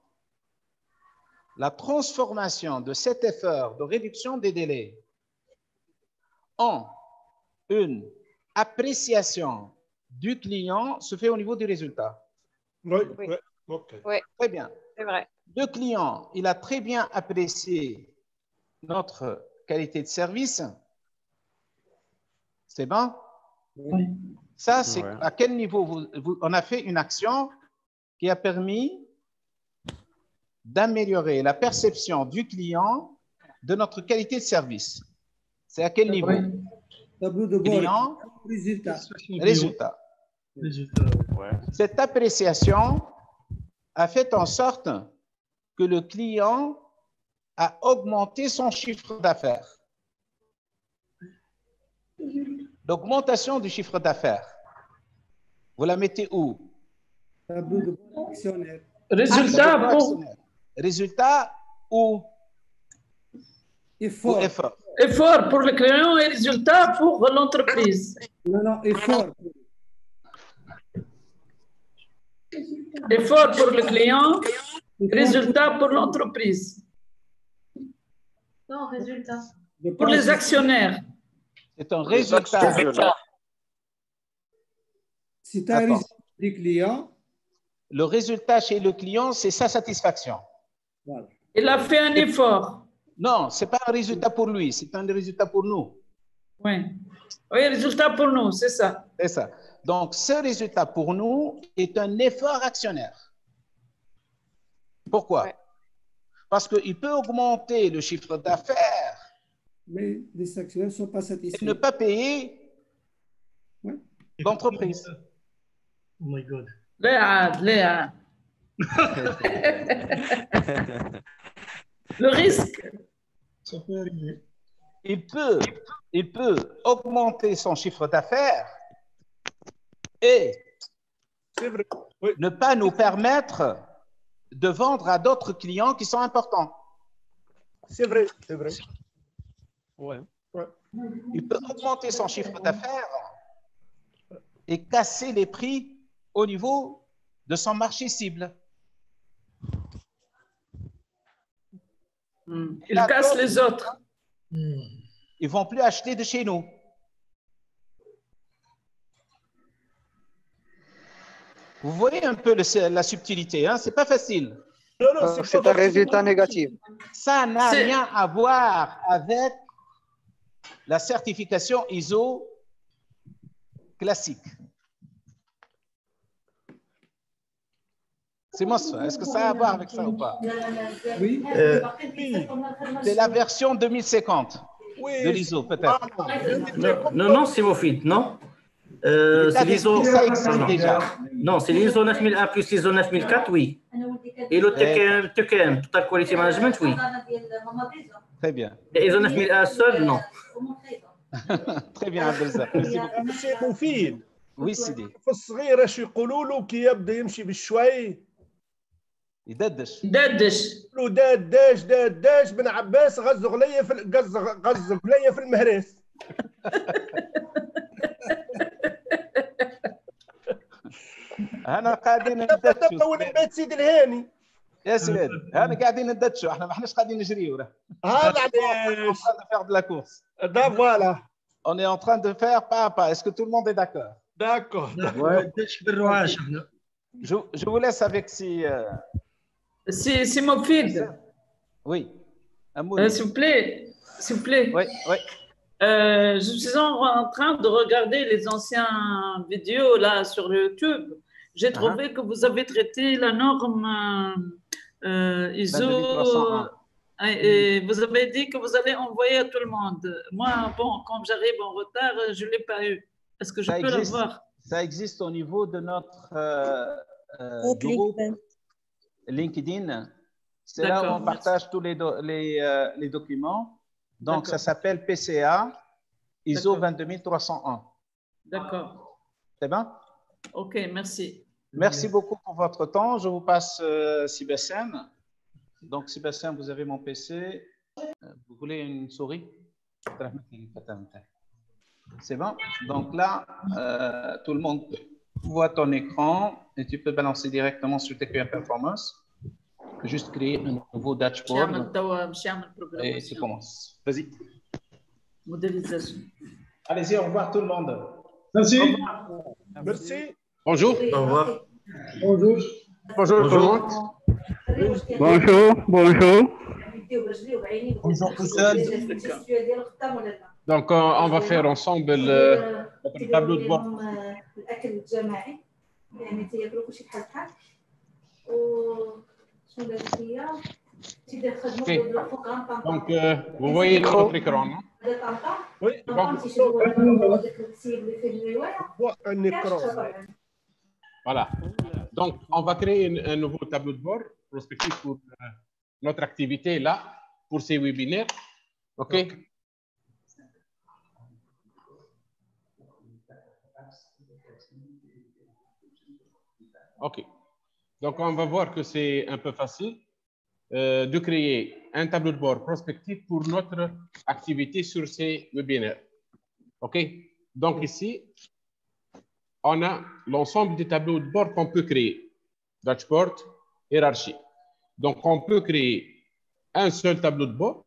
Speaker 4: La transformation de cet effort de réduction des délais en une appréciation du client se fait au niveau du résultat.
Speaker 5: Oui,
Speaker 7: Oui.
Speaker 5: oui. Ok.
Speaker 7: Oui,
Speaker 4: Très bien.
Speaker 7: c'est vrai.
Speaker 4: Le client, il a très bien apprécié notre qualité de service. C'est bon?
Speaker 1: Oui.
Speaker 4: Ça, c'est
Speaker 6: Ouais.
Speaker 4: à quel niveau vous, vous- on a fait une action qui a permis d'améliorer la perception du client de notre qualité de service. C'est à quel niveau?
Speaker 1: Oui.
Speaker 15: Tableau de bord
Speaker 4: Client,
Speaker 15: résultat.
Speaker 4: résultat.
Speaker 14: Résultat.
Speaker 6: Ouais.
Speaker 4: Cette appréciation a fait en sorte que le client a augmenté son chiffre d'affaires. L'augmentation du chiffre d'affaires, vous la mettez où?
Speaker 15: Tableau de bord actionnaire.
Speaker 1: Résultat
Speaker 4: Tableau
Speaker 1: pour
Speaker 4: actionnaire. Résultat ou, ou
Speaker 15: Effort.
Speaker 4: effort?
Speaker 1: effort pour le client et résultat pour l'entreprise.
Speaker 15: Non, non, effort.
Speaker 1: Effort pour le client, résultat pour l'entreprise.
Speaker 12: Non, résultat.
Speaker 15: Je
Speaker 1: Pour
Speaker 15: pense
Speaker 1: les
Speaker 15: que
Speaker 1: actionnaires.
Speaker 4: C'est un
Speaker 8: Les
Speaker 4: résultat.
Speaker 8: actionnaires.
Speaker 15: c'est un
Speaker 4: Attends.
Speaker 15: résultat du client.
Speaker 4: Le résultat chez le client, c'est sa satisfaction.
Speaker 15: Voilà.
Speaker 1: Il a fait un effort.
Speaker 4: Non, ce n'est pas un résultat pour lui, c'est un résultat pour nous.
Speaker 1: Oui. Oui, résultat pour nous, c'est ça.
Speaker 4: C'est ça. Donc, ce résultat pour nous est un effort actionnaire. Pourquoi?
Speaker 7: Ouais.
Speaker 4: Parce qu'il peut augmenter le chiffre d'affaires.
Speaker 15: Mais les actionnaires ne sont pas satisfaits.
Speaker 4: Et ne pas payer
Speaker 15: ouais.
Speaker 4: l'entreprise.
Speaker 14: Oh my God.
Speaker 1: Léa, Léa. Le risque.
Speaker 14: Ça peut arriver.
Speaker 4: Il peut, il peut augmenter son chiffre d'affaires et
Speaker 5: vrai. Oui.
Speaker 4: ne pas nous permettre de vendre à d'autres clients qui sont importants.
Speaker 5: C'est vrai, c'est vrai.
Speaker 6: Ouais.
Speaker 5: Ouais.
Speaker 4: Il peut augmenter son chiffre d'affaires et casser les prix au niveau de son marché cible.
Speaker 1: Mm. Il casse les autres.
Speaker 4: Mm. Ils ne vont plus acheter de chez nous. Vous voyez un peu le, la subtilité, hein? Ce n'est pas facile.
Speaker 5: Non, non,
Speaker 8: c'est un résultat négatif.
Speaker 4: Ça n'a rien à voir avec la certification I S O classique. C'est moi ça. Est-ce que ça a à voir avec ça ou pas?
Speaker 15: Oui.
Speaker 4: Euh, c'est la version deux mille cinquante
Speaker 5: oui,
Speaker 4: de l'I S O, peut-être.
Speaker 2: Non, non, non c'est Mofid, non euh, c'est l'I S O.
Speaker 4: Ça existe déjà.
Speaker 2: Non, c'est l'I S O neuf mille un plus l'I S O neuf mille quatre, oui. Et le T K M, Total Quality Management, oui.
Speaker 4: Très bien.
Speaker 2: Et l'I S O neuf mille un seul, non.
Speaker 4: Très bien, Abdelzak. Merci beaucoup.
Speaker 5: سي مفيد.
Speaker 4: Oui, Sidi.
Speaker 5: في الصغير اش يقولوا له كي يبدا يمشي بالشوي
Speaker 4: يددش
Speaker 1: ددش
Speaker 5: له داداش داداش بن عباس غزغ ليا في غزغ غزغ ليا في المهرس.
Speaker 4: انا قاعدين نددشوا
Speaker 5: اول بيت سيدي الهاني
Speaker 4: يا سيدي انا قاعدين نددشوا احنا ما احناش قاعدين نجريو
Speaker 5: هذا علاش
Speaker 4: faire de la course.
Speaker 5: دا فوالا.
Speaker 4: On est en train de faire pas à pas. Est-ce que tout le monde est d'accord?
Speaker 5: D'accord.
Speaker 4: Je, je vous laisse avec si. Euh...
Speaker 1: Si, si Mofid.
Speaker 4: Oui.
Speaker 1: Euh, s'il vous plaît. S'il vous plaît.
Speaker 4: Oui, oui.
Speaker 1: Euh, je suis en train de regarder les anciens vidéos là sur YouTube. J'ai trouvé uh-huh. que vous avez traité la norme euh, I S O. Et vous avez dit que vous allez envoyer à tout le monde. Moi, bon, quand j'arrive en retard, je ne l'ai pas eu. Est-ce que je
Speaker 4: ça
Speaker 1: peux
Speaker 4: existe,
Speaker 1: l'avoir?
Speaker 4: Ça existe au niveau de notre euh, euh, groupe LinkedIn. C'est là où on partage tous les, do les, euh, les documents. Donc, ça s'appelle P C A I S O vingt-deux mille trois cent un.
Speaker 1: D'accord.
Speaker 4: C'est bon?
Speaker 1: OK, merci.
Speaker 4: Merci beaucoup pour votre temps. Je vous passe euh, Sébastien. Donc, Sébastien, vous avez mon P C. Vous voulez une souris? C'est bon? Donc là, euh, tout le monde voit ton écran et tu peux balancer directement sur T Q M Performance. Juste créer un nouveau dashboard et tu commences. Vas-y.
Speaker 1: Modélisation.
Speaker 4: Allez-y, au revoir tout le monde.
Speaker 14: Merci.
Speaker 5: Merci.
Speaker 14: Bonjour.
Speaker 2: Au revoir.
Speaker 14: Bonjour.
Speaker 8: Bonjour tout le monde.
Speaker 16: Bonjour, bonjour.
Speaker 13: Bonjour tout seul.
Speaker 8: Donc, euh, on va faire ensemble euh, notre tableau de bord. Okay. Donc, euh, vous voyez notre écran, non?
Speaker 5: Oui.
Speaker 8: Bon.
Speaker 5: Un écran.
Speaker 8: Voilà. Donc, on va créer une, un nouveau tableau de bord prospectif pour euh, notre activité là, pour ces webinaires. OK? Okay. OK. Donc, on va voir que c'est un peu facile euh, de créer un tableau de bord prospectif pour notre activité sur ces webinaires. OK? Donc, ici, on a l'ensemble des tableaux de bord qu'on peut créer. Dashboard, hiérarchie. Donc, on peut créer un seul tableau de bord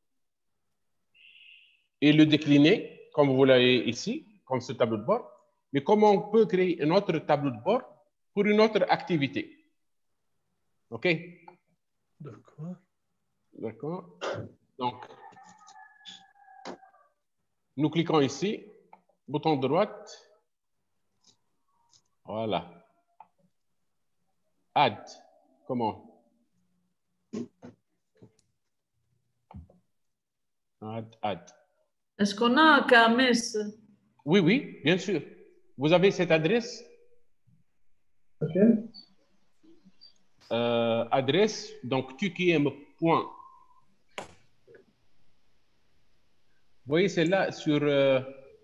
Speaker 8: et le décliner, comme vous l'avez ici, comme ce tableau de bord. Mais comment on peut créer un autre tableau de bord pour une autre activité? OK?
Speaker 5: D'accord.
Speaker 8: D'accord. Donc, nous cliquons ici, bouton droite. Voilà. Add. Comment? Add, add.
Speaker 1: Est-ce qu'on a K M S?
Speaker 8: Oui, oui, bien sûr. Vous avez cette adresse?
Speaker 14: Ok.
Speaker 8: Euh, adresse, donc tu qui aimes point. Vous voyez celle-là sur... euh,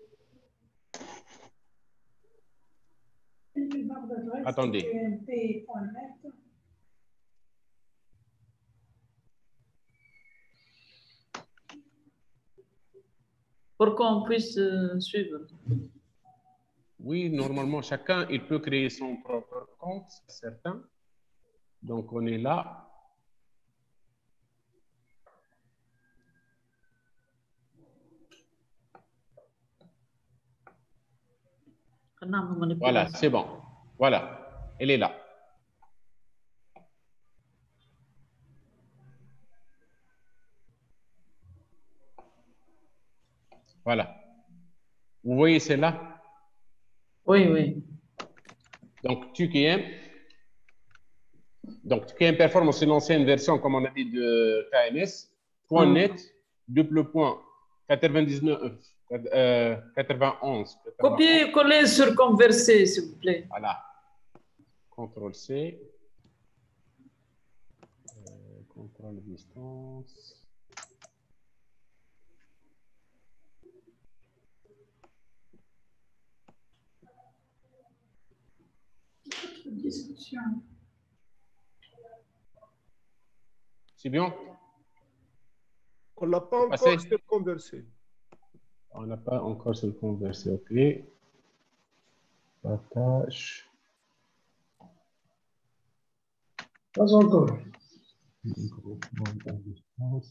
Speaker 8: Attendez.
Speaker 1: Pour qu'on puisse euh, suivre.
Speaker 8: Oui, normalement, chacun, il peut créer son propre compte, c'est certain. Donc, on est là. Voilà, c'est bon. Voilà, elle est là. Voilà. Vous voyez celle-là?
Speaker 1: Oui, oui.
Speaker 8: Donc, tu qui aimes. Donc, tu qui aimes performance, c'est l'ancienne version, comme on a dit, de K M S. Point
Speaker 1: Mm.
Speaker 8: net, double point, quatre-vingt-dix-neuf, euh, quatre-vingt-onze.
Speaker 1: Copier, coller sur converser, s'il vous plaît.
Speaker 8: Voilà. contrôle C. Euh, contrôle distance.
Speaker 12: Discussion.
Speaker 8: C'est bien?
Speaker 5: On n'a pas encore
Speaker 8: Passé?
Speaker 5: sur conversé.
Speaker 8: On n'a pas encore sur le conversé, ok. Partage.
Speaker 14: Pas encore.
Speaker 8: Groupement à distance.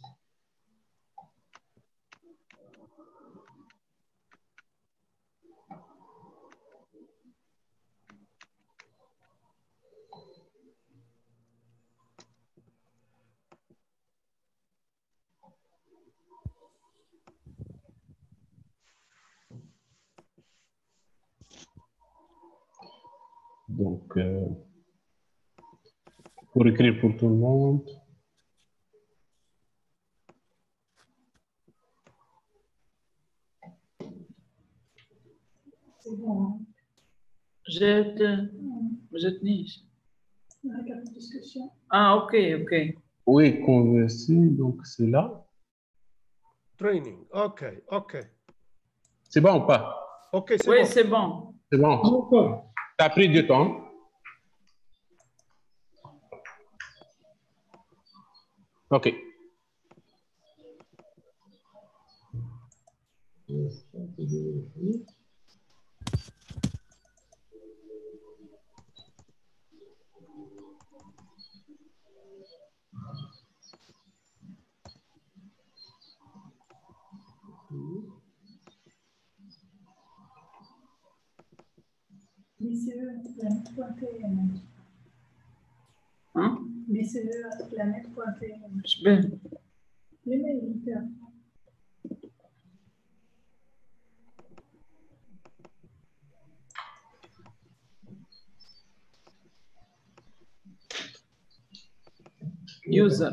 Speaker 8: Donc, euh, pour écrire pour tout le monde.
Speaker 12: C'est bon.
Speaker 1: Jette, jette niche.
Speaker 12: On regarde la discussion.
Speaker 1: Ah, ok, ok.
Speaker 8: Oui, converser, donc c'est là.
Speaker 5: Training, ok, ok.
Speaker 8: C'est bon ou pas?
Speaker 5: Ok, c'est
Speaker 1: Oui,
Speaker 5: bon.
Speaker 1: c'est bon.
Speaker 8: C'est bon. Ça a pris du temps. Ok.
Speaker 12: B C E planète point T M.
Speaker 1: Hein?
Speaker 12: B C E planète point T M.
Speaker 1: Je vais.
Speaker 12: Les mails, hyper.
Speaker 1: User.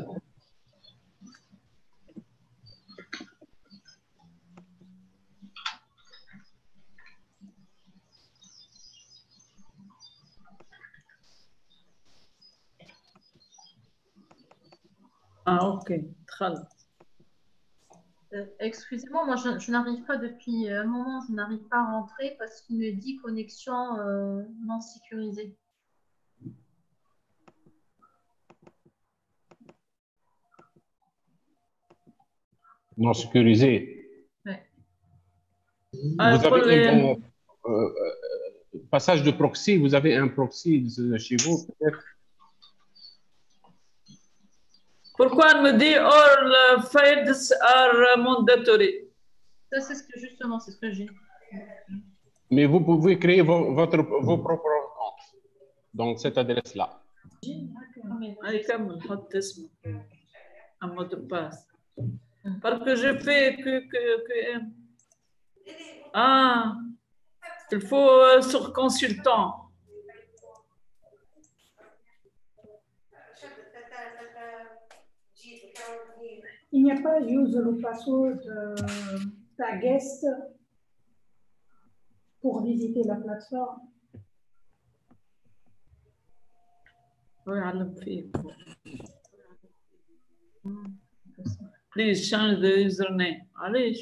Speaker 1: Ah, ok. Très bien.
Speaker 12: Euh, Excusez-moi, moi je, je n'arrive pas depuis un moment, je n'arrive pas à rentrer parce qu'il me dit connexion euh, non sécurisée.
Speaker 8: Non sécurisé.
Speaker 12: Ouais.
Speaker 8: Vous
Speaker 1: Ah, pour
Speaker 8: avez
Speaker 1: les-
Speaker 8: un euh, euh, passage de proxy, vous avez un proxy de chez vous, peut-être?
Speaker 1: Pourquoi elle me dit all fields are mandatory?
Speaker 12: Ça, c'est ce que justement, c'est ce que j'ai.
Speaker 8: Mais vous pouvez créer vos, votre, vos propres comptes dans cette adresse-là.
Speaker 1: هاي كمل حط اسمه un mot de passe. Parce que je fais que, que, que... Ah, il faut euh, sur consultant.
Speaker 17: Il n'y a pas use le password de ta guest pour visiter la plateforme.
Speaker 1: Please change the username. Allez.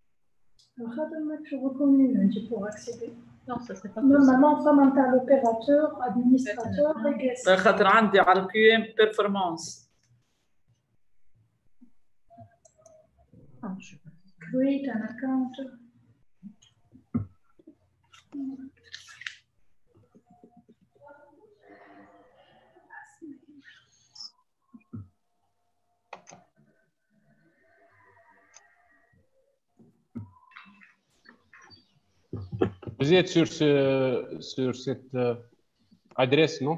Speaker 17: Je reconnais pour accéder.
Speaker 12: Non, ça c'est pas
Speaker 17: Normalement, fondamental opérateur, administrateur et guest.
Speaker 1: خاطر عندي على الكيو ام performance.
Speaker 17: Create an account.
Speaker 8: Vous êtes sur, ce, sur cette euh, adresse, non?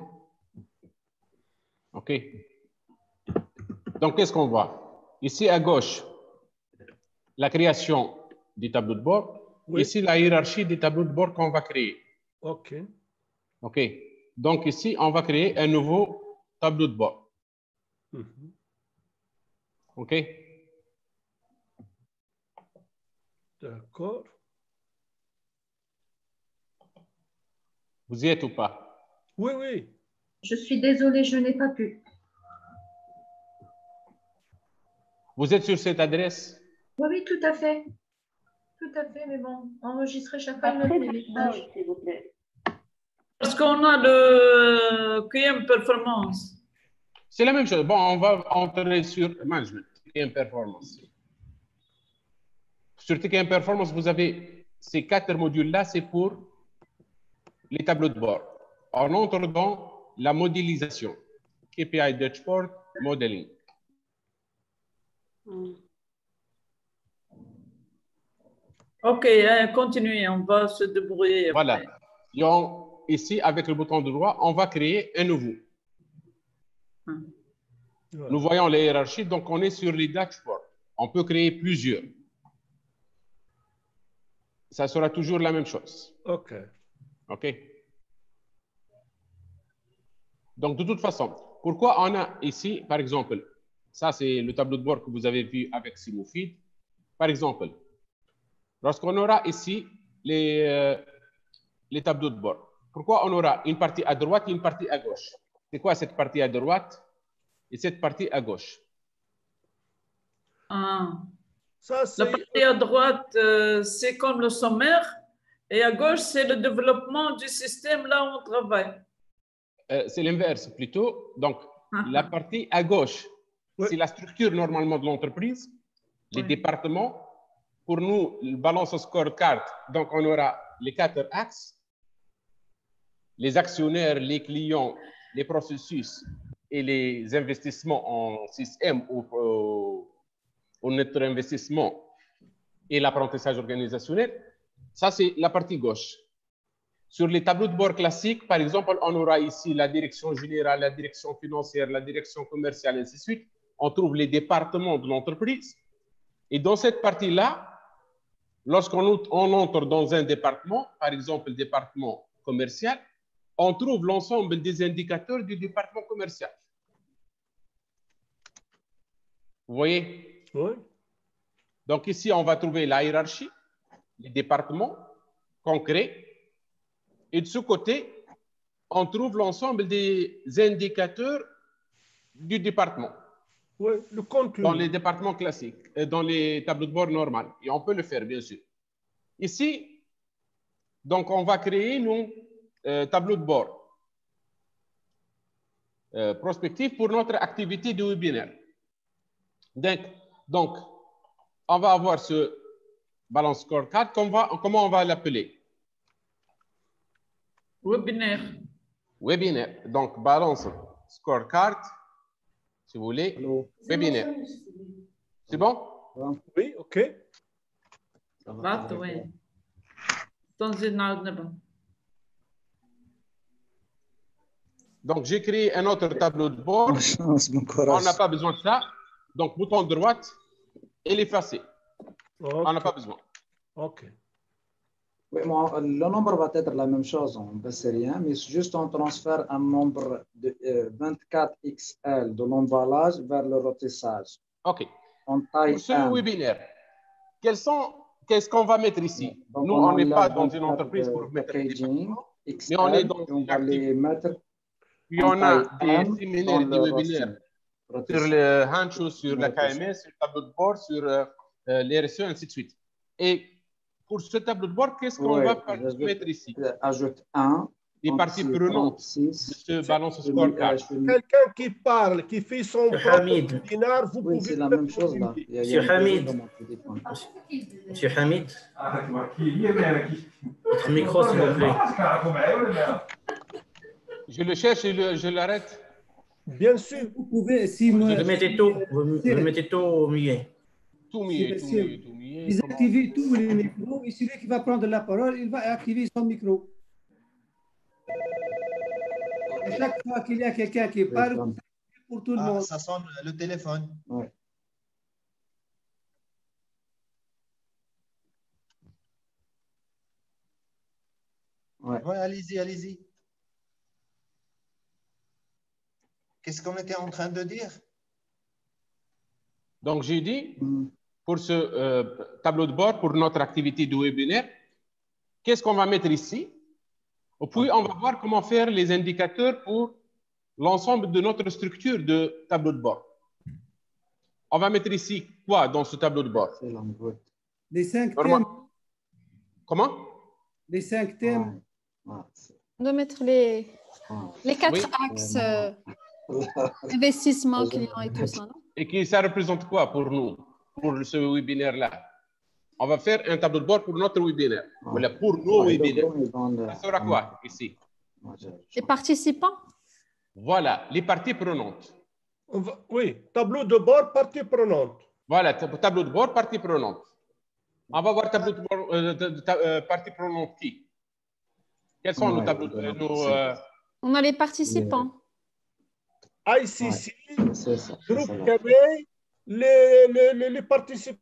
Speaker 8: OK. Donc, qu'est-ce qu'on voit? Ici, à gauche, la création des tableaux de bord. Oui. Ici, la hiérarchie des tableaux de bord qu'on va créer.
Speaker 5: OK.
Speaker 8: OK. Donc, ici, on va créer un nouveau tableau de bord.
Speaker 5: Mm-hmm.
Speaker 8: OK.
Speaker 5: D'accord.
Speaker 8: Vous y êtes ou pas?
Speaker 5: Oui, oui.
Speaker 12: Je suis désolée, je n'ai pas pu.
Speaker 8: Vous êtes sur cette adresse?
Speaker 12: Oui, oui, tout à fait. Tout à fait, mais bon, enregistrer chaque fois notre message.
Speaker 10: S'il vous plaît.
Speaker 1: Parce qu'on a le Q M Performance.
Speaker 8: C'est la même chose. Bon, on va entrer sur Management, Q M Performance. Sur Q M Performance, vous avez ces quatre modules-là, c'est pour les tableaux de bord. On entre dans la modélisation. K P I Dashboard Modeling.
Speaker 1: Mm. OK, hein, continuez, on va se débrouiller.
Speaker 8: Voilà. Et on, ici, avec le bouton droit, on va créer un nouveau. Mm. Voilà. Nous voyons les hiérarchies, donc on est sur les dashboards. On peut créer plusieurs. Ça sera toujours la même chose.
Speaker 5: OK.
Speaker 8: OK. Donc, de toute façon, pourquoi on a ici, par exemple, ça c'est le tableau de bord que vous avez vu avec Simofeed. Par exemple, lorsqu'on aura ici les, euh, les tableaux de bord, pourquoi on aura une partie à droite et une partie à gauche? C'est quoi cette partie à droite et cette partie à gauche?
Speaker 1: Ah. Ça, la partie à droite, euh, c'est comme le sommaire, et à gauche, c'est le développement du système là où on travaille.
Speaker 8: Euh, c'est l'inverse plutôt. Donc, uh-huh. La partie à gauche, oui. C'est la structure normalement de l'entreprise, les oui. Départements. Pour nous, le balance scorecard, donc on aura les quatre axes, les actionnaires, les clients, les processus et les investissements en système ou, ou, ou notre investissement et l'apprentissage organisationnel. Ça, c'est la partie gauche. Sur les tableaux de bord classiques, par exemple, on aura ici la direction générale, la direction financière, la direction commerciale, et ainsi de suite. On trouve les départements de l'entreprise. Et dans cette partie-là, lorsqu'on on entre dans un département, par exemple le département commercial, on trouve l'ensemble des indicateurs du département commercial. Vous voyez?
Speaker 5: Oui.
Speaker 8: Donc ici, on va trouver la hiérarchie, les départements concrets. Et de ce côté, on trouve l'ensemble des indicateurs du département.
Speaker 5: Oui, le contenu.
Speaker 8: Dans les départements classiques, dans les tableaux de bord normaux. Et on peut le faire, bien sûr. Ici, donc, on va créer nos euh, tableaux de bord euh, prospectifs pour notre activité de webinaire. Donc, donc, on va avoir ce balance scorecard. Comment, comment on va l'appeler?
Speaker 1: Webinaire.
Speaker 8: Webinaire. Donc, balance scorecard, si vous voulez. Hello. Webinaire. C'est bon?
Speaker 5: Oui, OK.
Speaker 1: Bah, oui.
Speaker 8: Donc, j'ai créé un autre tableau de bord. On n'a pas besoin de ça. Donc, bouton droite et l'effacer. Okay. On n'a pas besoin.
Speaker 5: OK.
Speaker 18: Oui, moi, le nombre va être la même chose, on ne sait rien, mais juste on transfère un nombre de euh, vingt-quatre X L de l'emballage vers le rotissage.
Speaker 8: OK.
Speaker 18: en taille
Speaker 8: Pour ce
Speaker 18: un.
Speaker 8: webinaire, quels sont, qu'est-ce qu'on va mettre ici?
Speaker 18: Donc,
Speaker 8: Nous,
Speaker 18: on
Speaker 8: on n'est pas
Speaker 18: enlève
Speaker 8: dans une
Speaker 18: vingt-quatre
Speaker 8: entreprise pour
Speaker 18: de
Speaker 8: mettre des
Speaker 18: packaging,
Speaker 8: documents, mais on est
Speaker 18: X L,
Speaker 8: dans
Speaker 18: et on
Speaker 8: une
Speaker 18: va les
Speaker 8: activité.
Speaker 18: mettre
Speaker 8: Puis
Speaker 18: en
Speaker 8: on a
Speaker 18: taille
Speaker 8: des
Speaker 18: un dans
Speaker 8: séminaires, des
Speaker 18: le
Speaker 8: webinaires
Speaker 18: roasting.
Speaker 8: sur le Hancho, sur la K
Speaker 18: Rotation.
Speaker 8: M S, sur le tableau de bord, sur euh, euh, les R S E, ainsi de suite. Et pour ce tableau de bord, qu'est-ce qu'on
Speaker 18: Oui,
Speaker 8: va par-
Speaker 18: j'ajoute-
Speaker 8: mettre ici?
Speaker 18: Ajoute un.
Speaker 8: Les parties prenantes de ce balance scorecard.
Speaker 5: Quelqu'un qui parle, qui fait son
Speaker 2: Monsieur
Speaker 5: propre
Speaker 2: Hamid.
Speaker 5: webinar, vous
Speaker 18: Oui,
Speaker 5: pouvez
Speaker 18: c'est la même chose là. Il y a- il y a
Speaker 2: Monsieur
Speaker 18: un
Speaker 2: Hamid.
Speaker 18: dans mon téléphone.
Speaker 2: Monsieur Hamid. Votre micro, s'il vous plaît.
Speaker 8: Je le cherche et le- je l'arrête.
Speaker 5: Bien sûr.
Speaker 15: Vous pouvez, si moi,
Speaker 2: Vous mettez tout, vous, vous mettez tout au milieu.
Speaker 8: Tout
Speaker 15: si-
Speaker 8: mieux, tout
Speaker 15: si
Speaker 8: mieux, tout mieux.
Speaker 15: vous activez tous les micros et celui qui va prendre la parole, il va activer son micro. À chaque fois qu'il y a quelqu'un qui parle, pour tout le
Speaker 3: Ah,
Speaker 15: monde.
Speaker 3: ça sonne le téléphone.
Speaker 18: Ouais. Ouais.
Speaker 3: Ouais, allez-y, allez-y. Qu'est-ce qu'on était en train de dire?
Speaker 8: Donc, j'ai dit, pour ce euh, tableau de bord, pour notre activité de webinaire, qu'est-ce qu'on va mettre ici? Et puis, on va voir comment faire les indicateurs pour l'ensemble de notre structure de tableau de bord. On va mettre ici quoi dans ce tableau de bord?
Speaker 15: Les cinq
Speaker 8: Normal-
Speaker 15: thèmes.
Speaker 8: Comment?
Speaker 15: Les cinq thèmes.
Speaker 10: On doit mettre les, les quatre
Speaker 8: Oui.
Speaker 10: axes euh, investissement, client et tout ça, non?
Speaker 8: Et qui ça représente quoi pour nous, pour ce webinaire-là? On va faire un tableau de bord pour notre webinaire. Voilà, pour nos webinaires. Ça sera quoi ici?
Speaker 10: Les participants?
Speaker 8: Voilà, les parties prenantes.
Speaker 5: On va- oui, tableau de bord, partie prenante.
Speaker 8: Voilà, tab- tableau de bord, partie prenante. On va voir tableau de bord, euh, de- de- ta- euh, partie prenante qui? Quels sont nos
Speaker 18: Ouais,
Speaker 8: tableaux de nos, euh,
Speaker 10: On a les participants.
Speaker 5: I C C,
Speaker 18: C'est ça. c'est
Speaker 5: groupe
Speaker 18: ça, là.
Speaker 5: carré, les, les, les, les participants.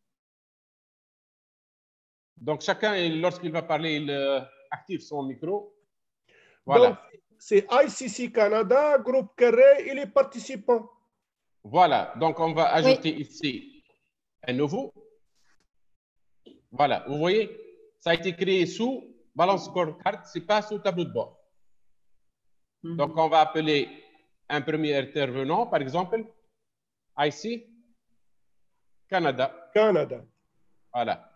Speaker 8: Donc, chacun, il- lorsqu'il va parler, il euh, active son micro. Voilà.
Speaker 5: Donc, c'est I C C Canada, groupe carré et les participants.
Speaker 8: Voilà. Donc, on va ajouter ici un nouveau. Voilà. Vous voyez, ça a été créé sous Balance Scorecard, ce n'est pas sous tableau de bord. Donc, on va appeler un premier intervenant, par exemple, I C Canada.
Speaker 5: Canada.
Speaker 8: Voilà.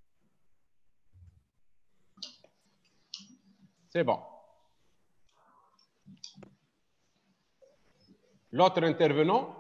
Speaker 8: C'est bon. L'autre intervenant,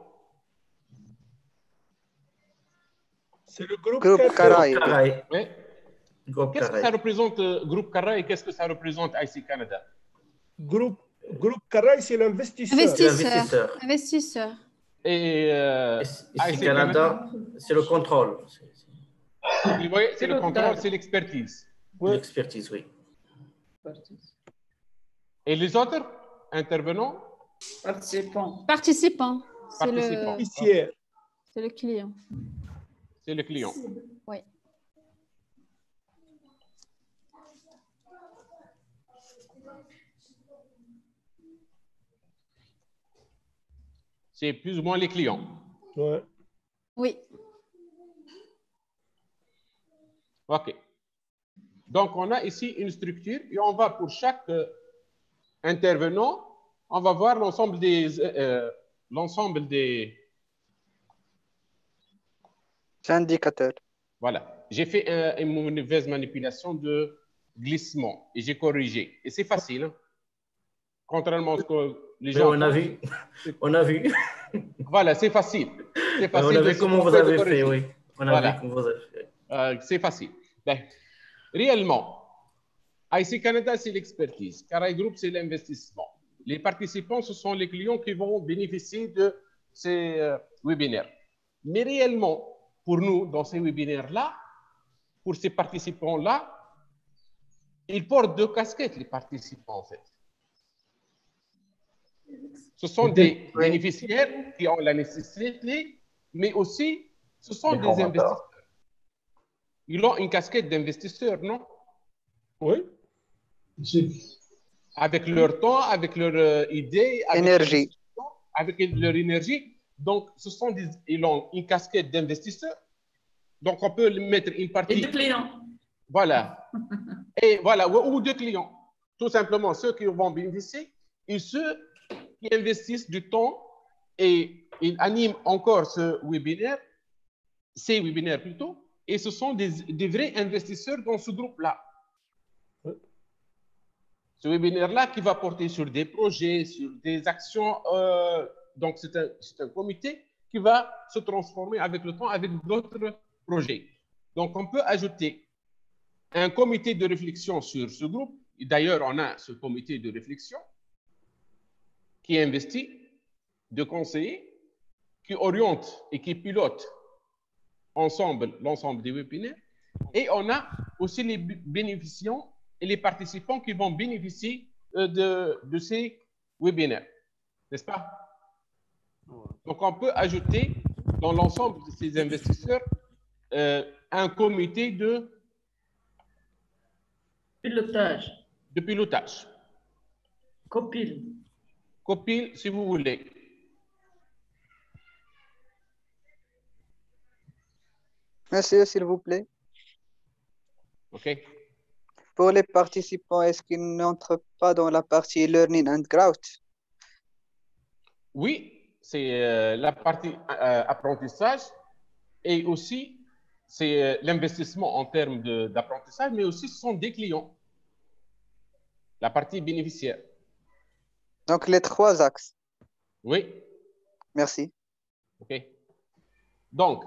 Speaker 5: c'est le groupe,
Speaker 19: Groupe
Speaker 5: carré.
Speaker 19: Caraïbes.
Speaker 8: oui.
Speaker 2: Groupe
Speaker 8: Qu'est-ce que ça
Speaker 2: Caraïbes.
Speaker 8: représente, euh, Groupe Carré, et qu'est-ce que ça représente I C Canada?
Speaker 5: Groupe, groupe carré, c'est l'investisseur.
Speaker 10: Investisseurs. Investisseurs.
Speaker 8: Et euh,
Speaker 2: Ici,
Speaker 8: I C
Speaker 2: Canada, c'est le contrôle.
Speaker 8: vous voyez, c'est le contrôle, c'est l'expertise.
Speaker 2: L'expertise, oui.
Speaker 8: Et les autres intervenants?
Speaker 1: Participants.
Speaker 10: Participants. C'est
Speaker 8: Participants.
Speaker 10: le, c'est le client.
Speaker 8: C'est le client.
Speaker 10: Oui.
Speaker 8: C'est plus ou moins les clients.
Speaker 5: Ouais.
Speaker 10: Oui.
Speaker 8: OK. Donc, on a ici une structure et on va pour chaque euh, intervenant, on va voir l'ensemble des, euh, l'ensemble des...
Speaker 19: Indicateurs.
Speaker 8: Voilà. J'ai fait un- une mauvaise manipulation de glissement et j'ai corrigé. Et c'est facile. Hein? Contrairement à ce que les
Speaker 2: Mais
Speaker 8: gens...
Speaker 2: on a vu. On a vu.
Speaker 8: Voilà, c'est facile. C'est
Speaker 2: On
Speaker 8: facile
Speaker 2: a
Speaker 8: de
Speaker 2: vu
Speaker 8: se
Speaker 2: comment vous
Speaker 8: tromper, de
Speaker 2: avez
Speaker 8: corriger.
Speaker 2: fait, oui. On a
Speaker 8: Voilà.
Speaker 2: vu comment vous avez fait.
Speaker 8: Euh, c'est facile. Ben, réellement, I C Canada, c'est l'expertise. Caraï Group, c'est l'investissement. Les participants, ce sont les clients qui vont bénéficier de ces euh, webinaires. Mais réellement, pour nous, dans ces webinaires-là, pour ces participants-là, ils portent deux casquettes, les participants, en fait. Ce sont des bénéficiaires qui ont la nécessité, mais aussi, ce sont
Speaker 5: Des
Speaker 8: des
Speaker 5: formateurs.
Speaker 8: investisseurs. Ils ont une casquette d'investisseurs, non?
Speaker 5: Oui.
Speaker 8: Avec leur temps, avec leur euh, idée, avec
Speaker 19: Énergie.
Speaker 8: leur, avec leur énergie, Donc, ce sont des, ils ont une casquette d'investisseurs. Donc, on peut mettre une partie.
Speaker 1: Et de clients.
Speaker 8: Voilà. Et voilà, ou, ou de clients. Tout simplement, ceux qui vont bénéficier et ceux qui investissent du temps et ils animent encore ce webinaire, ces webinaires plutôt, et ce sont des, des vrais investisseurs dans ce groupe-là. Ce webinaire-là qui va porter sur des projets, sur des actions. Euh, donc, c'est un, un comité qui va se transformer avec le temps avec d'autres projets. Donc, on peut ajouter un comité de réflexion sur ce groupe. D'ailleurs, on a ce comité de réflexion qui investit de conseillers, qui oriente et qui pilote ensemble l'ensemble des webinaires. Et on a aussi les bénéficiants et les participants qui vont bénéficier de, de ces webinaires, n'est-ce pas? Donc, on peut ajouter dans l'ensemble de ces investisseurs euh, un comité de
Speaker 1: pilotage.
Speaker 8: De pilotage.
Speaker 1: Copil.
Speaker 8: Copil, si vous voulez.
Speaker 19: Monsieur, s'il vous plaît.
Speaker 8: OK.
Speaker 19: Pour les participants, est-ce qu'ils n'entrent pas dans la partie Learning and Growth?
Speaker 8: Oui, c'est euh, la partie euh, apprentissage et aussi c'est euh, l'investissement en termes d'apprentissage, mais aussi ce sont des clients. La partie bénéficiaire.
Speaker 19: Donc, les trois axes.
Speaker 8: Oui.
Speaker 19: Merci.
Speaker 8: OK. Donc,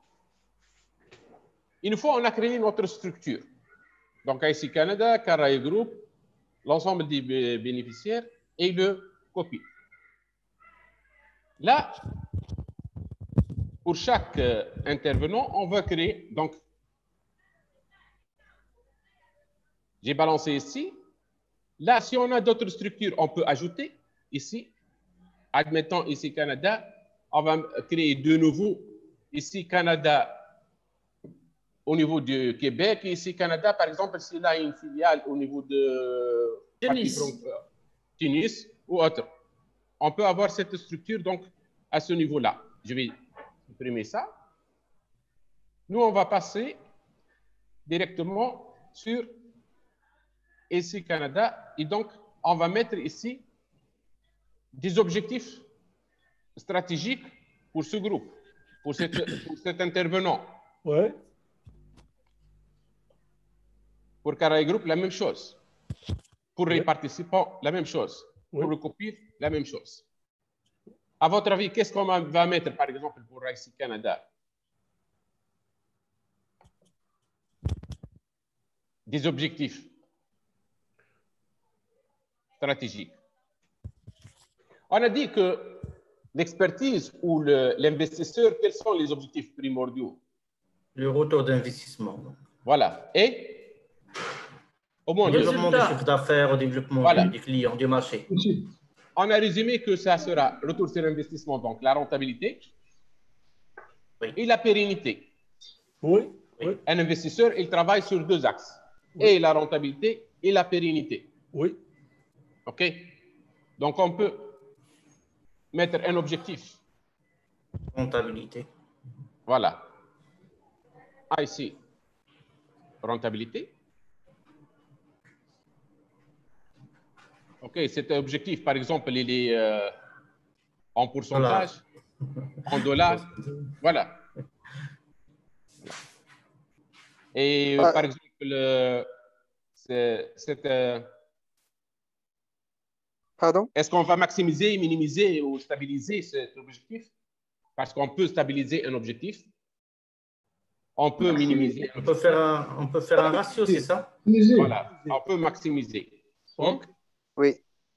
Speaker 8: une fois on a créé notre structure, donc I C Canada, Caraï Group, l'ensemble des bénéficiaires et le copie. Là, pour chaque euh, intervenant, on va créer, donc, j'ai balancé ici. Là, si on a d'autres structures, on peut ajouter ici. Admettons ici Canada, on va créer de nouveau ici Canada au niveau du Québec. Ici Canada, par exemple, s'il a une filiale au niveau de
Speaker 1: Tunis.
Speaker 8: Tunis ou autre. On peut avoir cette structure donc à ce niveau-là. Je vais supprimer ça. Nous, on va passer directement sur ici Canada et donc on va mettre ici des objectifs stratégiques pour ce groupe, pour, cette, pour cet intervenant.
Speaker 5: Ouais.
Speaker 8: Pour Caraï Group, la même chose. Pour les
Speaker 5: ouais.
Speaker 8: participants, la même chose.
Speaker 5: Ouais.
Speaker 8: Pour le copier, la même chose. À votre avis, qu'est-ce qu'on va mettre, par exemple, pour I C Canada? Des objectifs stratégiques. On a dit que l'expertise ou l'investisseur, quels sont les objectifs primordiaux?
Speaker 2: Le retour d'investissement.
Speaker 8: Voilà. Et au moins,
Speaker 2: le développement du chiffre d'affaires, au développement
Speaker 8: voilà.
Speaker 2: des clients, du marché.
Speaker 8: On a résumé que ça sera retour sur investissement, donc la rentabilité oui. et la pérennité.
Speaker 5: Oui. oui.
Speaker 8: Un investisseur, il travaille sur deux axes, oui. et la rentabilité et la pérennité.
Speaker 5: Oui.
Speaker 8: OK? Donc, on peut mettre un objectif.
Speaker 2: Rentabilité.
Speaker 8: Voilà. Ah, ici, rentabilité. OK, cet objectif, par exemple, il est euh, en pourcentage, voilà. en dollars. Voilà. Et ah. par exemple, euh, c'est... Euh,
Speaker 19: Pardon?
Speaker 8: Est-ce qu'on va maximiser, minimiser ou stabiliser cet objectif? Parce qu'on peut stabiliser un objectif. On peut minimiser.
Speaker 2: On peut faire un, on peut faire un ratio, c'est ça?
Speaker 8: Voilà, on peut maximiser. Donc,
Speaker 19: oui.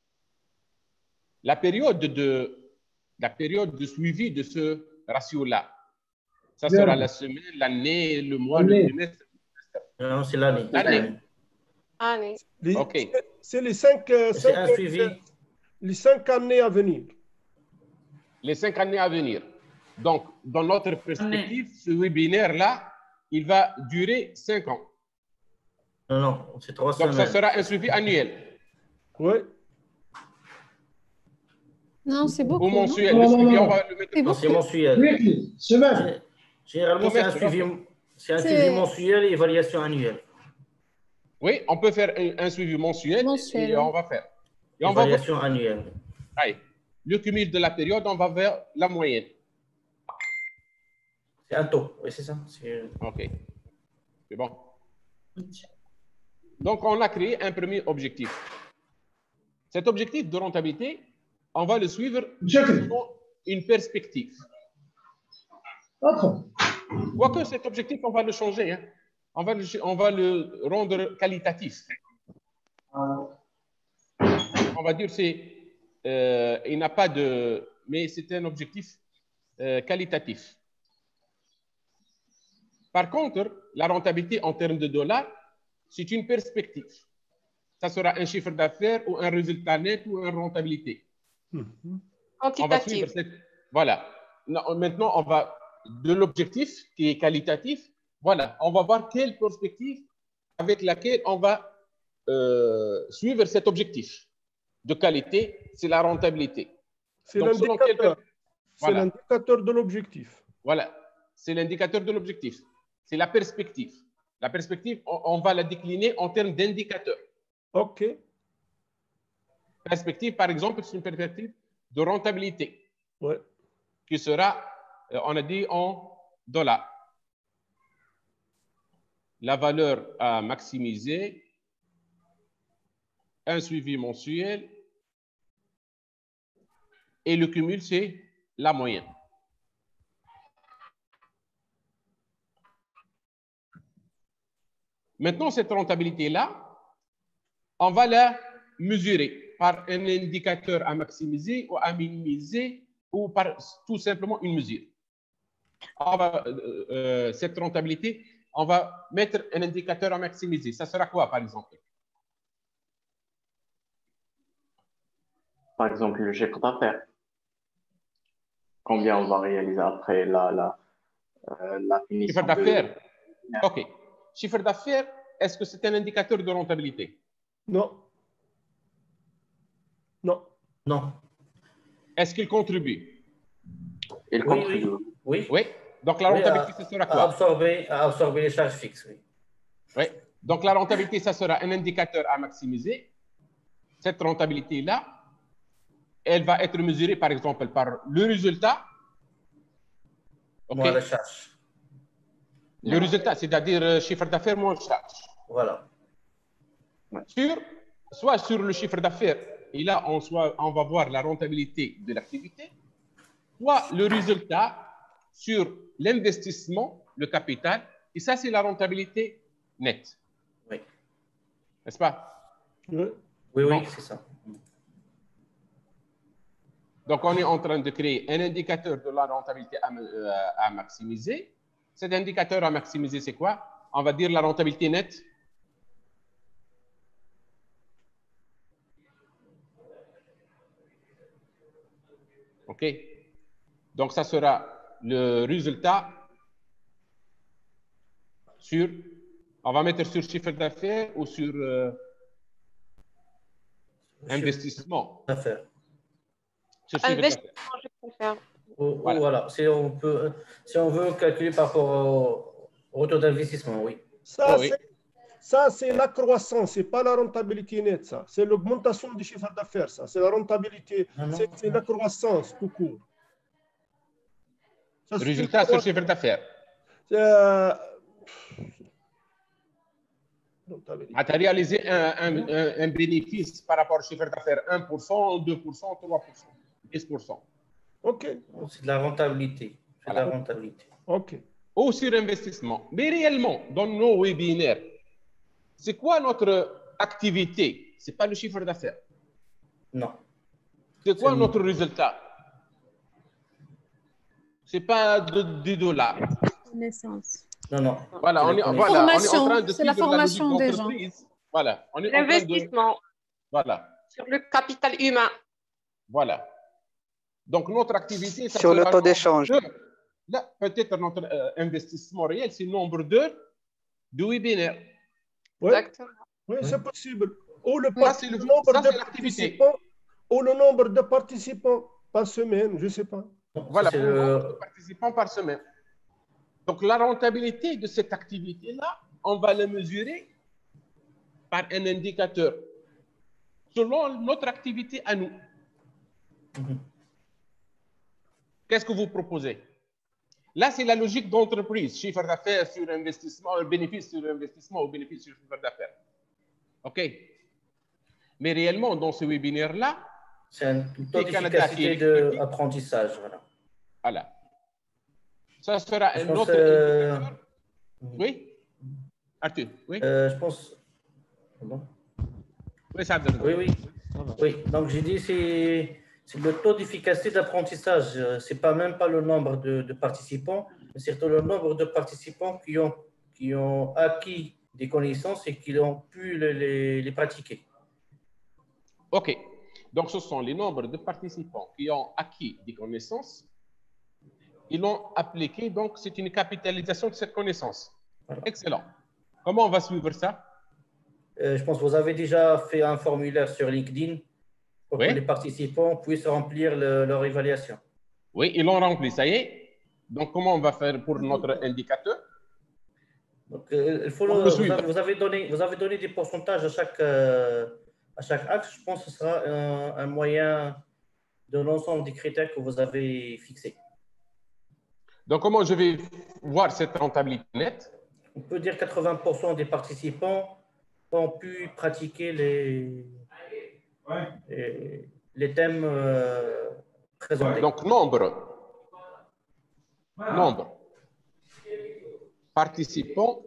Speaker 8: La période de, la période de suivi de ce ratio-là, ça sera Bien. la semaine, l'année, le mois, le trimestre.
Speaker 2: Non, c'est l'année.
Speaker 8: L'année.
Speaker 7: Année.
Speaker 8: OK.
Speaker 5: C'est les cinq, cinq,
Speaker 2: un suivi.
Speaker 5: les cinq années à venir.
Speaker 8: Les cinq années à venir. Donc, dans notre perspective, ce webinaire-là, il va durer cinq ans.
Speaker 2: Non, non, c'est trois
Speaker 8: Donc,
Speaker 2: semaines.
Speaker 8: ça sera un suivi annuel.
Speaker 5: Oui.
Speaker 10: Non, c'est beaucoup.
Speaker 8: Ou
Speaker 10: non
Speaker 8: mensuel.
Speaker 14: Non,
Speaker 8: Le
Speaker 14: non,
Speaker 8: suivi,
Speaker 14: non.
Speaker 8: on va le mettre.
Speaker 10: C'est
Speaker 2: Non, c'est
Speaker 10: beaucoup.
Speaker 2: mensuel.
Speaker 14: Weekly, semaine.
Speaker 2: Généralement, c'est un
Speaker 8: Semestre,
Speaker 2: suivi,
Speaker 8: ok.
Speaker 2: c'est un
Speaker 10: C'est-
Speaker 2: suivi mensuel et évaluation annuelle.
Speaker 8: Oui, on peut faire un, un suivi mensuel
Speaker 10: Mensuel,
Speaker 8: et
Speaker 10: oui.
Speaker 8: on va faire. Et on va voir.
Speaker 2: Évaluation annuelle.
Speaker 8: Allez, le cumul de la période, on va vers la moyenne.
Speaker 2: C'est un taux, oui, c'est ça. C'est-
Speaker 8: OK. C'est bon. Donc, on a créé un premier objectif. Cet objectif de rentabilité, on va le suivre selon une perspective. Quoique cet objectif, on va le changer. Hein. On, va le, on va le rendre qualitatif. On va dire c'est, euh, il n'a pas de, mais c'est un objectif euh, qualitatif. Par contre, la rentabilité en termes de dollars, c'est une perspective. Ça sera un chiffre d'affaires ou un résultat net ou une rentabilité. On va suivre cette... Voilà. Non, maintenant, on va de l'objectif qui est qualitatif. Voilà. On va voir quelle perspective avec laquelle on va euh, suivre cet objectif de qualité. C'est la rentabilité.
Speaker 5: C'est
Speaker 8: Donc, selon quel-
Speaker 5: l'indicateur. C'est
Speaker 8: Voilà.
Speaker 5: l'indicateur de l'objectif.
Speaker 8: Voilà, c'est l'indicateur de l'objectif. C'est la perspective. La perspective, on, on va la décliner en termes d'indicateurs.
Speaker 5: OK.
Speaker 8: Perspective, par exemple, c'est une perspective de rentabilité
Speaker 5: Ouais.
Speaker 8: qui sera, euh, on a dit, en dollars. La valeur à maximiser, un suivi mensuel et le cumul, c'est la moyenne. Maintenant, cette rentabilité-là, on va la mesurer par un indicateur à maximiser ou à minimiser ou par tout simplement une mesure. On va, euh, euh, cette rentabilité, on va mettre un indicateur à maximiser. Ça sera quoi, par exemple?
Speaker 20: Par exemple, le chiffre d'affaires. Combien on va réaliser après la, la, euh, la finition
Speaker 8: Chiffre
Speaker 20: de-
Speaker 8: d'affaires. OK. Chiffre d'affaires, est-ce que c'est un indicateur de rentabilité?
Speaker 5: Non. Non.
Speaker 2: Non.
Speaker 8: Est-ce qu'il contribue?
Speaker 20: Il
Speaker 2: Oui,
Speaker 20: contribue.
Speaker 2: oui. Oui.
Speaker 8: Oui. Donc la
Speaker 2: Oui,
Speaker 8: rentabilité,
Speaker 2: à-
Speaker 8: ce sera
Speaker 2: à
Speaker 8: quoi?
Speaker 2: absorber, à absorber les charges fixes, oui.
Speaker 8: Oui. Donc la rentabilité, ça sera un indicateur à maximiser. Cette rentabilité-là, elle va être mesurée, par exemple, par le résultat. OK.
Speaker 2: Moins la charge.
Speaker 8: Le résultat, c'est-à-dire euh, chiffre d'affaires moins charge.
Speaker 2: Voilà.
Speaker 8: Sur, soit sur le chiffre d'affaires, et là, on, soit, on va voir la rentabilité de l'activité, soit le résultat sur l'investissement, le capital, et ça, c'est la rentabilité nette.
Speaker 2: Oui.
Speaker 8: N'est-ce pas?
Speaker 5: Oui,
Speaker 2: oui,
Speaker 8: Bon.
Speaker 2: c'est ça.
Speaker 8: Donc, on est en train de créer un indicateur de la rentabilité à, euh, à maximiser. Cet indicateur à maximiser, c'est quoi? On va dire la rentabilité nette. OK. Donc, ça sera le résultat sur, on va mettre sur chiffre d'affaires ou sur euh, investissement.
Speaker 2: D'affaires.
Speaker 8: Sur chiffre d'affaires.
Speaker 7: Investissement, je préfère.
Speaker 2: Ou- ou
Speaker 8: Voilà.
Speaker 2: voilà. Si on peut, si on veut calculer par rapport au, au retour d'investissement, oui.
Speaker 5: Ça,
Speaker 8: Oh oui.
Speaker 5: c'est, ça, c'est la croissance, c'est pas la rentabilité nette, ça. C'est l'augmentation du chiffre d'affaires, ça. C'est la rentabilité,
Speaker 2: Non, non.
Speaker 5: c'est, c'est la croissance tout court. Ça, c'est
Speaker 8: Résultat
Speaker 5: une
Speaker 8: sur
Speaker 5: croissance.
Speaker 8: chiffre d'affaires.
Speaker 5: Euh, rentabilité.
Speaker 8: Tu as réalisé un, un- un- un bénéfice par rapport au chiffre d'affaires un pour cent, deux pour cent, trois pour cent, dix pour cent.
Speaker 5: OK,
Speaker 2: C'est de la rentabilité. C'est de la
Speaker 8: Voilà.
Speaker 2: rentabilité.
Speaker 5: OK.
Speaker 8: Ou sur investissement. Mais réellement, dans nos webinaires, c'est quoi notre activité? Ce n'est pas le chiffre d'affaires.
Speaker 2: Non.
Speaker 8: C'est quoi
Speaker 2: C'est-
Speaker 8: notre résultat? Ce n'est pas de- des dollars.
Speaker 10: Connaissance.
Speaker 2: Non, non.
Speaker 8: Voilà, on est,
Speaker 2: la
Speaker 8: voilà, on est en
Speaker 10: formation,
Speaker 8: train de
Speaker 10: c'est la
Speaker 8: suivre
Speaker 10: formation
Speaker 8: logique
Speaker 10: des gens.
Speaker 8: d'entreprise. Voilà, on est en train de...
Speaker 7: L'investissement
Speaker 8: Voilà,
Speaker 7: sur le capital humain.
Speaker 8: voilà. Donc, notre activité... ça
Speaker 19: Sur le
Speaker 8: sera
Speaker 19: taux
Speaker 8: nombre
Speaker 19: d'échange.
Speaker 8: d'heures. Là, peut-être notre euh, investissement réel, c'est le nombre d'heures de webinaires.
Speaker 5: Ouais.
Speaker 7: Exactement.
Speaker 5: Oui, c'est possible. Ou le,
Speaker 8: Ça,
Speaker 5: part-
Speaker 8: c'est le-
Speaker 5: le nombre
Speaker 8: ça,
Speaker 5: de
Speaker 8: c'est l'activité.
Speaker 5: participants, ou le nombre de participants. Par semaine, je ne sais pas.
Speaker 8: Voilà,
Speaker 2: c'est
Speaker 8: pour
Speaker 2: le-
Speaker 8: nombre de participants par semaine. Donc, la rentabilité de cette activité-là, on va la mesurer par un indicateur selon notre activité à nous. Qu'est-ce que vous proposez? Là, c'est la logique d'entreprise, chiffre d'affaires sur investissement, bénéfice sur investissement ou bénéfice sur chiffre d'affaires. OK? Mais réellement, dans ce webinaire-là,
Speaker 2: c'est un taux
Speaker 8: c'est Canada qui
Speaker 2: d'efficacité
Speaker 8: est
Speaker 2: d'apprentissage. Voilà.
Speaker 8: Voilà. Ça sera
Speaker 2: Je
Speaker 8: un
Speaker 2: pense,
Speaker 8: autre
Speaker 2: euh,
Speaker 8: indicateur. Oui? Arthur, oui?
Speaker 2: euh, je pense. Pardon.
Speaker 8: Oui, ça
Speaker 2: Oui, oui. Oui, donc j'ai dit c'est c'est le taux d'efficacité d'apprentissage. Euh, C'est pas même pas le nombre de, de participants, mais surtout le nombre de participants qui ont, qui ont acquis des connaissances et qui ont pu les, les, les pratiquer.
Speaker 8: OK. Donc, ce sont les nombres de participants qui ont acquis des connaissances. Ils l'ont appliqué, donc c'est une capitalisation de cette connaissance. Excellent. Comment on va suivre ça?
Speaker 2: Euh, je pense que vous avez déjà fait un formulaire sur LinkedIn pour
Speaker 8: Oui.
Speaker 2: que les participants puissent remplir le- leur évaluation.
Speaker 8: Oui, ils l'ont rempli, ça y est. Donc, comment on va faire pour notre indicateur?
Speaker 2: Donc, euh, il faut
Speaker 8: Pour
Speaker 2: le-
Speaker 8: le
Speaker 2: vous,
Speaker 8: suivre.
Speaker 2: avez, vous, avez donné, vous avez donné des pourcentages à chaque, euh, à chaque axe. Je pense que ce sera un, un moyen de l'ensemble des critères que vous avez fixés.
Speaker 8: Donc, comment je vais voir cette rentabilité nette?
Speaker 2: On peut dire que quatre-vingts pour cent des participants ont pu pratiquer les, les, les thèmes euh, présentés.
Speaker 8: Donc, nombre. Nombre. Participants.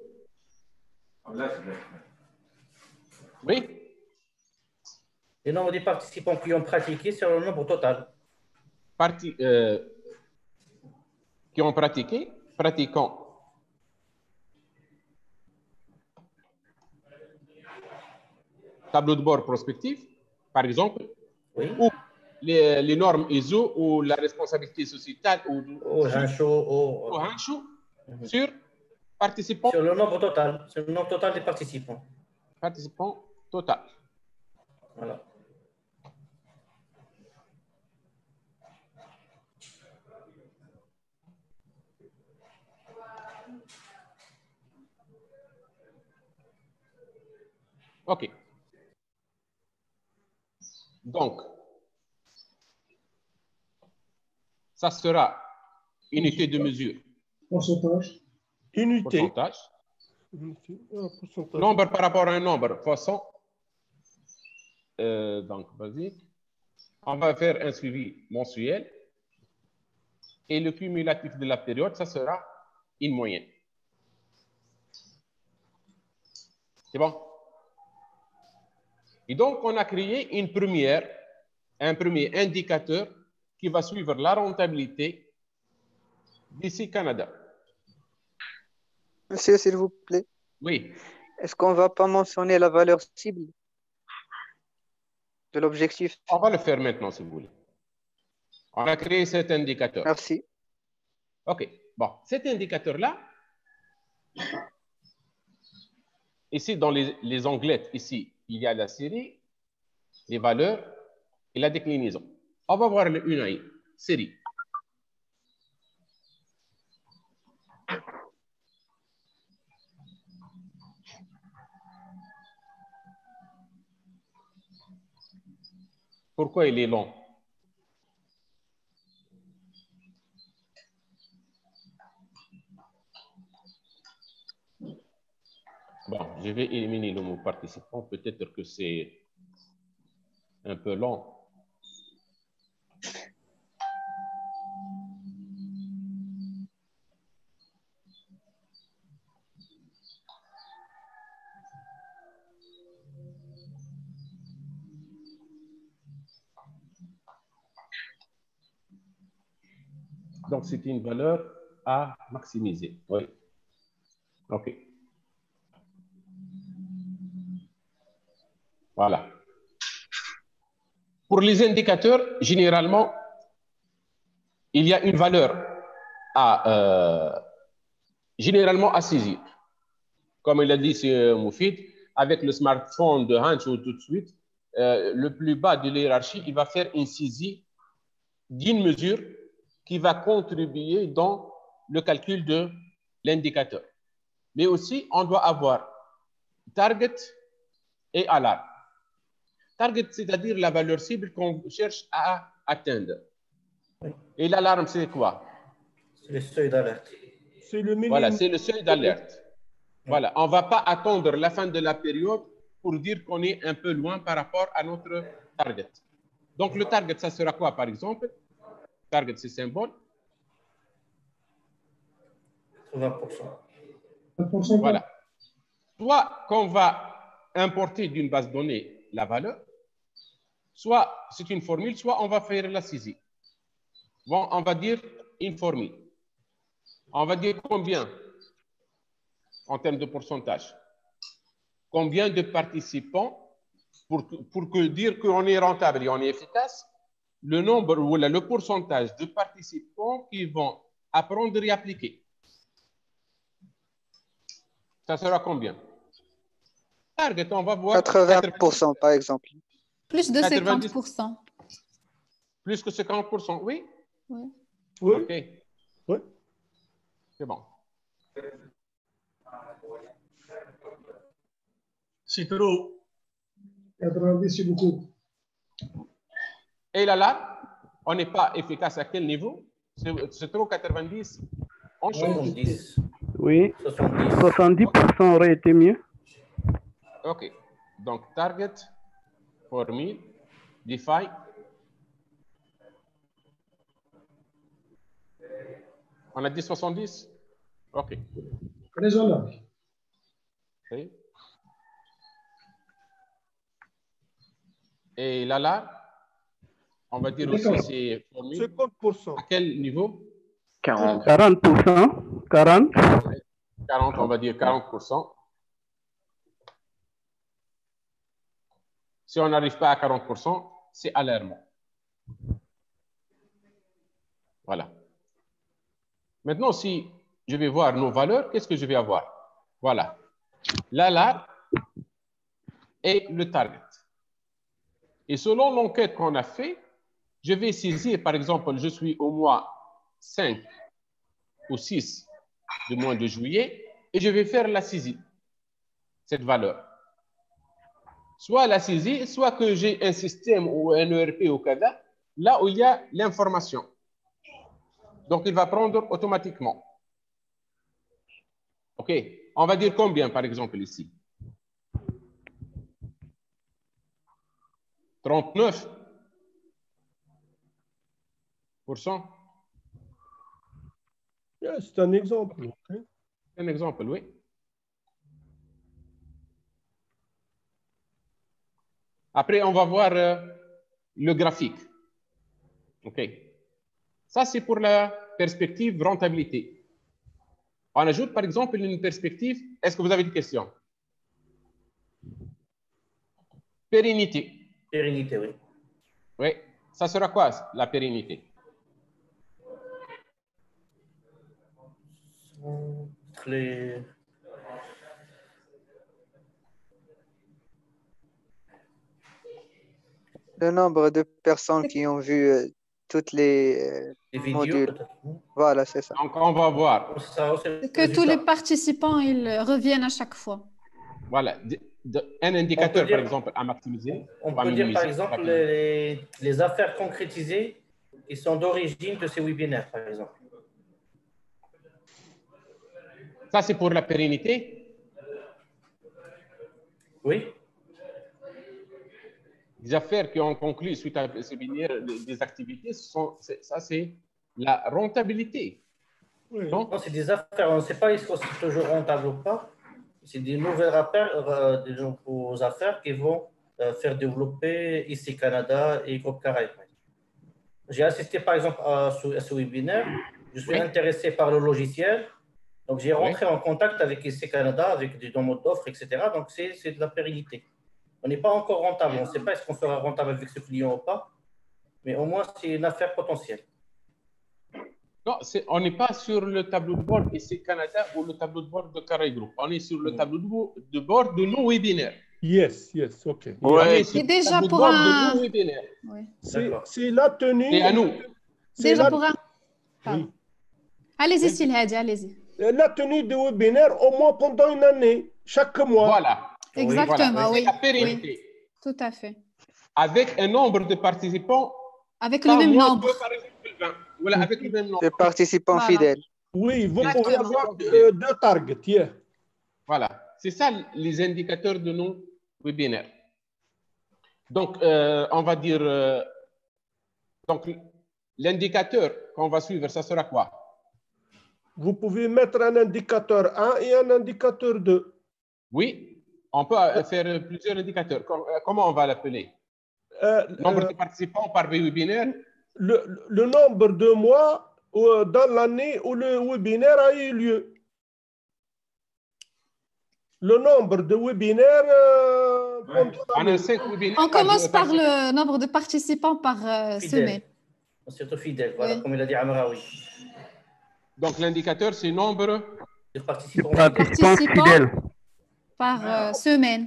Speaker 8: Oui.
Speaker 2: Le nombre des participants qui ont pratiqué sur le nombre total.
Speaker 8: Parti, euh, qui ont pratiqué, pratiquant. Tableau de bord prospectif, par exemple,
Speaker 2: oui.
Speaker 8: ou les, les normes I S O ou la responsabilité sociétale ou
Speaker 2: au Hancho, au,
Speaker 8: au Hancho, sur participants.
Speaker 2: Sur le nombre total, sur le nombre total des participants.
Speaker 8: Participants total.
Speaker 2: Voilà.
Speaker 8: OK. Donc, ça sera unité de mesure.
Speaker 14: Pourcentage.
Speaker 5: Unité.
Speaker 8: Pourcentage.
Speaker 5: Unité. Ah, pourcentage.
Speaker 8: Nombre par rapport à un nombre, façon. Euh, donc, vas-y. On va faire un suivi mensuel. Et le cumulatif de la période, ça sera une moyenne. C'est bon? Et donc, on a créé une première, un premier indicateur qui va suivre la rentabilité d'ici Canada.
Speaker 19: Monsieur, s'il vous plaît.
Speaker 8: Oui.
Speaker 19: Est-ce qu'on ne va pas mentionner la valeur cible de l'objectif?
Speaker 8: On va le faire maintenant, si vous voulez. On a créé cet indicateur.
Speaker 19: Merci.
Speaker 8: OK. Bon, cet indicateur-là, ici, dans les, les onglettes, ici, il y a la série, les valeurs et la déclinaison. On va voir le une à une. Série. Pourquoi il est long? Bon, je vais éliminer le mot participant. Peut-être que c'est un peu long. Donc, c'est une valeur à maximiser. Oui. OK. Voilà. Pour les indicateurs, généralement, il y a une valeur à, euh, généralement à saisir. Comme il a dit M. Moufid, avec le smartphone de Hancho tout de suite, euh, le plus bas de l'hierarchie, il va faire une saisie d'une mesure qui va contribuer dans le calcul de l'indicateur. Mais aussi, on doit avoir target et alarme. Target, c'est-à-dire la valeur cible qu'on cherche à atteindre. Et l'alarme, c'est quoi?
Speaker 2: C'est le seuil d'alerte.
Speaker 5: C'est le minimum.
Speaker 8: Voilà, c'est le seuil d'alerte. Voilà, on ne va pas attendre la fin de la période pour dire qu'on est un peu loin par rapport à notre target. Donc, le target, ça sera quoi, par exemple? Target, c'est symbole.
Speaker 2: vingt pour cent.
Speaker 8: Voilà. Soit qu'on va importer d'une base de données la valeur, soit c'est une formule, soit on va faire la saisie. Bon, on va dire une formule. On va dire combien en termes de pourcentage. Combien de participants, pour, pour que dire qu'on est rentable et on est efficace, le nombre ou le pourcentage de participants qui vont apprendre et appliquer. Ça sera combien? Target, on va voir.
Speaker 19: quatre-vingts pour cent par exemple.
Speaker 10: Plus de cinquante pour cent.
Speaker 8: Plus que cinquante pour cent, oui?
Speaker 10: Oui.
Speaker 5: Oui.
Speaker 8: OK.
Speaker 5: Oui.
Speaker 8: C'est bon.
Speaker 14: C'est trop.
Speaker 17: quatre-vingt-dix, c'est beaucoup.
Speaker 8: Et là, là, on n'est pas efficace à quel niveau? C'est trop quatre-vingt-dix? On
Speaker 2: soixante-dix.
Speaker 16: Oui, soixante-dix pour cent aurait été mieux.
Speaker 8: OK. Donc, target, formule, define. On a dit soixante-dix? OK.
Speaker 17: Raisonnable.
Speaker 8: Okay. Et là, là, on va dire aussi c'est formule.
Speaker 5: cinquante pour cent.
Speaker 8: À quel niveau?
Speaker 16: quarante. quarante pour cent. quarante.
Speaker 8: quarante, on va dire quarante pour cent. Si on n'arrive pas à quarante pour cent, c'est alarmant. Voilà. Maintenant, si je vais voir nos valeurs, qu'est-ce que je vais avoir? Voilà. L'alarme et le target. Et selon l'enquête qu'on a fait, je vais saisir, par exemple, je suis au mois cinq ou six du mois de juillet, et je vais faire la saisie, cette valeur. Soit la saisie, soit que j'ai un système ou un E R P au CADA, là où il y a l'information. Donc, il va prendre automatiquement. OK. On va dire combien, par exemple, ici? trente-neuf pour cent.
Speaker 5: Yeah, c'est un exemple. Okay.
Speaker 8: Un exemple, oui. Après, on va voir euh, le graphique. OK. Ça, c'est pour la perspective rentabilité. On ajoute, par exemple, une perspective. Est-ce que vous avez des questions? Pérennité.
Speaker 2: Pérennité, oui.
Speaker 8: Oui. Ça sera quoi, la pérennité?
Speaker 2: Les...
Speaker 19: Le nombre de personnes qui ont vu euh, toutes les, euh,
Speaker 2: les vidéos,
Speaker 19: modules. Voilà, c'est ça.
Speaker 8: Donc, on va voir.
Speaker 10: Que tous les participants ils reviennent à chaque fois.
Speaker 8: Voilà. De, de, un indicateur, dire, par exemple, à maximiser.
Speaker 2: On peut dire, par exemple, les, les affaires concrétisées qui sont d'origine de ces webinaires, par exemple.
Speaker 8: Ça, c'est pour la pérennité?
Speaker 2: Oui.
Speaker 8: Les affaires qui ont conclu suite à ces webinaires, des activités, sont, ça, c'est la rentabilité.
Speaker 2: Oui. Non, c'est des affaires. On ne sait pas si c'est toujours rentable ou pas. C'est des nouvelles affaires, euh, des nouveaux affaires qui vont euh, faire développer ici Canada et Groupe Caraïbes. J'ai assisté, par exemple, à ce, à ce webinaire. Je suis oui. intéressé par le logiciel. Donc, j'ai rentré oui. en contact avec I C Canada, avec des modes d'offres, et cetera. Donc, c'est de la pérennité. On n'est pas encore rentable. On ne sait pas est-ce qu'on sera rentable avec ce client ou pas. Mais au moins, c'est une affaire potentielle.
Speaker 8: Non, on n'est pas sur le tableau de bord I C Canada ou le tableau de bord de Caraïbes Group. On est sur le tableau de bord de nos webinaires.
Speaker 5: Yes, yes, OK.
Speaker 8: Ouais,
Speaker 10: c'est déjà pour un...
Speaker 5: Oui. C'est la tenue.
Speaker 8: C'est à nous.
Speaker 5: C'est
Speaker 10: Déjà
Speaker 5: la-
Speaker 10: pour un... Pardon. Allez-y, Sil Hadi, allez-y.
Speaker 5: la tenue de webinaire au moins pendant une année, chaque mois.
Speaker 8: Voilà.
Speaker 10: Exactement,
Speaker 8: Voilà.
Speaker 10: oui.
Speaker 8: C'est la pérennité.
Speaker 10: Oui, tout à fait.
Speaker 8: Avec un nombre de participants.
Speaker 10: Avec
Speaker 8: pas
Speaker 10: le même
Speaker 8: moins
Speaker 10: nombre.
Speaker 8: que, par exemple, vingt. Voilà, avec le même nombre.
Speaker 19: De participants
Speaker 10: Voilà.
Speaker 19: fidèles.
Speaker 5: Oui, vous
Speaker 8: Exactement.
Speaker 5: pouvez avoir euh, deux targets. Yeah.
Speaker 8: Voilà. C'est ça les indicateurs de nos webinaires. Donc, euh, on va dire. euh, donc, l'indicateur qu'on va suivre, ça sera quoi?
Speaker 5: Vous pouvez mettre un indicateur un et un indicateur deux.
Speaker 8: Oui, on peut euh, faire plusieurs indicateurs. Com- euh, Comment on va l'appeler?
Speaker 5: Euh,
Speaker 8: Nombre
Speaker 5: euh,
Speaker 8: de participants par webinaire?
Speaker 5: le, le nombre de mois euh, dans l'année où le webinaire a eu lieu. Le nombre de webinaires euh, pendant
Speaker 8: On a
Speaker 5: l'année.
Speaker 8: cinq webinaires.
Speaker 10: On commence par le nombre de participants par euh,
Speaker 2: Fidèle.
Speaker 10: semaine.
Speaker 2: Surtout fidèle, voilà,
Speaker 10: Oui.
Speaker 2: comme il a dit Amraoui.
Speaker 8: Donc, l'indicateur, c'est nombre
Speaker 2: de participants
Speaker 10: Participants
Speaker 16: fidèles.
Speaker 10: par euh, semaine.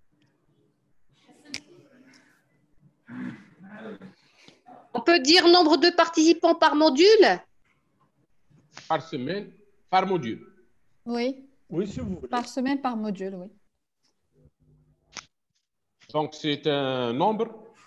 Speaker 7: On peut dire nombre de participants par module?
Speaker 8: par semaine, par module.
Speaker 10: Oui.
Speaker 5: Oui, si vous voulez.
Speaker 10: Par semaine, par module, oui.
Speaker 8: Donc, c'est un nombre.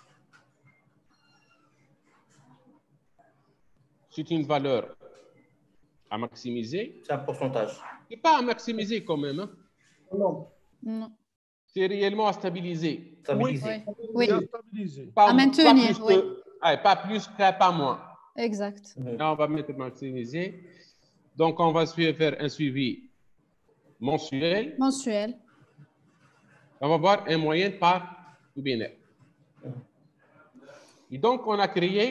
Speaker 8: C'est une valeur à maximiser.
Speaker 2: C'est un pourcentage.
Speaker 8: C'est pas à maximiser quand même. Hein.
Speaker 5: Non.
Speaker 10: Non.
Speaker 8: C'est réellement à stabiliser.
Speaker 2: Stabiliser.
Speaker 10: Oui.
Speaker 5: Bien stabilisé.
Speaker 8: Pas,
Speaker 10: À maintenir,
Speaker 8: pas plus
Speaker 10: oui.
Speaker 8: que- ouais, pas plus que pas moins.
Speaker 10: Exact.
Speaker 8: Là, on va mettre maximiser. Donc, on va suivre- faire un suivi mensuel.
Speaker 10: Mensuel.
Speaker 8: On va voir un moyenne par webinaire. Et donc, on a créé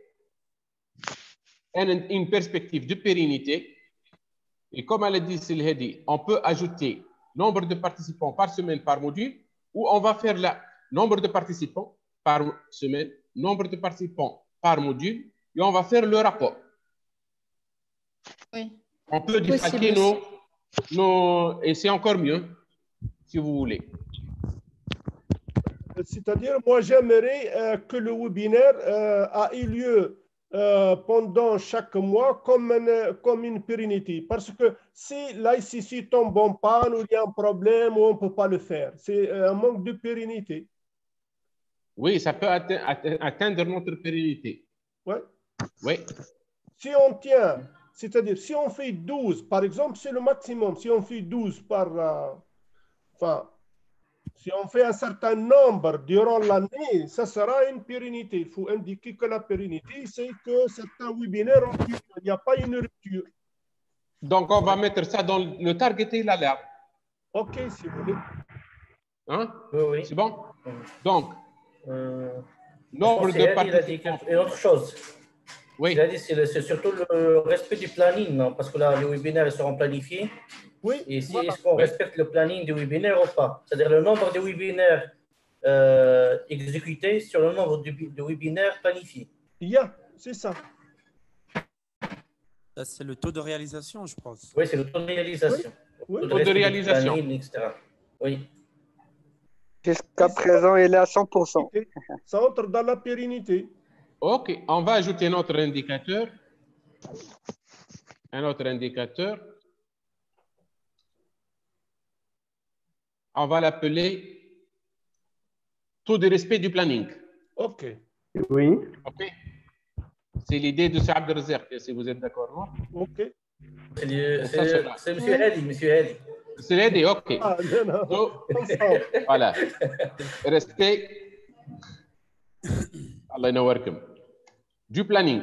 Speaker 8: une, une perspective de pérennité. Et comme elle a dit Silhedi, on peut ajouter nombre de participants par semaine par module, ou on va faire le nombre de participants par semaine, nombre de participants par module, et on va faire le rapport.
Speaker 10: Oui.
Speaker 8: On peut défalquer
Speaker 10: Possible
Speaker 8: nos, nos... Et c'est encore mieux, si vous voulez.
Speaker 5: C'est-à-dire, moi, j'aimerais euh, que le webinaire euh, a eu lieu euh, pendant chaque mois comme une, comme une pérennité. Parce que si l'I C C tombe en panne ou il y a un problème ou on ne peut pas le faire, c'est un manque de pérennité.
Speaker 8: Oui, ça peut atte- atte- atteindre notre pérennité.
Speaker 5: Ouais.
Speaker 8: Oui.
Speaker 5: Si on tient, c'est-à-dire si on fait douze, par exemple, c'est le maximum. Si on fait douze par... euh, enfin, si on fait un certain nombre durant l'année, ça sera une pérennité. Il faut indiquer que la pérennité, c'est que certains webinaires ont lieu. Il n'y a pas une rupture.
Speaker 8: Donc, on va mettre ça dans le target et la lab.
Speaker 5: OK, si vous voulez.
Speaker 8: Hein?
Speaker 2: Oui, oui.
Speaker 8: C'est bon? Donc,
Speaker 2: Euh,
Speaker 8: nombre
Speaker 2: je pense
Speaker 8: de
Speaker 2: qu'il a dit- il a dit
Speaker 8: participants.
Speaker 2: quelque- une autre chose.
Speaker 8: Oui.
Speaker 2: Il a dit c'est le- c'est surtout le respect du planning, non? Parce que là, les webinaires seront planifiés.
Speaker 5: Oui.
Speaker 2: Et si,
Speaker 5: Voilà.
Speaker 2: est-ce qu'on respecte le planning du webinaire ou pas? C'est-à-dire le nombre de webinaires euh, exécutés sur le nombre de, de webinaires planifiés.
Speaker 5: Il y a, c'est ça.
Speaker 21: Ça, c'est le taux de réalisation, je pense.
Speaker 2: Oui, c'est le taux de réalisation.
Speaker 5: Oui.
Speaker 2: Le
Speaker 8: Taux de
Speaker 2: respect du
Speaker 8: réalisation.
Speaker 2: planning, et cetera. Oui.
Speaker 19: Jusqu'à présent, il est à cent pour cent.
Speaker 5: Ça entre dans la pérennité.
Speaker 8: OK, on va ajouter notre indicateur. Un autre indicateur. On va l'appeler taux de respect du planning.
Speaker 5: OK.
Speaker 16: Oui.
Speaker 8: OK. C'est l'idée de Saad Abdelrazak, si vous êtes d'accord, non?
Speaker 5: OK.
Speaker 2: C'est le-
Speaker 8: Donc, ça,
Speaker 2: c'est-
Speaker 8: c'est-
Speaker 2: c'est M. Hadi, M. Hadi.
Speaker 8: C'est l'idée, OK.
Speaker 5: Ah, non, non.
Speaker 8: Donc,
Speaker 5: Ensemble.
Speaker 8: voilà. Respect. Allah ينوركم. Du planning.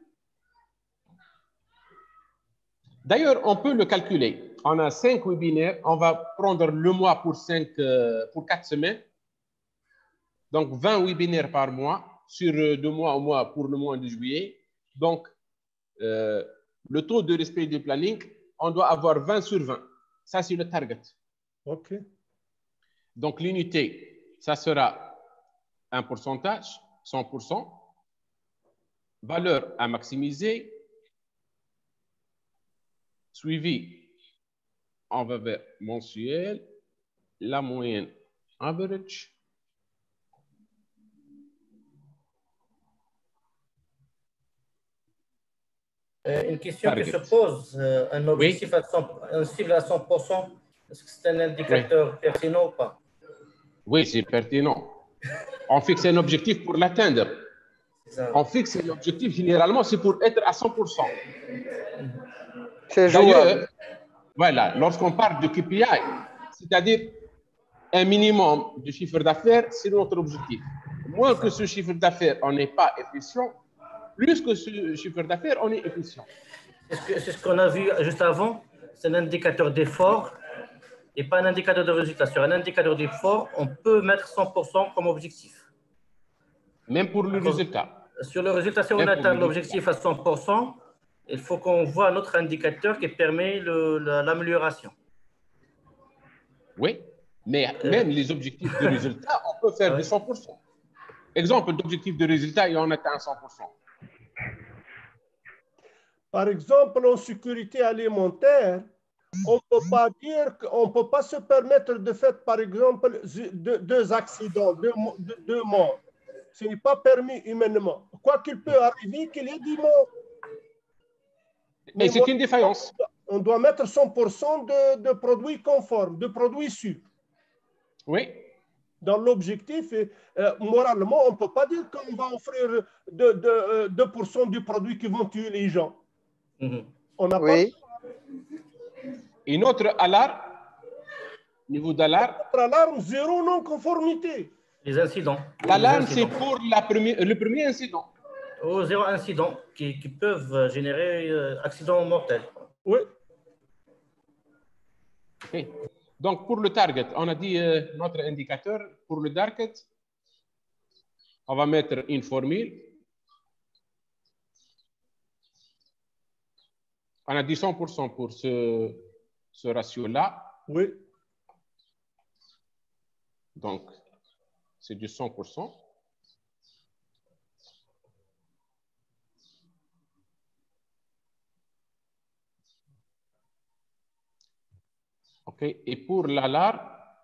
Speaker 8: D'ailleurs, on peut le calculer. On a cinq webinaires. On va prendre le mois pour cinq, euh, pour quatre semaines. Donc, vingt webinaires par mois sur euh, deux mois au mois pour le mois de juillet. Donc, euh, le taux de respect du planning, on doit avoir vingt sur vingt. Ça, c'est le target.
Speaker 5: OK.
Speaker 8: Donc, l'unité, ça sera un pourcentage, cent pour cent. Valeur à maximiser. Suivi, on va vers mensuel. La moyenne, average.
Speaker 2: Euh, une question
Speaker 8: Target.
Speaker 2: qui se pose, euh, un objectif
Speaker 8: Oui.
Speaker 2: à cent, un cible à cent pour cent, est-ce que c'est un indicateur oui. pertinent ou pas?
Speaker 8: Oui, c'est pertinent. On fixe un objectif pour l'atteindre. On fixe un objectif, généralement, c'est pour être à cent pour cent. D'ailleurs, voilà, lorsqu'on parle de K P I, c'est-à-dire un minimum de chiffre d'affaires, c'est notre objectif. Moins que ce chiffre d'affaires, on n'est pas efficient. Plus que ce chiffre d'affaires, on est efficient.
Speaker 2: C'est ce qu'on a vu juste avant. C'est un indicateur d'effort et pas un indicateur de résultat. Sur un indicateur d'effort, on peut mettre cent pour cent comme objectif.
Speaker 8: Même pour le résultat.
Speaker 2: Sur le résultat, si on Même atteint l'objectif à cent pour cent, il faut qu'on voit notre indicateur qui permet l'amélioration.
Speaker 8: Oui, mais euh, même les objectifs de résultat, on peut faire ouais. du cent pour cent. Exemple d'objectif de résultat et on atteint cent pour cent.
Speaker 5: Par exemple, en sécurité alimentaire, on ne peut pas dire qu'on ne peut pas se permettre de faire, par exemple, deux, deux accidents, deux, deux morts. Ce n'est pas permis humainement. Quoi qu'il peut arriver, qu'il y ait des morts.
Speaker 8: Mais, Mais c'est une défaillance.
Speaker 5: On doit mettre cent pour cent de, de produits conformes, de produits sûrs.
Speaker 8: Oui.
Speaker 5: Dans l'objectif, euh, moralement, on ne peut pas dire qu'on va offrir deux, deux, deux pour cent du produit qui vont tuer les gens.
Speaker 8: Mm-hmm.
Speaker 5: On n'a
Speaker 8: oui.
Speaker 5: pas...
Speaker 8: Une autre alarme, niveau d'alarme.
Speaker 5: Notre alarme, zéro non-conformité.
Speaker 2: Les incidents.
Speaker 8: L'alarme, c'est pour la première, le premier incident.
Speaker 2: Oh, zéro incident qui, qui peuvent générer euh, accident mortel.
Speaker 5: Oui.
Speaker 8: Okay. Donc, pour le target, on a dit euh, notre indicateur. Pour le target, on va mettre une formule. On a dit cent pour cent pour ce, ce ratio-là.
Speaker 5: Oui.
Speaker 8: Donc, c'est du cent pour cent. OK. Et pour l'alarme,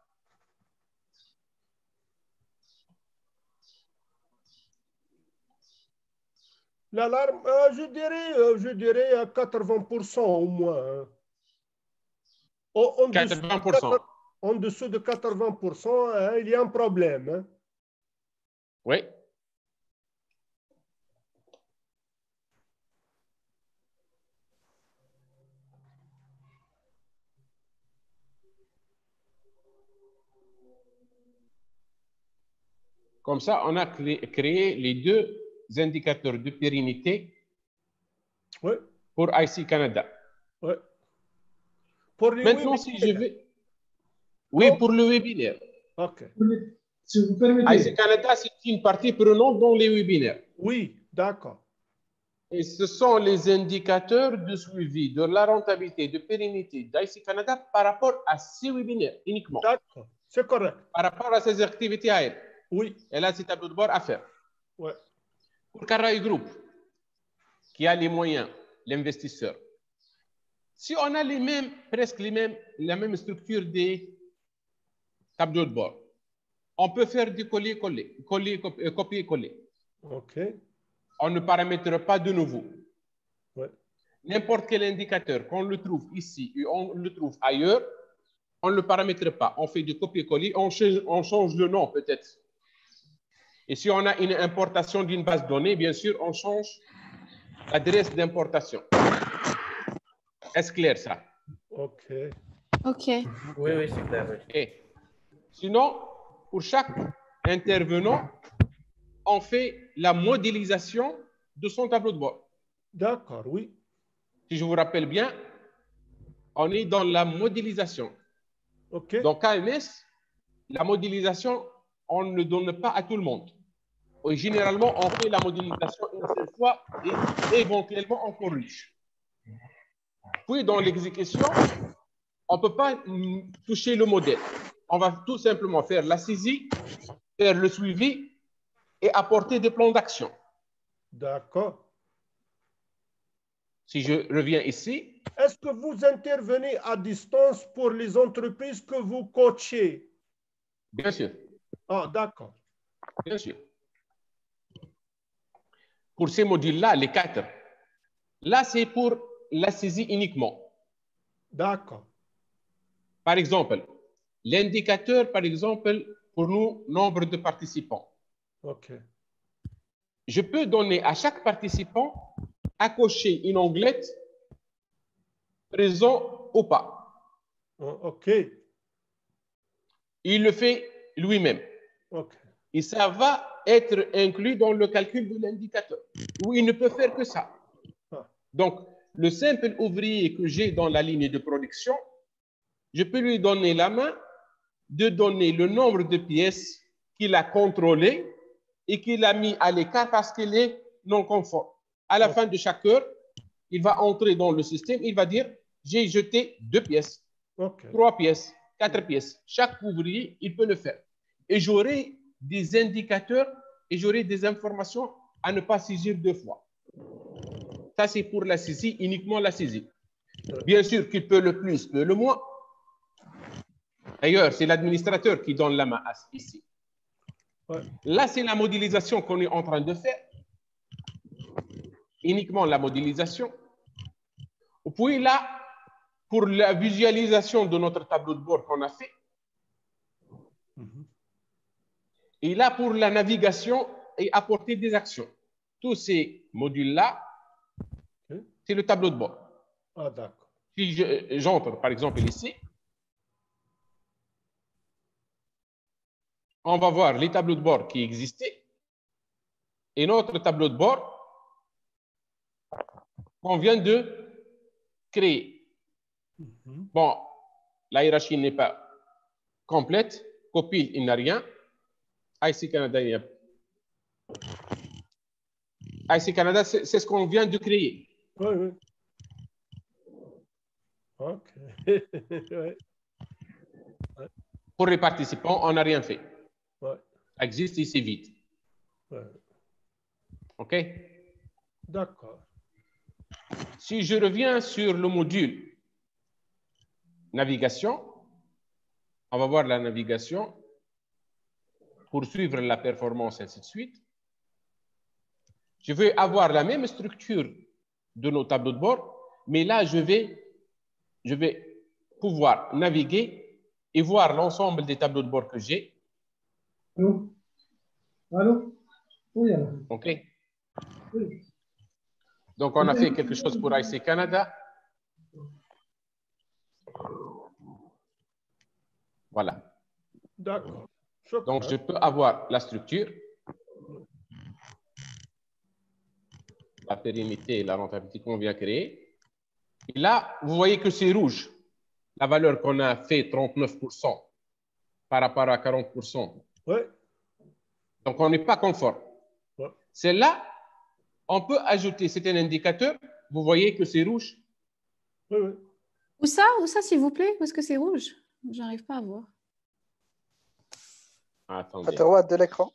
Speaker 5: l'alarme, euh, je dirais, euh, je dirais à quatre-vingts pour cent au moins. Hein. En, en
Speaker 8: quatre-vingts pour cent.
Speaker 5: Dessous, en dessous de quatre-vingts pour cent, hein, il y a un problème. Hein.
Speaker 8: Oui. Comme ça, on a créé les deux indicateurs de pérennité
Speaker 5: oui.
Speaker 8: pour I C Canada.
Speaker 5: Oui. Pour les
Speaker 8: Maintenant, si je vais... Oui, oh. pour le webinaire.
Speaker 5: OK.
Speaker 8: Si vous permettez. I C Canada, c'est une partie prenante dans les webinaires.
Speaker 5: Oui, d'accord.
Speaker 8: Et ce sont les indicateurs de suivi de la rentabilité, de pérennité d'I C Canada par rapport à ces webinaires uniquement.
Speaker 5: D'accord, c'est correct.
Speaker 8: Par rapport à ces activités à elle.
Speaker 5: Oui.
Speaker 8: Et là, c'est tableau de bord à faire.
Speaker 5: Ouais.
Speaker 8: Pour Carraï Group, qui a les moyens, l'investisseur, si on a les mêmes, presque les mêmes, la même structure des tableaux de bord, on peut faire du coller-coller, copier-coller.
Speaker 5: OK.
Speaker 8: On ne paramètre pas de nouveau.
Speaker 5: Ouais.
Speaker 8: N'importe quel indicateur, qu'on le trouve ici et on le trouve ailleurs, on ne le paramètre pas. On fait du copier-coller, on change, on change le nom peut-être. Et si on a une importation d'une base de données, bien sûr, on change l'adresse d'importation. Est-ce clair ça?
Speaker 5: OK.
Speaker 10: OK.
Speaker 2: Oui, oui, c'est clair. Oui.
Speaker 8: Et sinon, pour chaque intervenant, on fait la modélisation de son tableau de bord.
Speaker 5: D'accord, oui.
Speaker 8: Si je vous rappelle bien, on est dans la modélisation.
Speaker 5: OK.
Speaker 8: Dans K M S, la modélisation, on ne donne pas à tout le monde. Et généralement, on fait la modélisation une seule fois et éventuellement on corrige. Puis, dans l'exécution, on ne peut pas toucher le modèle. On va tout simplement faire la saisie, faire le suivi et apporter des plans d'action.
Speaker 5: D'accord.
Speaker 8: Si je reviens ici.
Speaker 5: Est-ce que vous intervenez à distance pour les entreprises que vous coachez?
Speaker 8: Bien sûr.
Speaker 5: Ah, d'accord.
Speaker 8: Bien sûr. Pour ces modules-là, les quatre, Là, c'est pour la saisie uniquement.
Speaker 5: D'accord.
Speaker 8: Par exemple, l'indicateur, par exemple, pour nous, nombre de participants.
Speaker 5: OK.
Speaker 8: Je peux donner à chaque participant à cocher une onglette présent ou pas.
Speaker 5: Oh, OK.
Speaker 8: Il le fait lui-même.
Speaker 5: OK.
Speaker 8: Et ça va être inclus dans le calcul de l'indicateur. Ou il ne peut faire que ça.
Speaker 5: Ah.
Speaker 8: Donc, le simple ouvrier que j'ai dans la ligne de production, je peux lui donner la main de donner le nombre de pièces qu'il a contrôlées et qu'il a mis à l'écart parce qu'il est non conforme. À la fin de chaque heure, il va entrer dans le système, il va dire, j'ai jeté deux pièces,
Speaker 5: okay.
Speaker 8: trois pièces, quatre pièces. Chaque ouvrier, il peut le faire. Et j'aurai des indicateurs et j'aurai des informations à ne pas saisir deux fois. Ça, c'est pour la saisie, uniquement la saisie. Bien sûr qu'il peut le plus, peut le moins. D'ailleurs, c'est l'administrateur qui donne la main à ici.
Speaker 5: Ouais.
Speaker 8: Là, c'est la modélisation qu'on est en train de faire. Uniquement la modélisation. Puis là, pour la visualisation de notre tableau de bord qu'on a fait. Mm-hmm. Et là, pour la navigation et apporter des actions. Tous ces modules-là, okay. C'est le tableau de bord.
Speaker 5: Ah, d'accord.
Speaker 8: Si j'entre, par exemple, ici, on va voir les tableaux de bord qui existaient et notre tableau de bord qu'on vient de créer. Mm-hmm. Bon, la hiérarchie n'est pas complète. Copie, il n'y a rien. I C Canada, il y a... I C Canada, c'est ce qu'on vient de créer.
Speaker 5: Oui, oui. OK. Ouais.
Speaker 8: Ouais. Pour les participants, on n'a rien fait.
Speaker 5: Ouais.
Speaker 8: Ça existe et c'est vide.
Speaker 5: Ouais.
Speaker 8: OK?
Speaker 5: D'accord.
Speaker 8: Si je reviens sur le module navigation, on va voir la navigation pour suivre la performance, ainsi de suite. Je vais avoir la même structure de nos tableaux de bord, mais là, je vais, je vais pouvoir naviguer et voir l'ensemble des tableaux de bord que j'ai.
Speaker 14: Allô? Allô? Oui, alors.
Speaker 8: OK.
Speaker 14: Oui.
Speaker 8: Donc, on a fait quelque chose pour I C Canada. Voilà.
Speaker 5: D'accord.
Speaker 8: Donc, je peux avoir la structure, la pérennité et la rentabilité qu'on vient créer. Et là, vous voyez que c'est rouge. La valeur qu'on a fait, trente-neuf pour cent par rapport à quarante pour cent.
Speaker 5: Ouais.
Speaker 8: Donc, on n'est pas conforme.
Speaker 5: Ouais.
Speaker 8: C'est là, on peut ajouter, c'est un indicateur. Vous voyez que c'est rouge.
Speaker 5: Oui, oui.
Speaker 10: Où ça, où ça, s'il vous plaît? Où est-ce que c'est rouge? J'arrive pas à voir.
Speaker 8: Attendez.
Speaker 19: À droite de l'écran.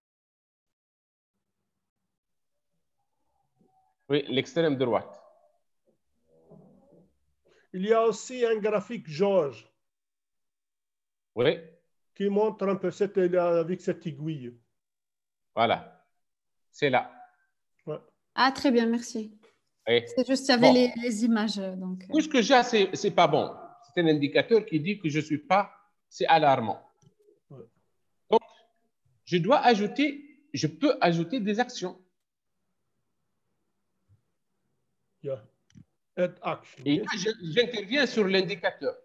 Speaker 8: Oui, l'extrême droite.
Speaker 5: Il y a aussi un graphique George.
Speaker 8: Oui.
Speaker 5: Qui montre un peu cette, avec cette aiguille.
Speaker 8: Voilà. C'est là.
Speaker 5: Ouais.
Speaker 10: Ah, très bien, merci.
Speaker 8: Oui.
Speaker 10: C'est juste, il y avait
Speaker 8: Bon.
Speaker 10: les, les images. Donc...
Speaker 8: Tout ce que j'ai, c'est, c'est pas bon. C'est un indicateur qui dit que je suis pas, c'est alarmant.
Speaker 5: Ouais.
Speaker 8: Donc, je dois ajouter, je peux ajouter des actions.
Speaker 5: Yeah. Add action.
Speaker 8: Et là, j'interviens sur l'indicateur.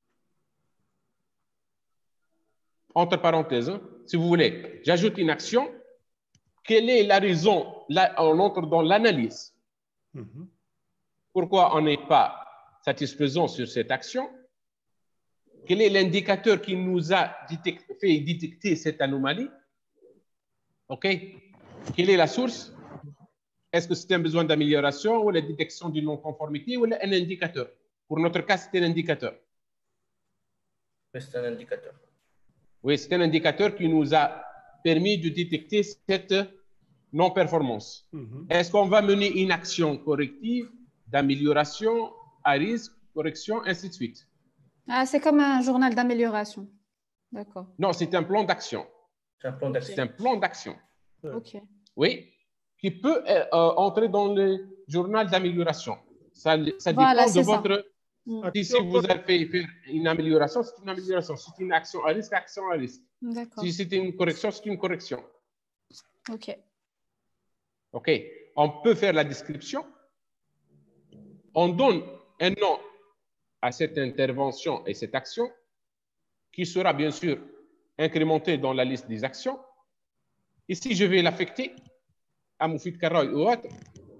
Speaker 8: Entre parenthèses, hein, si vous voulez, j'ajoute une action. Quelle est la raison? Là, on entre dans l'analyse.
Speaker 5: Mm-hmm.
Speaker 8: Pourquoi on n'est pas satisfaisant sur cette action? Quel est l'indicateur qui nous a détecté, fait détecter cette anomalie? OK? Quelle est la source? Est-ce que c'est un besoin d'amélioration ou la détection d'une non-conformité ou un indicateur? Pour notre cas, c'est un indicateur.
Speaker 2: C'est un indicateur.
Speaker 8: Oui, c'est un indicateur qui nous a permis de détecter cette non-performance. Mm-hmm. Est-ce qu'on va mener une action corrective, d'amélioration, à risque, correction, ainsi de suite?
Speaker 10: Ah, c'est comme un journal d'amélioration. D'accord.
Speaker 8: Non, c'est un plan d'action.
Speaker 2: C'est un plan d'action.
Speaker 8: C'est un plan d'action.
Speaker 10: OK.
Speaker 8: Oui, qui peut euh, entrer dans les journal d'amélioration. Ça, ça
Speaker 10: Voilà,
Speaker 8: dépend de
Speaker 10: c'est ça.
Speaker 8: votre... Si, si vous avez fait une amélioration, c'est une amélioration. Si c'est une action à risque, action à risque.
Speaker 10: D'accord.
Speaker 8: Si c'est une correction, c'est une correction.
Speaker 10: Ok.
Speaker 8: OK. On peut faire la description. On donne un nom à cette intervention et cette action qui sera bien sûr incrémentée dans la liste des actions. Et si je vais l'affecter à Moufid Karraoui ou autre,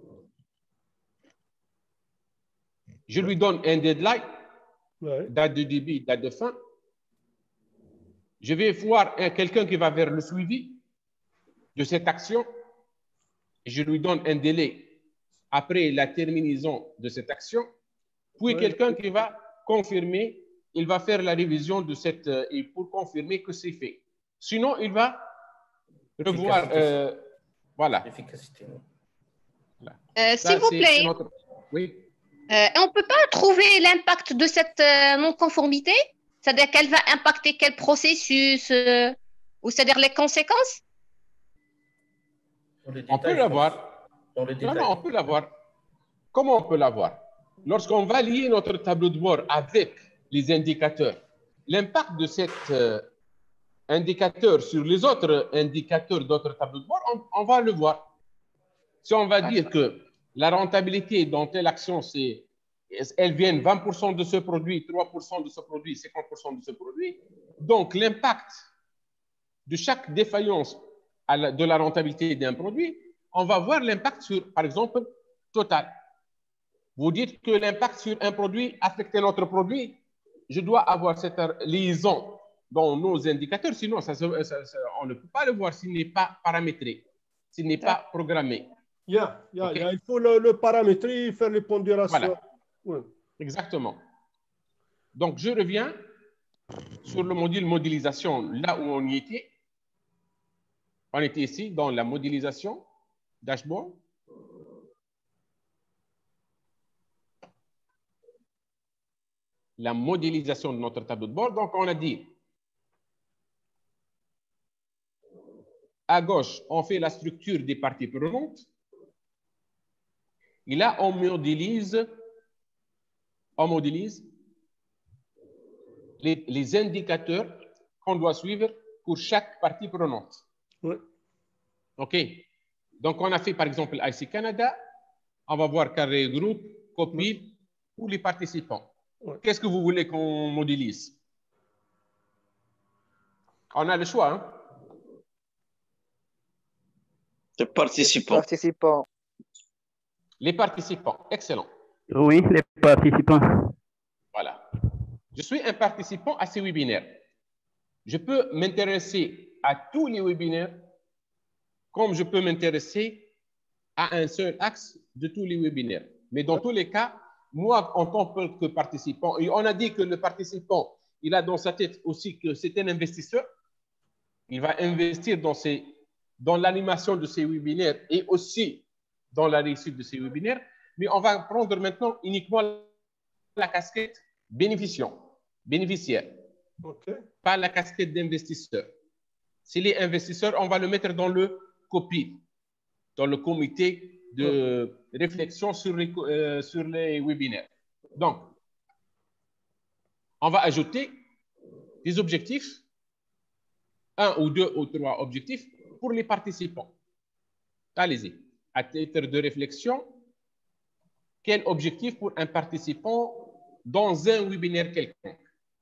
Speaker 8: je lui donne un deadline,
Speaker 5: Ouais.
Speaker 8: date de début, date de fin. Je vais voir un- quelqu'un qui va faire le suivi de cette action. Je lui donne un délai après la terminaison de cette action. Puis
Speaker 5: Ouais.
Speaker 8: quelqu'un qui va confirmer, il va faire la révision de cette, euh, et pour confirmer que c'est fait. Sinon, il va revoir,
Speaker 2: Efficacité.
Speaker 8: euh, voilà.
Speaker 2: Efficacité.
Speaker 8: Voilà.
Speaker 7: Euh,
Speaker 8: Ça,
Speaker 7: S'il vous
Speaker 8: c'est-
Speaker 7: plaît,
Speaker 8: c'est notre- Oui.
Speaker 7: euh, on ne peut pas trouver l'impact de cette euh, non-conformité? C'est-à-dire qu'elle va impacter quel processus euh, ou c'est-à-dire les conséquences?
Speaker 2: Dans le
Speaker 8: On
Speaker 2: détail,
Speaker 8: peut
Speaker 2: je
Speaker 8: l'avoir.
Speaker 2: pense. Dans le
Speaker 8: Non,
Speaker 2: détail.
Speaker 8: non, on peut l'avoir. Comment on peut l'avoir? Lorsqu'on va lier notre tableau de bord avec les indicateurs, l'impact de cet euh, indicateur sur les autres indicateurs d'autres tableaux de bord, on, on va le voir. Si on va dire que la rentabilité dans telle action, c'est, elle vient vingt pour cent de ce produit, trois pour cent de ce produit, cinquante pour cent de ce produit, donc l'impact de chaque défaillance à la- de la rentabilité d'un produit, on va voir l'impact sur, par exemple, Total. Vous dites que l'impact sur un produit affecte notre produit, je dois avoir cette liaison dans nos indicateurs, sinon ça se- ça- ça- on ne peut pas le voir s'il n'est pas paramétré, s'il n'est pas programmé.
Speaker 5: Yeah, yeah,
Speaker 8: Ok.
Speaker 5: yeah. Il faut le, le paramétrer, faire les pondérations.
Speaker 8: Voilà.
Speaker 5: Ouais.
Speaker 8: Exactement. Donc, je reviens sur le module modélisation, là où on y était. On était ici dans la modélisation, dashboard. La modélisation de notre tableau de bord. Donc, on a dit, à gauche, on fait la structure des parties prenantes. Et là, on modélise, on modélise les, les indicateurs qu'on doit suivre pour chaque partie prenante.
Speaker 5: Ouais.
Speaker 8: OK. Donc, on a fait, par exemple, I C Canada. On va voir carré groupe, copie, pour les participants.
Speaker 5: Ouais.
Speaker 8: Qu'est-ce que vous voulez qu'on modélise? On a le choix. Hein?
Speaker 9: Les participants.
Speaker 19: Participants.
Speaker 8: Les participants. Excellent.
Speaker 16: Oui, les participants.
Speaker 8: Voilà. Je suis un participant à ces webinaires. Je peux m'intéresser à tous les webinaires comme je peux m'intéresser à un seul axe de tous les webinaires. Mais dans tous les cas, moi, en tant que participant, et on a dit que le participant, il a dans sa tête aussi que c'est un investisseur. Il va investir dans, ces, dans l'animation de ces webinaires et aussi dans la réussite de ces webinaires. Mais on va prendre maintenant uniquement la casquette bénéficiant, bénéficiaire,
Speaker 5: Okay.
Speaker 8: pas la casquette d'investisseur. S'il est investisseur, on va le mettre dans le copie, dans le comité de réflexion sur les, euh, sur les webinaires. Donc, on va ajouter des objectifs, un ou deux ou trois objectifs pour les participants. Allez-y. À titre de réflexion, quel objectif pour un participant dans un webinaire quelconque?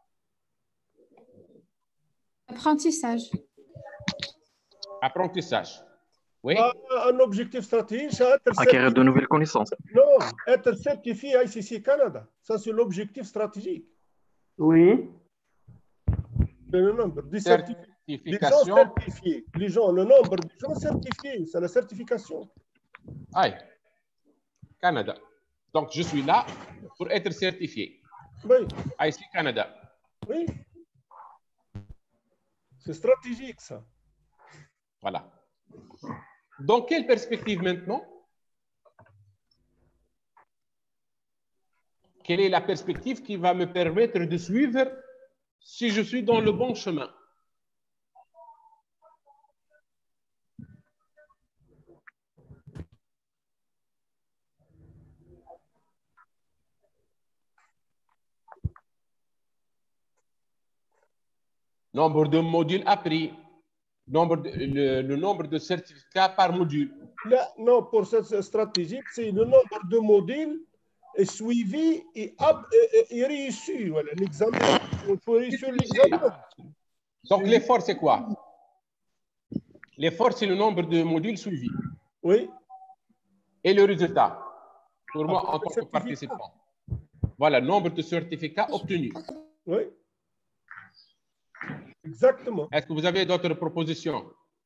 Speaker 10: Apprentissage.
Speaker 8: Apprentissage. Oui.
Speaker 5: Bah, un objectif stratégique, c'est être
Speaker 20: Acquérir de
Speaker 5: certifié.
Speaker 20: nouvelles connaissances.
Speaker 5: Non, être certifié I C C Canada. Ça, c'est l'objectif stratégique.
Speaker 16: Oui.
Speaker 5: C'est le nombre des certifiés. Les gens
Speaker 8: Certification.
Speaker 5: certifiés. Les gens, le nombre de gens certifiés, c'est la certification.
Speaker 8: Aïe. Canada. Donc, je suis là pour être certifié.
Speaker 5: Oui.
Speaker 8: I C Canada.
Speaker 5: Oui. C'est stratégique, ça.
Speaker 8: Voilà. Dans quelle perspective maintenant? Quelle est la perspective qui va me permettre de suivre si je suis dans le bon chemin? Nombre de modules appris. Nombre de, le, le nombre de certificats par module.
Speaker 5: Là, non, pour cette stratégie, c'est le nombre de modules suivis et, et, et réussi. Voilà, l'examen. Il faut réussir l'examen.
Speaker 8: Donc, l'effort, c'est quoi? L'effort, c'est le nombre de modules suivis.
Speaker 5: Oui.
Speaker 8: Et le résultat, pour moi, en tant que participant. Voilà, nombre de certificats obtenus.
Speaker 5: Oui. Exactement.
Speaker 8: Est-ce que vous avez d'autres propositions?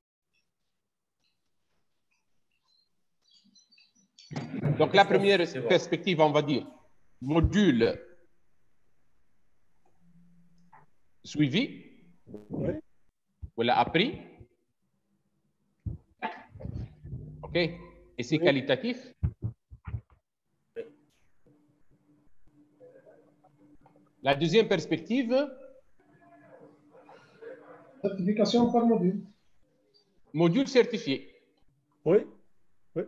Speaker 8: Donc, la première perspective, on va dire, module suivi,
Speaker 5: oui.
Speaker 8: Voilà, appris. OK. Et c'est oui. Qualitatif. La deuxième perspective.
Speaker 14: Certification par module.
Speaker 8: Module certifié.
Speaker 5: Oui. Oui.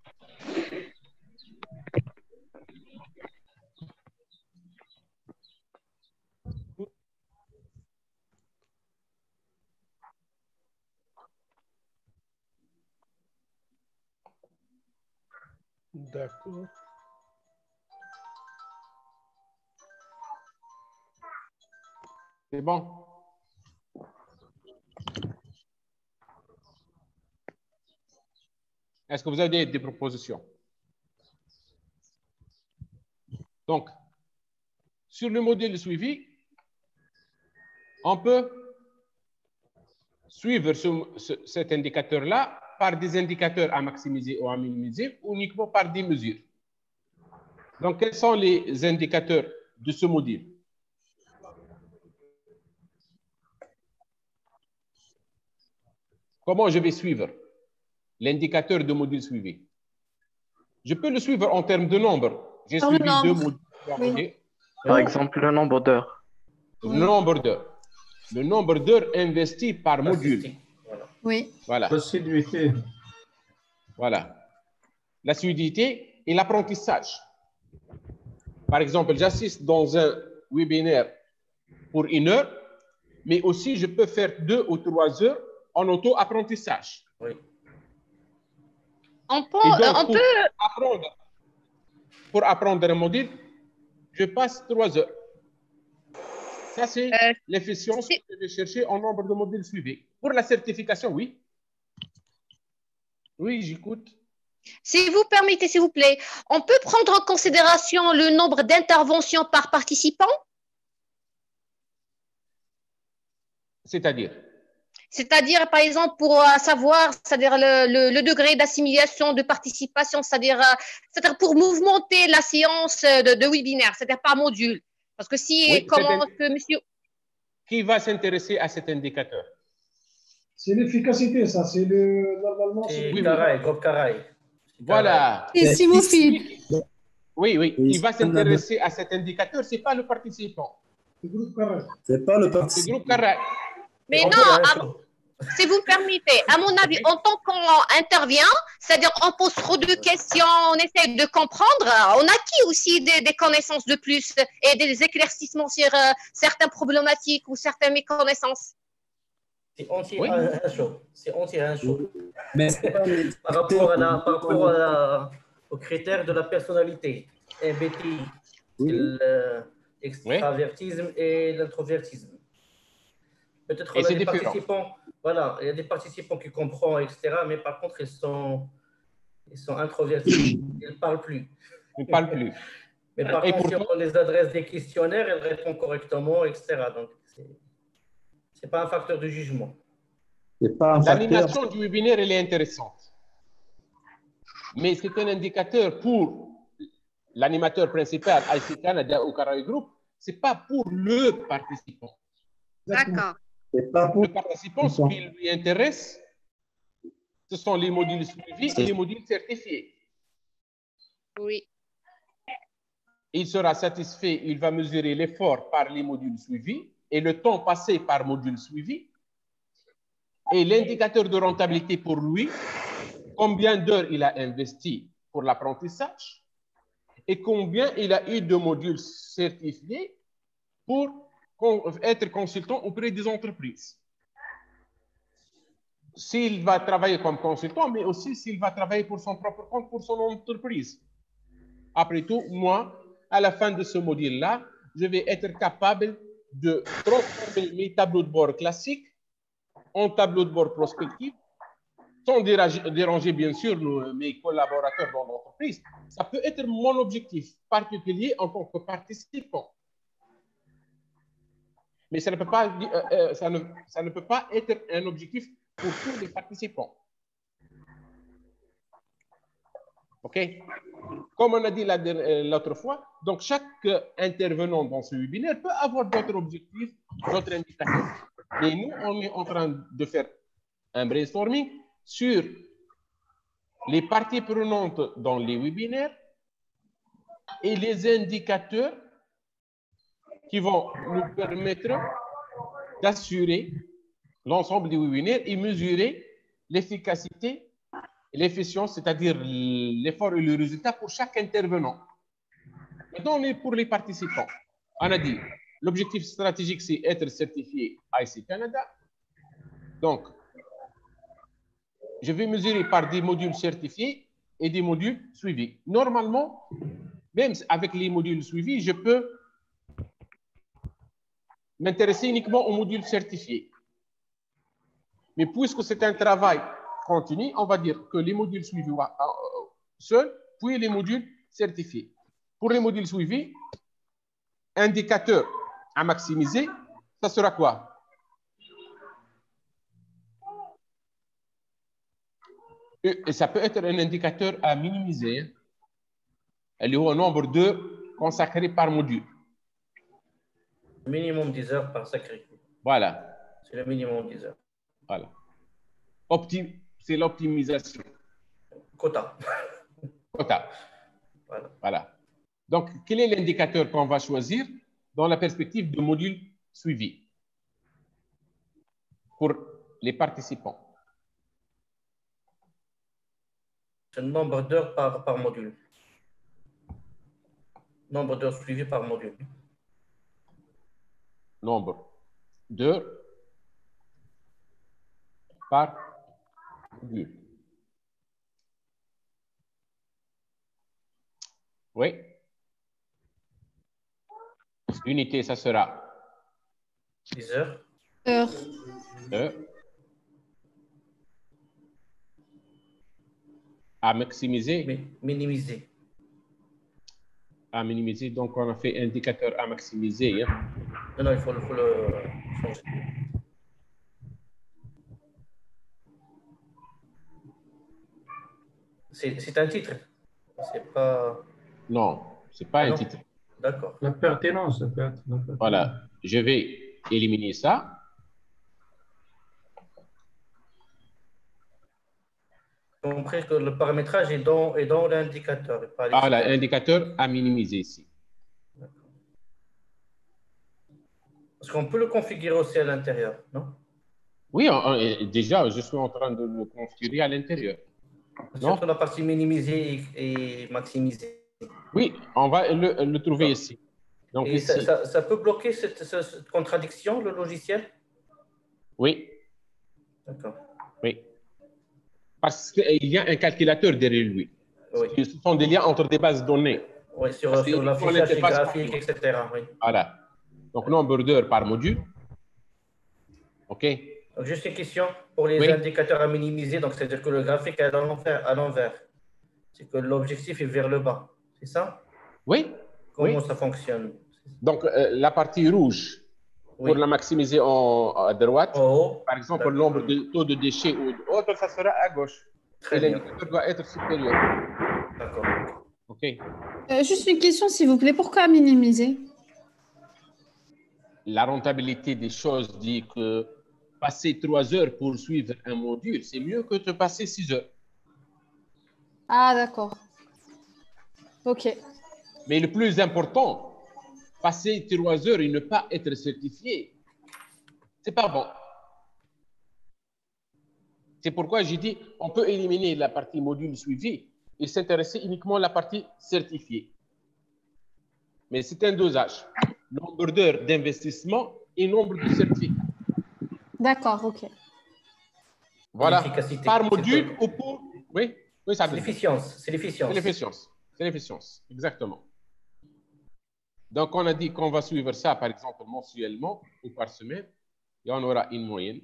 Speaker 5: D'accord.
Speaker 8: C'est bon. Est-ce que vous avez des, des propositions? Donc, sur le modèle suivi, on peut suivre ce, ce, cet indicateur-là par des indicateurs à maximiser ou à minimiser, uniquement par des mesures. Donc, quels sont les indicateurs de ce module? Comment je vais suivre l'indicateur de module suivi? Je peux le suivre en termes de nombre. J'ai suivi deux modules.
Speaker 20: Oui. Par exemple, le nombre d'heures.
Speaker 8: Le oui. nombre d'heures. Le nombre d'heures investies par module.
Speaker 10: Oui.
Speaker 8: Voilà.
Speaker 14: L'assiduité.
Speaker 8: Voilà. L'assiduité et l'apprentissage. Par exemple, j'assiste dans un webinaire pour une heure, mais aussi je peux faire deux ou trois heures en auto-apprentissage.
Speaker 2: Oui.
Speaker 7: On peut,
Speaker 8: donc,
Speaker 7: on
Speaker 8: pour,
Speaker 7: peut...
Speaker 8: Apprendre, pour apprendre un module, je passe trois heures. Ça, c'est euh, l'efficience que je vais chercher en nombre de modules suivis. Pour la certification, oui. Oui, j'écoute.
Speaker 7: Si vous permettez, s'il vous plaît, on peut prendre en considération le nombre d'interventions par participant?
Speaker 8: C'est-à-dire?
Speaker 7: C'est-à-dire, par exemple, pour euh, savoir, c'est-à-dire le, le, le degré d'assimilation, de participation, c'est-à-dire euh, pour mouvementer la séance de, de webinaire, c'est-à-dire par module. Parce que si,
Speaker 8: oui,
Speaker 7: comment que monsieur...
Speaker 8: Qui va s'intéresser à cet indicateur?
Speaker 14: C'est l'efficacité, ça. C'est le... Normalement, c'est
Speaker 2: le Caraï, groupe Caraï.
Speaker 8: Voilà.
Speaker 10: Et Simofi.
Speaker 8: Oui, oui. Il va s'intéresser à cet indicateur. Ce n'est pas le participant.
Speaker 14: C'est le groupe Caraï.
Speaker 16: C'est pas le participant.
Speaker 8: C'est le groupe Caraï.
Speaker 7: Mais non, à, si vous me permettez, à mon avis, en tant qu'on intervient, c'est-à-dire on pose trop de questions, on essaie de comprendre, on acquit aussi des, des connaissances de plus et des éclaircissements sur euh, certaines problématiques ou certaines méconnaissances.
Speaker 2: C'est anti oui. un show. C'est anti un show.
Speaker 16: Mais
Speaker 2: par rapport, à la, par rapport à la, aux critères de la personnalité, M B T I, oui. l'extravertisme oui. et l'introvertisme. Peut-être qu'il y a des participants, voilà, il y a des participants qui comprennent, et cetera. Mais par contre, ils sont, ils sont introvertis, ils ne parlent plus.
Speaker 8: Ils ne parlent plus.
Speaker 2: Mais par et contre, si on les adresse des questionnaires, elles répondent correctement, et cetera. Donc, ce n'est pas un facteur de jugement.
Speaker 8: L'animation du webinaire, elle est intéressante. Mais c'est un indicateur pour l'animateur principal, I C Canada ou Caraï Group, ce n'est pas pour le participant.
Speaker 7: D'accord.
Speaker 8: Le participant, ce qui lui intéresse, ce sont les modules suivis et les modules certifiés.
Speaker 7: Oui.
Speaker 8: Il sera satisfait, il va mesurer l'effort par les modules suivis et le temps passé par module suivi et l'indicateur de rentabilité pour lui, combien d'heures il a investi pour l'apprentissage et combien il a eu de modules certifiés pour être consultant auprès des entreprises. S'il va travailler comme consultant, mais aussi s'il va travailler pour son propre compte, pour son entreprise. Après tout, moi, à la fin de ce module-là, je vais être capable de transformer mes tableaux de bord classiques en tableaux de bord prospectifs, sans déranger, déranger bien sûr nos, mes collaborateurs dans l'entreprise. Ça peut être mon objectif particulier en tant que participant. Mais ça ne peut pas, euh, euh, ça ne, ça ne peut pas être un objectif pour tous les participants. OK? Comme on a dit l'autre fois, donc chaque intervenant dans ce webinaire peut avoir d'autres objectifs, d'autres indicateurs. Et nous, on est en train de faire un brainstorming sur les parties prenantes dans les webinaires et les indicateurs qui vont nous permettre d'assurer l'ensemble des webinaires et mesurer l'efficacité et l'efficience, c'est-à-dire l'effort et le résultat pour chaque intervenant. Maintenant, on est pour les participants. On a dit, l'objectif stratégique, c'est être certifié I C Canada. Donc, je vais mesurer par des modules certifiés et des modules suivis. Normalement, même avec les modules suivis, je peux m'intéresser uniquement aux modules certifiés. Mais puisque c'est un travail continu, on va dire que les modules suivis seuls, puis les modules certifiés. Pour les modules suivis, indicateur à maximiser, ça sera quoi? Et ça peut être un indicateur à minimiser. Elle est au nombre d'heures consacrées par module.
Speaker 2: Minimum dix heures par sacré.
Speaker 8: Voilà.
Speaker 2: C'est le minimum dix heures.
Speaker 8: Voilà. Optim... C'est l'optimisation.
Speaker 2: Quota.
Speaker 8: Quota.
Speaker 2: Voilà.
Speaker 8: Voilà. Donc, quel est l'indicateur qu'on va choisir dans la perspective de module suivi pour les participants?
Speaker 2: C'est le nombre d'heures par, par module. Nombre d'heures suivies par module.
Speaker 8: Nombre d'heures par module. Oui. L'unité, ça sera
Speaker 2: dix heures.
Speaker 10: Heures.
Speaker 8: Heures. À maximiser.
Speaker 2: Mais minimiser.
Speaker 8: À minimiser. Donc, on a fait indicateur à maximiser. Hein.
Speaker 2: Non, non, il faut, faut le changer. C'est un titre. C'est pas.
Speaker 8: Non, c'est pas
Speaker 2: ah
Speaker 8: un
Speaker 2: non.
Speaker 8: titre.
Speaker 2: D'accord.
Speaker 14: La pertinence, ça peut être.
Speaker 8: Voilà. Je vais éliminer ça.
Speaker 2: J'ai compris que le paramétrage est dans, est dans l'indicateur.
Speaker 8: Voilà, l'indicateur à minimiser ici.
Speaker 2: Parce qu'on peut le configurer aussi à l'intérieur, non?
Speaker 8: Oui, on, on, déjà, je suis en train de le configurer à l'intérieur.
Speaker 2: Surtout la partie minimisée et, et maximisée.
Speaker 8: Oui, on va le, le trouver ici. Donc,
Speaker 2: et
Speaker 8: ici.
Speaker 2: Ça, ça, ça peut bloquer cette, cette, cette contradiction, le logiciel?
Speaker 8: Oui.
Speaker 2: D'accord.
Speaker 8: Oui. Parce qu'il y a un calculateur derrière lui.
Speaker 2: Oui.
Speaker 8: Ce sont des liens entre des bases de données.
Speaker 2: Oui, sur, sur l'affichage graphique, et cetera. Oui.
Speaker 8: Voilà. Donc, nombre d'heures par module. OK.
Speaker 2: Donc, juste une question pour les
Speaker 8: oui.
Speaker 2: indicateurs à minimiser. Donc, c'est-à-dire que le graphique est à l'envers. C'est que l'objectif est vers le bas. C'est ça?
Speaker 8: Oui.
Speaker 2: Comment
Speaker 8: oui.
Speaker 2: ça fonctionne?
Speaker 8: Donc, euh, la partie rouge, oui. pour la maximiser en, à droite,
Speaker 2: oh,
Speaker 8: par exemple, le nombre de taux de déchets ou autre, ça sera à gauche.
Speaker 2: Très
Speaker 8: et l'indicateur doit être supérieur.
Speaker 2: D'accord.
Speaker 8: OK.
Speaker 10: Euh, juste une question, s'il vous plaît. Pourquoi minimiser?
Speaker 8: La rentabilité des choses dit que passer trois heures pour suivre un module, c'est mieux que de passer six heures.
Speaker 10: Ah, d'accord. OK.
Speaker 8: Mais le plus important, passer trois heures et ne pas être certifié, c'est pas bon. C'est pourquoi j'ai dit on peut éliminer la partie module suivi et s'intéresser uniquement à la partie certifiée. Mais c'est un dosage. nombre d'heures d'investissement et nombre de certificats.
Speaker 10: D'accord, ok.
Speaker 8: Voilà,
Speaker 2: L'efficacité.
Speaker 8: par module ou pour... Oui, oui, ça
Speaker 2: C'est l'efficience. C'est l'efficience.
Speaker 8: C'est l'efficience. C'est l'efficience, exactement. Donc, on a dit qu'on va suivre ça, par exemple, mensuellement ou par semaine, et on aura une moyenne.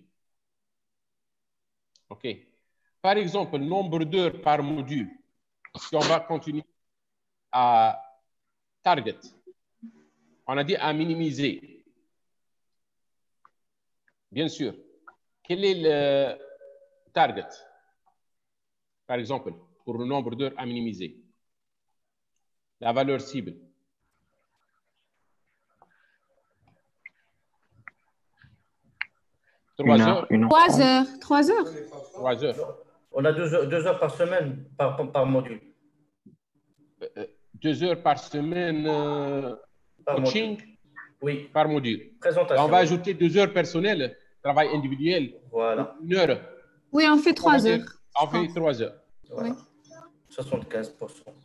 Speaker 8: OK. Par exemple, le nombre d'heures par module, si on va continuer à target, on a dit à minimiser. Bien sûr. Quel est le target, par exemple, pour le nombre d'heures à minimiser? La valeur cible. Trois heures.
Speaker 10: Trois heures. Trois heures.
Speaker 8: Trois heures.
Speaker 2: On a deux heures, deux heures par semaine par, par module.
Speaker 8: Euh, deux heures par semaine euh,
Speaker 2: par
Speaker 8: coaching.
Speaker 2: Module. Oui.
Speaker 8: Par module.
Speaker 2: Présentation.
Speaker 8: On va ajouter deux heures personnelles, travail individuel.
Speaker 2: Voilà.
Speaker 8: Une heure.
Speaker 10: Oui, on fait trois heures.
Speaker 8: On fait trois heures.
Speaker 2: Voilà.
Speaker 10: Oui.
Speaker 2: soixante-quinze pour cent.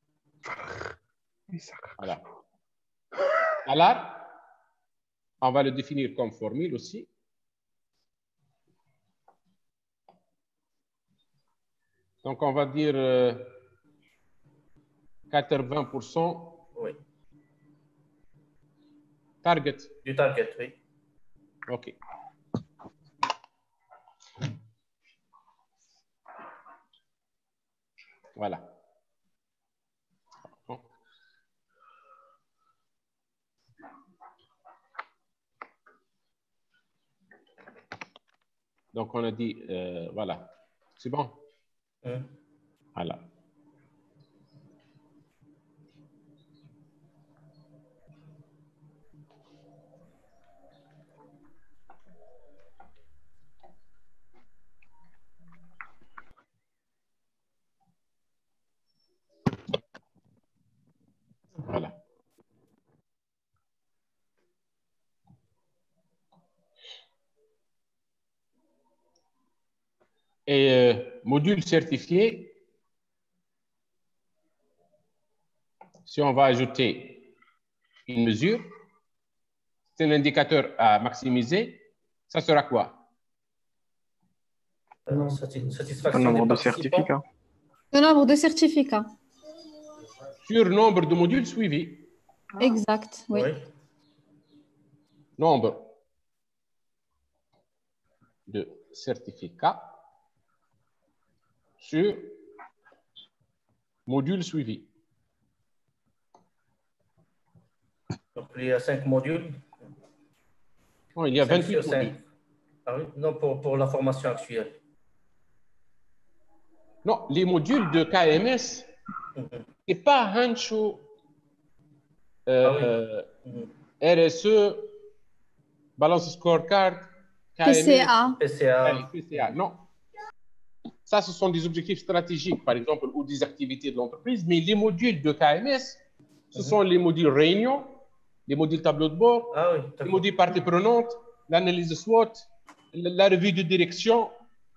Speaker 8: Voilà. Alors, on va le définir comme formule aussi. Donc, on va dire euh, quatre-vingts pour cent.
Speaker 2: Oui.
Speaker 8: Target.
Speaker 2: Du target, oui.
Speaker 8: OK. Voilà. Bon. Donc, on a dit, euh, voilà. C'est bon?
Speaker 2: Hum.
Speaker 8: Voilà. Voilà. Et euh, module certifié, si on va ajouter une mesure, c'est un indicateur à maximiser, ça sera quoi?
Speaker 2: Euh, satisfaction
Speaker 20: Le nombre
Speaker 2: des
Speaker 20: de certificats.
Speaker 10: Le nombre de certificats.
Speaker 8: Sur nombre de modules suivis.
Speaker 10: Exact, oui.
Speaker 2: Oui.
Speaker 8: Nombre de certificats sur module suivi.
Speaker 2: Donc, il y a cinq modules.
Speaker 8: Non, il y a
Speaker 2: Cinq
Speaker 8: vingt-huit
Speaker 2: sur cinq.
Speaker 8: modules.
Speaker 2: Ah oui? Non, pour, pour la formation actuelle.
Speaker 8: Non, les modules de K M S, c'est pas Hancho, euh,
Speaker 2: Ah oui.
Speaker 8: R S E, Balance Scorecard, K M S,
Speaker 10: P C A.
Speaker 2: P C A.
Speaker 8: Allez, P C A. Non. Ça, ce sont des objectifs stratégiques, par exemple, ou des activités de l'entreprise. Mais les modules de K M S, ce sont les modules réunion, les modules tableau de bord,
Speaker 2: Ah oui,
Speaker 8: les modules partie prenante, l'analyse SWOT, la, la revue de direction,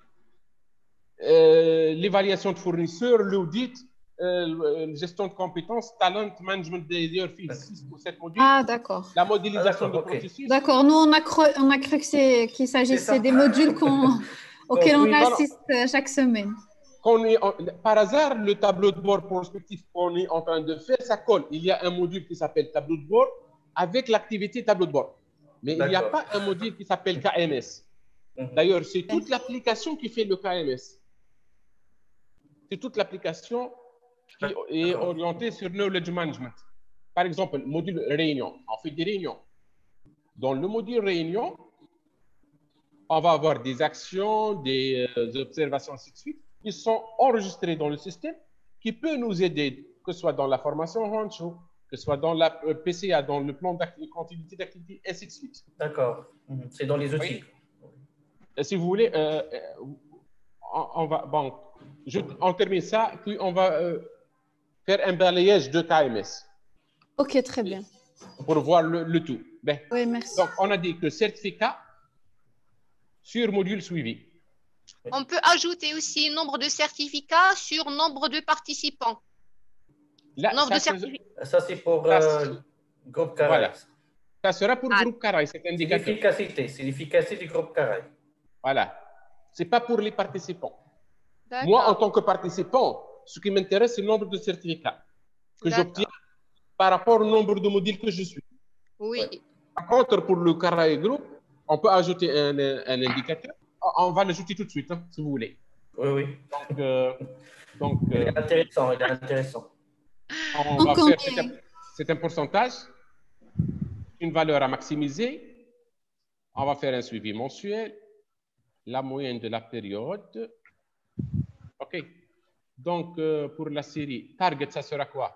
Speaker 8: euh, l'évaluation de fournisseurs, l'audit, euh, gestion de compétences, talent management des fields, six ou sept modules.
Speaker 10: Ah, d'accord.
Speaker 8: La modélisation
Speaker 2: Ah,
Speaker 8: de
Speaker 2: okay.
Speaker 8: processus.
Speaker 10: D'accord. Nous, on a cru, on a cru qu'il s'agissait des modules qu'on, auxquels on
Speaker 8: oui,
Speaker 10: assiste voilà. chaque semaine.
Speaker 8: Qu'on est en, par hasard, le tableau de bord prospectif qu'on est en train de faire, ça colle. Il y a un module qui s'appelle tableau de bord avec l'activité tableau de bord. Mais il n'y a pas un module qui s'appelle K M S. Mm-hmm. D'ailleurs, c'est toute l'application qui fait le K M S. C'est toute l'application qui est orientée sur knowledge management. Par exemple, le module réunion. On fait des réunions. Dans le module réunion, on va avoir des actions, des euh, observations, ainsi de suite, qui sont enregistrées dans le système, qui peut nous aider, que ce soit dans la formation Hancho, que ce soit dans la P C A, dans le plan de continuité d'activité, ainsi de suite.
Speaker 2: D'accord. C'est dans les outils.
Speaker 8: Oui. Si vous voulez, euh, on, on va, bon, je, on termine ça, puis on va euh, faire un balayage de K M S.
Speaker 10: Ok, très bien.
Speaker 8: Pour voir le, le tout. Ben,
Speaker 10: oui, merci.
Speaker 8: Donc, on a dit que certificat sur module suivi.
Speaker 7: On peut ajouter aussi nombre de certificats sur nombre de participants.
Speaker 8: Là,
Speaker 7: nombre
Speaker 8: ça,
Speaker 7: de certificats.
Speaker 2: Ça, c'est pour euh, groupe K R I.
Speaker 8: Voilà. Ça sera pour le groupe Caraï, cet indicateur.
Speaker 2: C'est l'efficacité, c'est l'efficacité du groupe Caraï.
Speaker 8: Voilà. Ce n'est pas pour les participants. Moi, en tant que participant, ce qui m'intéresse, c'est le nombre de certificats que j'obtiens par rapport au nombre de modules que je suis.
Speaker 7: Oui.
Speaker 8: Par contre, pour le Caraï Group, on peut ajouter un, un indicateur. On va l'ajouter tout de suite, hein, si vous voulez.
Speaker 2: Oui, oui.
Speaker 8: Donc, euh, donc
Speaker 2: il est intéressant, il est intéressant.
Speaker 8: On va faire, c'est un, c'est un pourcentage, une valeur à maximiser. On va faire un suivi mensuel, la moyenne de la période. OK. Donc, euh, pour la série, target, ça sera quoi?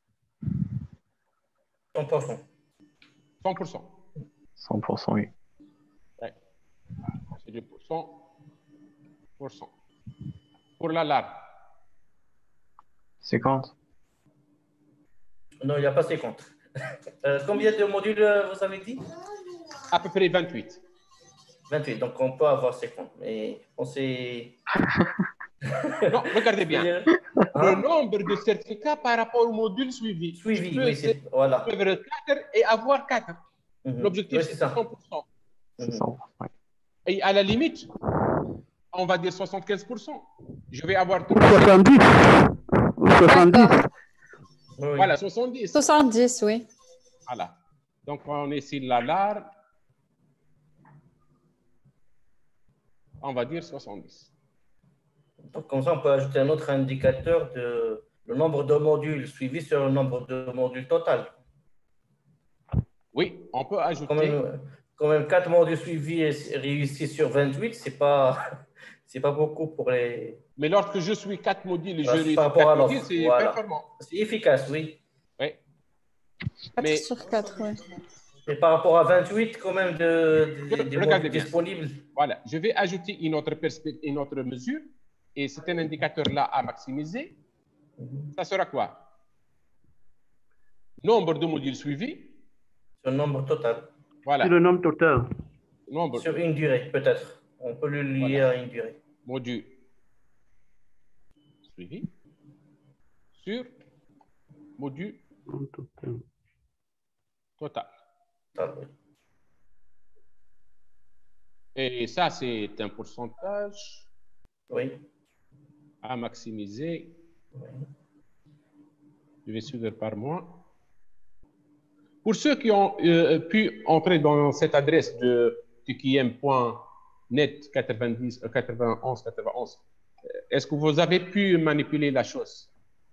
Speaker 2: cent pour cent.
Speaker 8: cent pour cent.
Speaker 20: cent pour cent, oui.
Speaker 8: Ouais. C'est deux pour cent. Pour cent. Pour l'alarme.
Speaker 20: cinquante.
Speaker 2: Non, il n'y a pas cinquante. Euh, combien de modules euh, vous avez dit?
Speaker 8: À peu près vingt-huit.
Speaker 2: vingt-huit, donc on peut avoir cinquante. Mais on s'est...
Speaker 8: Non, regardez bien. Le nombre de certificats par rapport au module suivi.
Speaker 2: Suivi, oui, c'est... Voilà.
Speaker 8: quatre et avoir quatre.
Speaker 2: Mm-hmm.
Speaker 8: L'objectif,
Speaker 2: oui,
Speaker 8: c'est
Speaker 2: ça.
Speaker 8: cent pour cent.
Speaker 20: Mm-hmm.
Speaker 8: Et à la limite, on va dire soixante-quinze pour cent. Je vais avoir...
Speaker 16: soixante-dix. soixante-dix.
Speaker 8: Oui. Voilà, soixante-dix.
Speaker 10: soixante-dix, oui.
Speaker 8: Voilà. Donc, on est sur l'alarme. On va dire soixante-dix.
Speaker 2: Donc, comme ça, on peut ajouter un autre indicateur de le nombre de modules suivis sur le nombre de modules total.
Speaker 8: Oui, on peut ajouter...
Speaker 2: Quand même, quand même quatre modules suivis et réussis sur vingt-huit, ce n'est pas, c'est pas beaucoup pour les...
Speaker 8: Mais lorsque je suis quatre modules et je
Speaker 2: Par
Speaker 8: réussis
Speaker 2: rapport
Speaker 8: quatre
Speaker 2: à
Speaker 8: modules,
Speaker 2: l'offre,
Speaker 8: c'est
Speaker 2: voilà.
Speaker 8: performant.
Speaker 2: C'est efficace, oui.
Speaker 8: Oui.
Speaker 10: quatre
Speaker 8: Mais...
Speaker 10: sur quatre, oui.
Speaker 2: Et par rapport à vingt-huit, quand même, de, de, de
Speaker 8: Regardez
Speaker 2: modules
Speaker 8: bien.
Speaker 2: disponibles.
Speaker 8: Voilà, je vais ajouter une autre, une autre mesure. Et c'est un indicateur-là à maximiser. Ça sera quoi? Nombre de modules suivis.
Speaker 2: Sur le nombre total.
Speaker 8: Voilà.
Speaker 16: C'est le nombre total.
Speaker 8: Nombre.
Speaker 2: Sur une durée, peut-être. On peut le lier
Speaker 8: Voilà.
Speaker 2: à une durée.
Speaker 8: Module suivi. Sur module
Speaker 16: total.
Speaker 8: Total.
Speaker 2: Ah, oui.
Speaker 8: Et ça, c'est un pourcentage.
Speaker 2: Oui.
Speaker 8: À maximiser.
Speaker 2: Oui.
Speaker 8: Je vais suivre par mois. Pour ceux qui ont euh, pu entrer dans cette adresse de t q m point net quatre-vingt-dix, quatre-vingt-onze, quatre-vingt-onze, est-ce que vous avez pu manipuler la chose?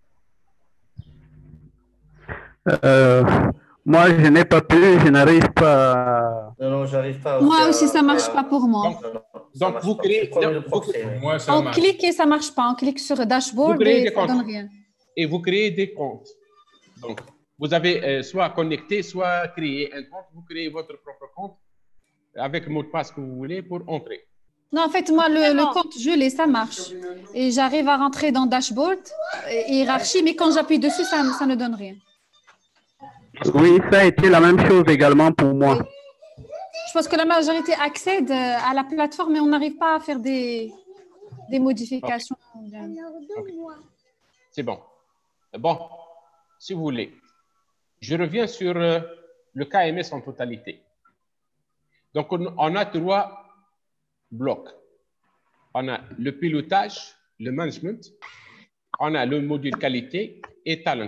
Speaker 16: Euh, moi, je n'ai pas pu, je n'arrive pas.
Speaker 2: Non, non, j'arrive pas.
Speaker 10: Moi aussi, ça ne marche pas pour moi.
Speaker 8: Donc, donc vous créez.
Speaker 14: Moi, ça
Speaker 10: On
Speaker 14: marche.
Speaker 10: clique et ça ne marche pas. On clique sur le dashboard
Speaker 8: Vous créez
Speaker 10: et
Speaker 8: des
Speaker 10: ça ne donne
Speaker 8: comptes.
Speaker 10: rien.
Speaker 8: Et vous créez des comptes. Donc, vous avez euh, soit connecté, soit créé un compte. Vous créez votre propre compte avec le mot de passe que vous voulez pour entrer.
Speaker 10: Non, en fait, moi, le, le compte, je l'ai, ça marche. Et j'arrive à rentrer dans dashboard, et hiérarchie, mais quand j'appuie dessus, ça, ça ne donne rien.
Speaker 16: Oui, ça a été la même chose également pour moi.
Speaker 10: Je pense que la majorité accède à la plateforme, mais on n'arrive pas à faire des, des modifications.
Speaker 8: Okay. C'est bon. Bon, si vous voulez, je reviens sur euh, le K M S en totalité. Donc, on, on a trois blocs. On a le pilotage, le management, on a le module qualité et talent.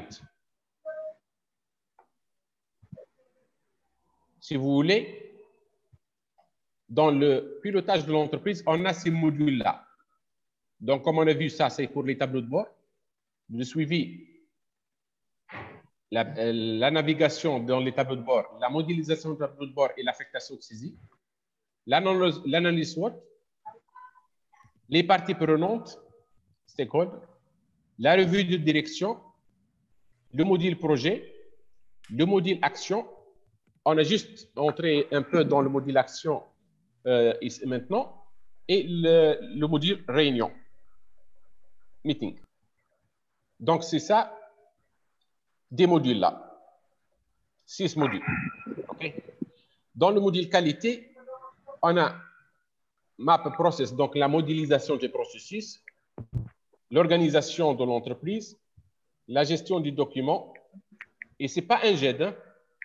Speaker 8: Si vous voulez, dans le pilotage de l'entreprise, on a ces modules-là. Donc, comme on a vu, ça, c'est pour les tableaux de bord. Le suivi, la, la navigation dans les tableaux de bord, la modélisation des tableaux de bord et l'affectation de saisie, l'analyse SWOT, les parties prenantes, stakeholders, la revue de direction, le module projet, le module action. On a juste entré un peu dans le module action euh, ici, maintenant, et le, le module réunion, meeting. Donc, c'est ça, des modules là. Six modules. Okay. Dans le module qualité, on a map process, donc la modélisation des processus, l'organisation de l'entreprise, la gestion du document. Et ce n'est pas un G E D. Hein.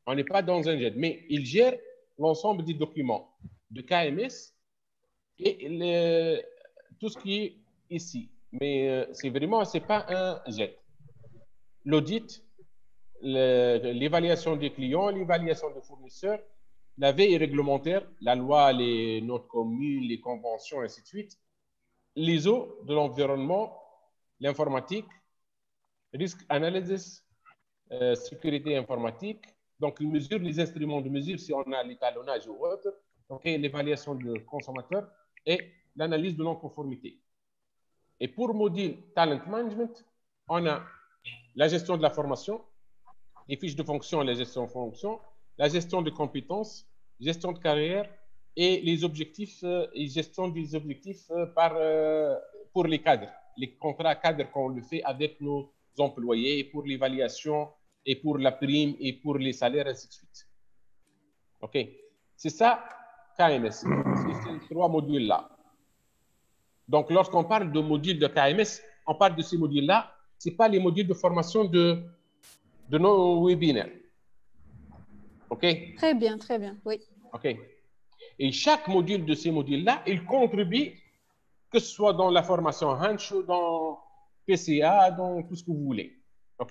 Speaker 8: On n'est pas dans un jet, mais il gère l'ensemble des documents de K M S et le, tout ce qui est ici. Mais euh, c'est vraiment, c'est pas un jet. L'audit, l'évaluation des clients, l'évaluation des fournisseurs, la veille réglementaire, la loi, les notes communes, les conventions, ainsi de suite, l'I S O de l'environnement, l'informatique, risque analysis, euh, sécurité informatique, donc les mesures, les instruments de mesure, si on a l'étalonnage ou autre, okay, l'évaluation du consommateur et l'analyse de non-conformité. Et pour module Talent Management, on a la gestion de la formation, les fiches de fonction et la gestion de fonction, la gestion de compétences, gestion de carrière et les objectifs euh, et gestion des objectifs euh, par, euh, pour les cadres, les contrats cadres qu'on le fait avec nos employés pour l'évaluation et pour la prime et pour les salaires, ainsi de suite. OK. C'est ça, K M S. C'est ces trois modules-là. Donc, lorsqu'on parle de modules de K M S, on parle de ces modules-là. Ce n'est pas les modules de formation de, de nos webinaires. OK?
Speaker 10: Très bien, très bien, oui.
Speaker 8: OK. Et chaque module de ces modules-là, il contribue, que ce soit dans la formation Hancho, dans P C A, dans tout ce que vous voulez. OK?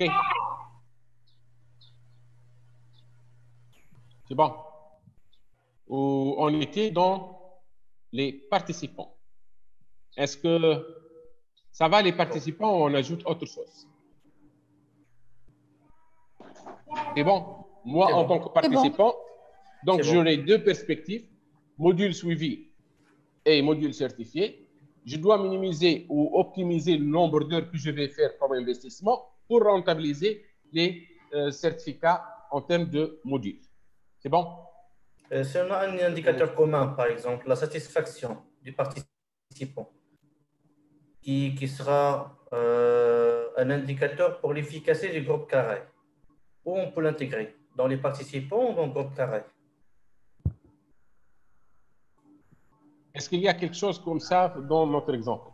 Speaker 8: C'est bon. Où on était dans les participants. Est-ce que ça va les participants ou on ajoute autre chose? C'est bon. Moi, en tant que participant, donc j'aurai deux perspectives, module suivi et module certifié. Je dois minimiser ou optimiser le nombre d'heures que je vais faire comme investissement pour rentabiliser les euh, certificats en termes de modules. C'est bon?
Speaker 2: euh, Si on a un indicateur commun, par exemple, la satisfaction du participant, qui, qui sera euh, un indicateur pour l'efficacité du groupe carré, où on peut l'intégrer? Dans les participants ou dans le groupe carré?
Speaker 8: Est-ce qu'il y a quelque chose comme ça dans notre exemple?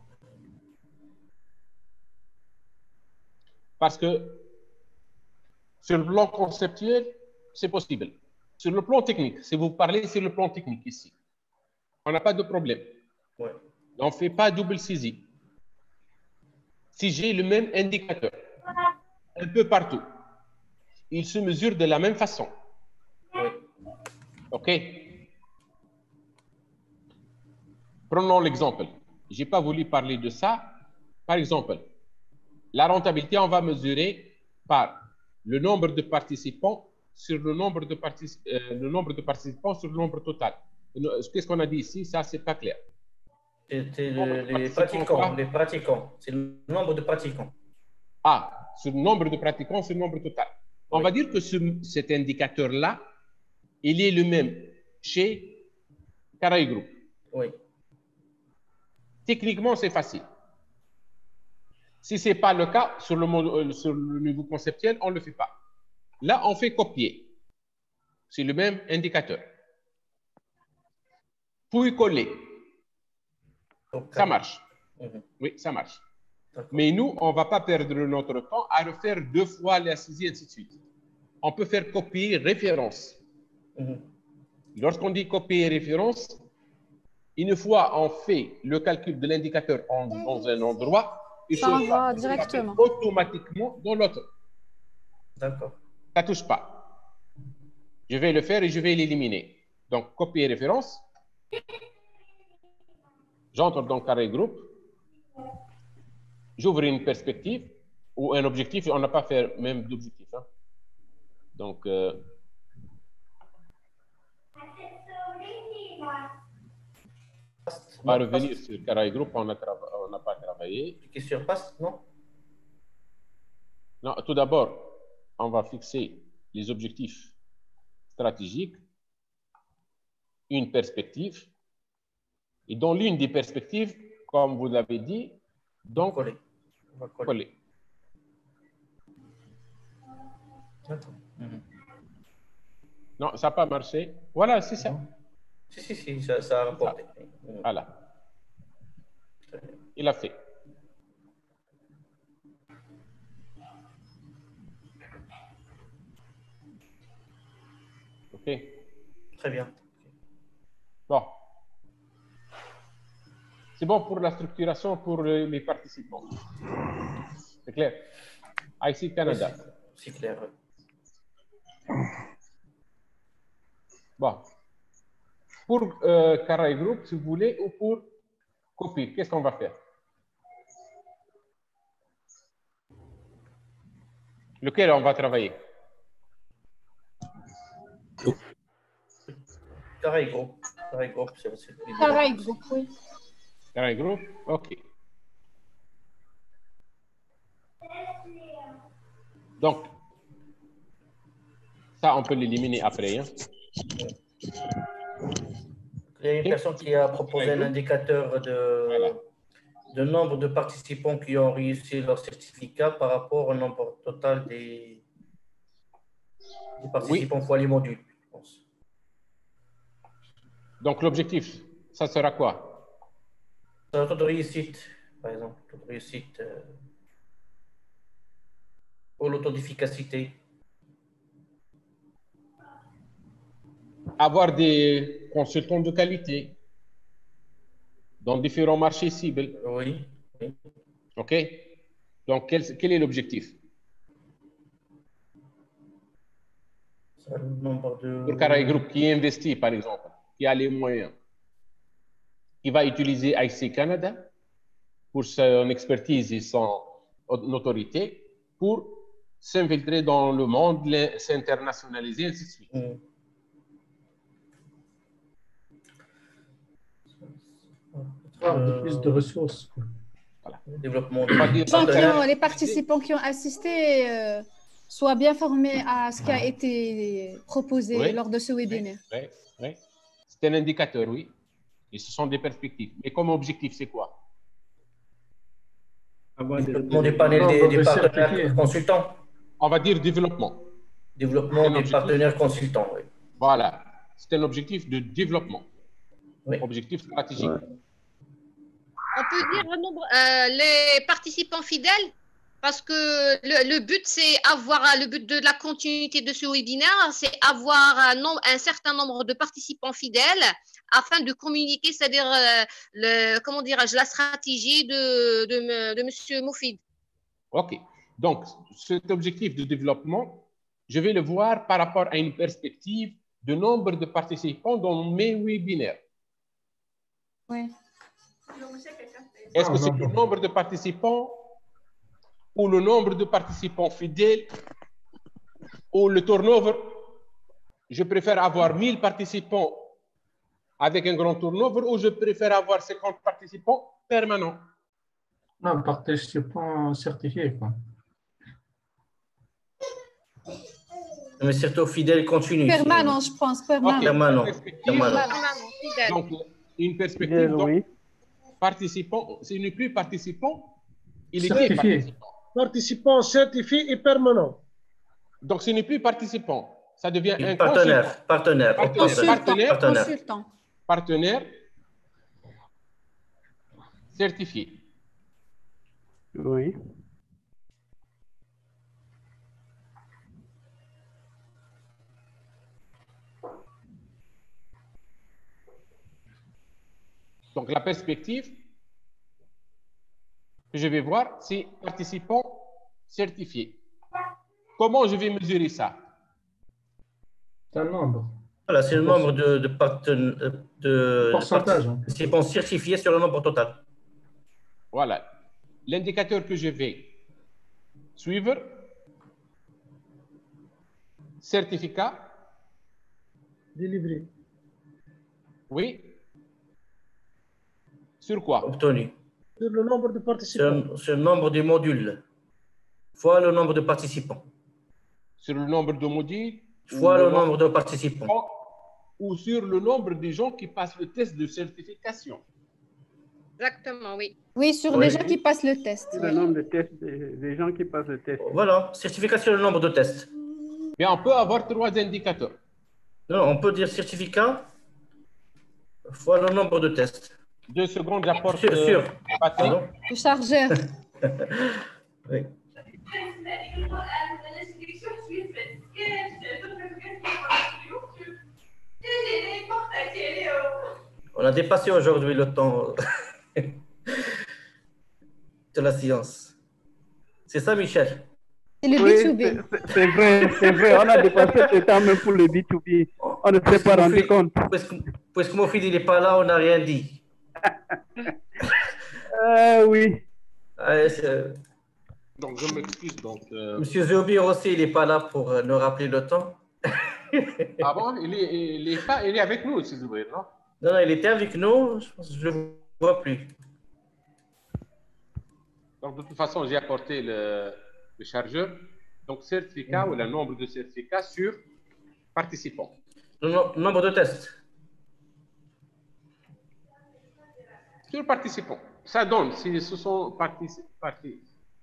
Speaker 8: Parce que sur le plan conceptuel, c'est possible. Sur le plan technique, si vous parlez sur le plan technique ici, on n'a pas de problème.
Speaker 2: Ouais.
Speaker 8: On ne fait pas double saisie. Si j'ai le même indicateur, un peu partout, il se mesure de la même façon.
Speaker 2: Oui.
Speaker 8: OK? Prenons l'exemple. Je n'ai pas voulu parler de ça. Par exemple, la rentabilité, on va mesurer par le nombre de participants sur le nombre de, particip euh, le nombre de participants sur le nombre total. Qu'est-ce qu'on a dit ici? Ça, c'est pas clair.
Speaker 2: C'était le, les pratiquants, les pratiquants. C'est le nombre de pratiquants.
Speaker 8: Ah, sur le nombre de pratiquants, sur le nombre total. On oui. va dire que ce, cet indicateur-là, il est le même chez Caraï Group.
Speaker 2: Oui.
Speaker 8: Techniquement, c'est facile. Si ce n'est pas le cas, sur le, mode, sur le niveau conceptuel, on ne le fait pas. Là, on fait copier. C'est le même indicateur. Puis coller. Okay. Ça marche. Mm-hmm. Oui, ça marche. Mais nous, on ne va pas perdre notre temps à refaire deux fois la saisie, et ainsi de suite. On peut faire copier référence. Mm-hmm. Lorsqu'on dit copier référence, une fois on fait le calcul de l'indicateur dans un endroit, il
Speaker 10: ça va directement
Speaker 8: automatiquement dans l'autre.
Speaker 2: D'accord.
Speaker 8: Ça ne touche pas. Je vais le faire et je vais l'éliminer. Donc, copier référence. J'entre dans Carré Group. J'ouvre une perspective ou un objectif. On n'a pas fait même d'objectif. Hein. Donc, euh, on va revenir sur Carré Group. On n'a pas travaillé.
Speaker 2: Qui surpasse, non?
Speaker 8: Non, tout d'abord, on va fixer les objectifs stratégiques, une perspective, et dans l'une des perspectives, comme vous l'avez dit, donc
Speaker 2: coller. On va coller.
Speaker 8: coller.
Speaker 2: Mm-hmm.
Speaker 8: Non, ça n'a pas marché. Voilà, c'est ça.
Speaker 2: Si, si, si, ça, ça a rapporté.
Speaker 8: Ça. Voilà. Il a fait. OK.
Speaker 2: Très bien.
Speaker 8: Bon. C'est bon pour la structuration pour les participants. C'est clair? I C Canada.
Speaker 2: C'est clair.
Speaker 8: Bon. Pour euh, Caray Group, si vous voulez, ou pour Copy, qu'est-ce qu'on va faire? Lequel on va travailler?
Speaker 2: Caray Group. Caray Group, c'est celui.
Speaker 10: Caray Group, oui.
Speaker 8: Caray Group, OK. Donc, ça, on peut l'éliminer après. Hein.
Speaker 2: Il y a une personne qui a proposé un indicateur de, de nombre de participants qui ont réussi leur certificat par rapport au nombre total des, des participants oui. fois les modules, je pense.
Speaker 8: Donc, l'objectif, ça sera quoi?
Speaker 2: Un taux de réussite, par exemple, taux de réussite euh, ou le taux d'efficacité.
Speaker 8: Avoir des consultants de qualité dans différents marchés cibles.
Speaker 2: Oui. oui.
Speaker 8: OK. Donc, quel, quel est l'objectif?
Speaker 2: Le nombre de...
Speaker 8: Pour Caray Group qui investit, par exemple, qui a les moyens, qui va utiliser I C Canada pour son expertise et son autorité pour s'infiltrer dans le monde, s'internationaliser, ainsi de suite. Mm.
Speaker 14: Euh, plus de ressources.
Speaker 8: Voilà.
Speaker 2: Développement
Speaker 10: de... Les participants qui ont assisté euh, soient bien formés à ce qui a été proposé oui. lors de ce webinaire.
Speaker 8: Oui, oui, oui. C'est un indicateur, oui. Et ce sont des perspectives. Mais comme objectif, c'est quoi?
Speaker 2: Développement des panels des, des partenaires consultants.
Speaker 8: On va dire développement.
Speaker 2: Développement des partenaires consultants, oui.
Speaker 8: Voilà. C'est un objectif de développement.
Speaker 2: Oui.
Speaker 8: Objectif stratégique. Ouais.
Speaker 7: On peut dire le nombre, euh, les participants fidèles, parce que le, le but, c'est avoir, le but de la continuité de ce webinaire, c'est avoir un, nombre, un certain nombre de participants fidèles afin de communiquer, c'est-à-dire, euh, le, comment dirais-je, la stratégie de, de, de M. Moufid.
Speaker 8: OK. Donc, cet objectif de développement, je vais le voir par rapport à une perspective de nombre de participants dans mes webinaires.
Speaker 10: Oui.
Speaker 8: Est-ce que c'est le nombre de participants ou le nombre de participants fidèles ou le turnover? Je préfère avoir mille participants avec un grand turnover ou je préfère avoir cinquante participants permanents?
Speaker 14: Non, participants certifiés, quoi.
Speaker 2: Mais surtout fidèles continus.
Speaker 10: Permanent, je pense. Permanent.
Speaker 2: Okay. Permanent.
Speaker 8: Permanent. Donc, une perspective.
Speaker 16: Fidèle, donc, oui.
Speaker 8: Participant, ce n'est plus participant, il est
Speaker 14: certifié.
Speaker 8: Participant.
Speaker 14: Participant certifié et permanent.
Speaker 8: Donc, ce n'est plus participant, ça devient
Speaker 2: et
Speaker 8: un
Speaker 2: partenaire.
Speaker 8: Consultant.
Speaker 2: Partenaire.
Speaker 8: Partenaire. Partenaire.
Speaker 2: Partenaire.
Speaker 10: Consultant.
Speaker 8: Partenaire certifié.
Speaker 16: Oui.
Speaker 8: Donc, la perspective que je vais voir, c'est participants certifiés. Comment je vais mesurer ça?
Speaker 14: C'est un nombre.
Speaker 2: Voilà, c'est le nombre de, de, parten... de
Speaker 14: pourcentage,
Speaker 2: participants hein. certifiés sur le nombre total.
Speaker 8: Voilà. L'indicateur que je vais suivre, certificat.
Speaker 14: Délivré.
Speaker 8: Oui. Sur quoi?
Speaker 2: Obtenu.
Speaker 14: Sur le nombre de participants.
Speaker 2: Sur, sur le nombre de modules, fois le nombre de participants.
Speaker 8: Sur le nombre de modules,
Speaker 2: fois le, le nombre de participants.
Speaker 8: Ou sur le nombre de gens qui passent le test de certification.
Speaker 7: Exactement, oui.
Speaker 10: Oui, sur
Speaker 2: oui.
Speaker 10: les gens qui passent le test.
Speaker 16: Le
Speaker 10: oui.
Speaker 16: nombre de tests des, des gens qui passent le test.
Speaker 2: Voilà, certificat sur le nombre de tests.
Speaker 8: Mais on peut avoir trois indicateurs.
Speaker 2: Non, on peut dire certificat fois le nombre de tests.
Speaker 8: Deux secondes, j'apporte
Speaker 2: sur, sur.
Speaker 8: batterie.
Speaker 10: Le chargeur.
Speaker 2: Oui. On a dépassé aujourd'hui le temps de la science. C'est ça, Michel?
Speaker 10: C'est le
Speaker 16: Oui,
Speaker 10: B deux B.
Speaker 16: c'est- c'est c'est vrai, c'est vrai. On a dépassé ce temps même pour le B deux B. On ne s'est pas rendu compte.
Speaker 2: Puisque, puisque mon fils n'est pas là, on n'a rien dit.
Speaker 16: Euh, oui.
Speaker 2: Allez, c'est-
Speaker 8: Donc, je m'excuse. Donc, euh,
Speaker 2: Monsieur Zobir aussi, il n'est pas là pour euh, nous rappeler le temps.
Speaker 8: Ah bon, il est, il est pas, il est avec nous, si vous voulez, non?
Speaker 2: Non, non, il était avec nous, je pense que je ne le vois plus.
Speaker 8: Donc, de toute façon, j'ai apporté le, le chargeur. Donc, certificat ou le nombre de certificats sur participants.
Speaker 2: Le no- nombre de tests.
Speaker 8: Sur participants. Ça donne, si ce sont participants. Parti.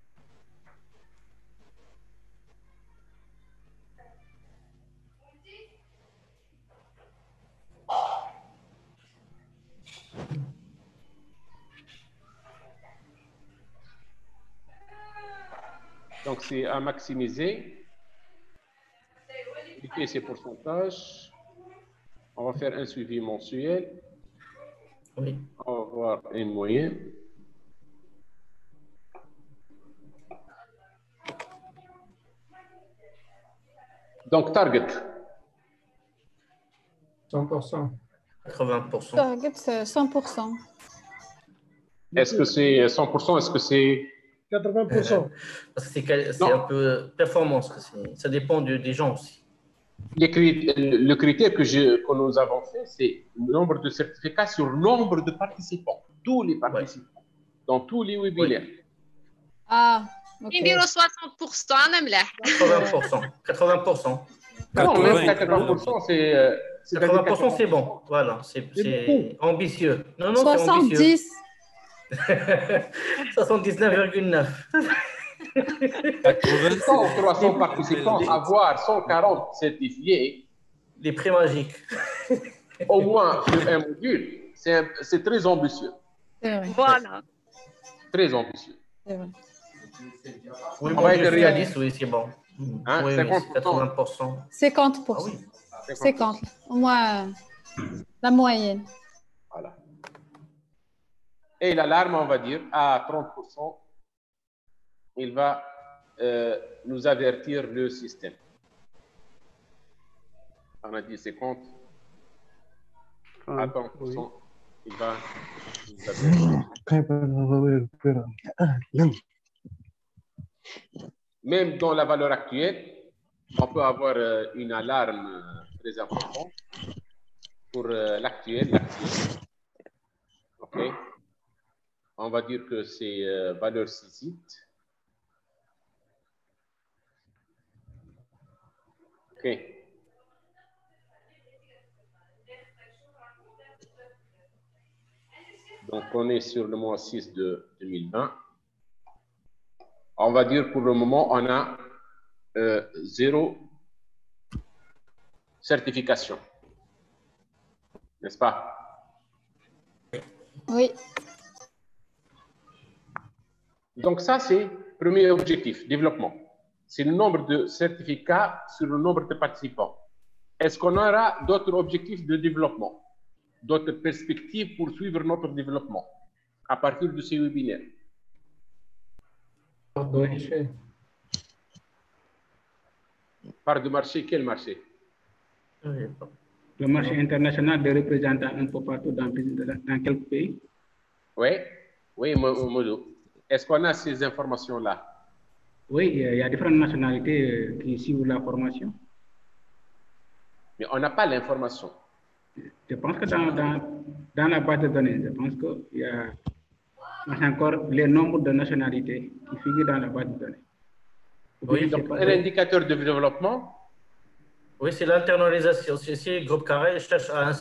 Speaker 8: Donc, c'est à maximiser. Cliquez ces pourcentages. On va faire un suivi mensuel.
Speaker 2: Oui.
Speaker 8: On va voir une moyenne. Donc, target.
Speaker 18: cent pour cent.
Speaker 2: quatre-vingts pour cent.
Speaker 10: Target, c'est cent pour cent.
Speaker 8: Est-ce que c'est cent pour cent? Est-ce que c'est
Speaker 14: quatre-vingts pour cent.
Speaker 2: Parce que c'est quel- c'est un peu performance. que c'est- Ça dépend de- des gens aussi.
Speaker 8: Les crit- le critère que, je, que nous avons fait, c'est le nombre de certificats sur le nombre de participants. Tous les participants. Dans tous les webinaires.
Speaker 10: Ah, ok.
Speaker 7: نديروا soixante pour cent انا ملاح.
Speaker 2: quatre-vingts pour cent. quatre-vingts pour cent.
Speaker 8: Non, même quatre-vingts pour cent, c'est. euh, c'est
Speaker 2: quatre-vingts pour cent, c'est bon. Voilà, c'est c'est ambitieux. Non, non, c'est ambitieux.
Speaker 10: soixante-dix.
Speaker 2: soixante-dix-neuf virgule neuf.
Speaker 8: cent ou trois cents participants, avoir cent quarante certifiés.
Speaker 2: Les prix magiques.
Speaker 8: Au moins sur un module, c'est un- c'est très ambitieux.
Speaker 10: C'est vrai.
Speaker 7: Voilà.
Speaker 8: Très ambitieux.
Speaker 10: C'est vrai.
Speaker 2: Oui,
Speaker 8: On
Speaker 2: bon,
Speaker 8: va
Speaker 2: je
Speaker 8: être
Speaker 2: suis à
Speaker 8: réaliste.
Speaker 2: dix, oui, c'est bon.
Speaker 8: Hein,
Speaker 2: Oui, oui,
Speaker 8: cinquante pour cent.
Speaker 2: quatre-vingts pour cent.
Speaker 10: cinquante pour cent. cinquante. Au moins, la moyenne.
Speaker 8: Voilà. Et l'alarme, on va dire, à trente pour cent, il va euh, nous avertir le système. On a dit cinquante. À trente pour cent, il va nous avertir. Même dans la valeur actuelle, on peut avoir euh, une alarme euh, très importante pour euh, l'actuel. l'actuel. OK? On va dire que c'est euh, valeur sisite. OK. Donc, on est sur le mois six de deux mille vingt. On va dire pour le moment, on a euh, zéro certification. N'est-ce pas?
Speaker 10: Oui.
Speaker 8: Donc, ça, c'est le premier objectif, développement. C'est le nombre de certificats sur le nombre de participants. Est-ce qu'on aura d'autres objectifs de développement, d'autres perspectives pour suivre notre développement à partir de ces webinaires? Part de marché, quel marché?
Speaker 11: Le marché international des représentants un peu partout dans, dans quelques pays.
Speaker 8: Oui, oui, Modo. Est-ce qu'on a ces informations-là?
Speaker 11: Oui, il y a différentes nationalités qui suivent la formation.
Speaker 8: Mais on n'a pas l'information.
Speaker 11: Je pense que dans, dans, dans la base de données, je pense qu'il y a encore les nombres de nationalités qui figurent dans la base de données.
Speaker 8: Oui, donc un indicateur de développement.
Speaker 2: Oui, c'est l'internalisation. Si le groupe Carré cherche à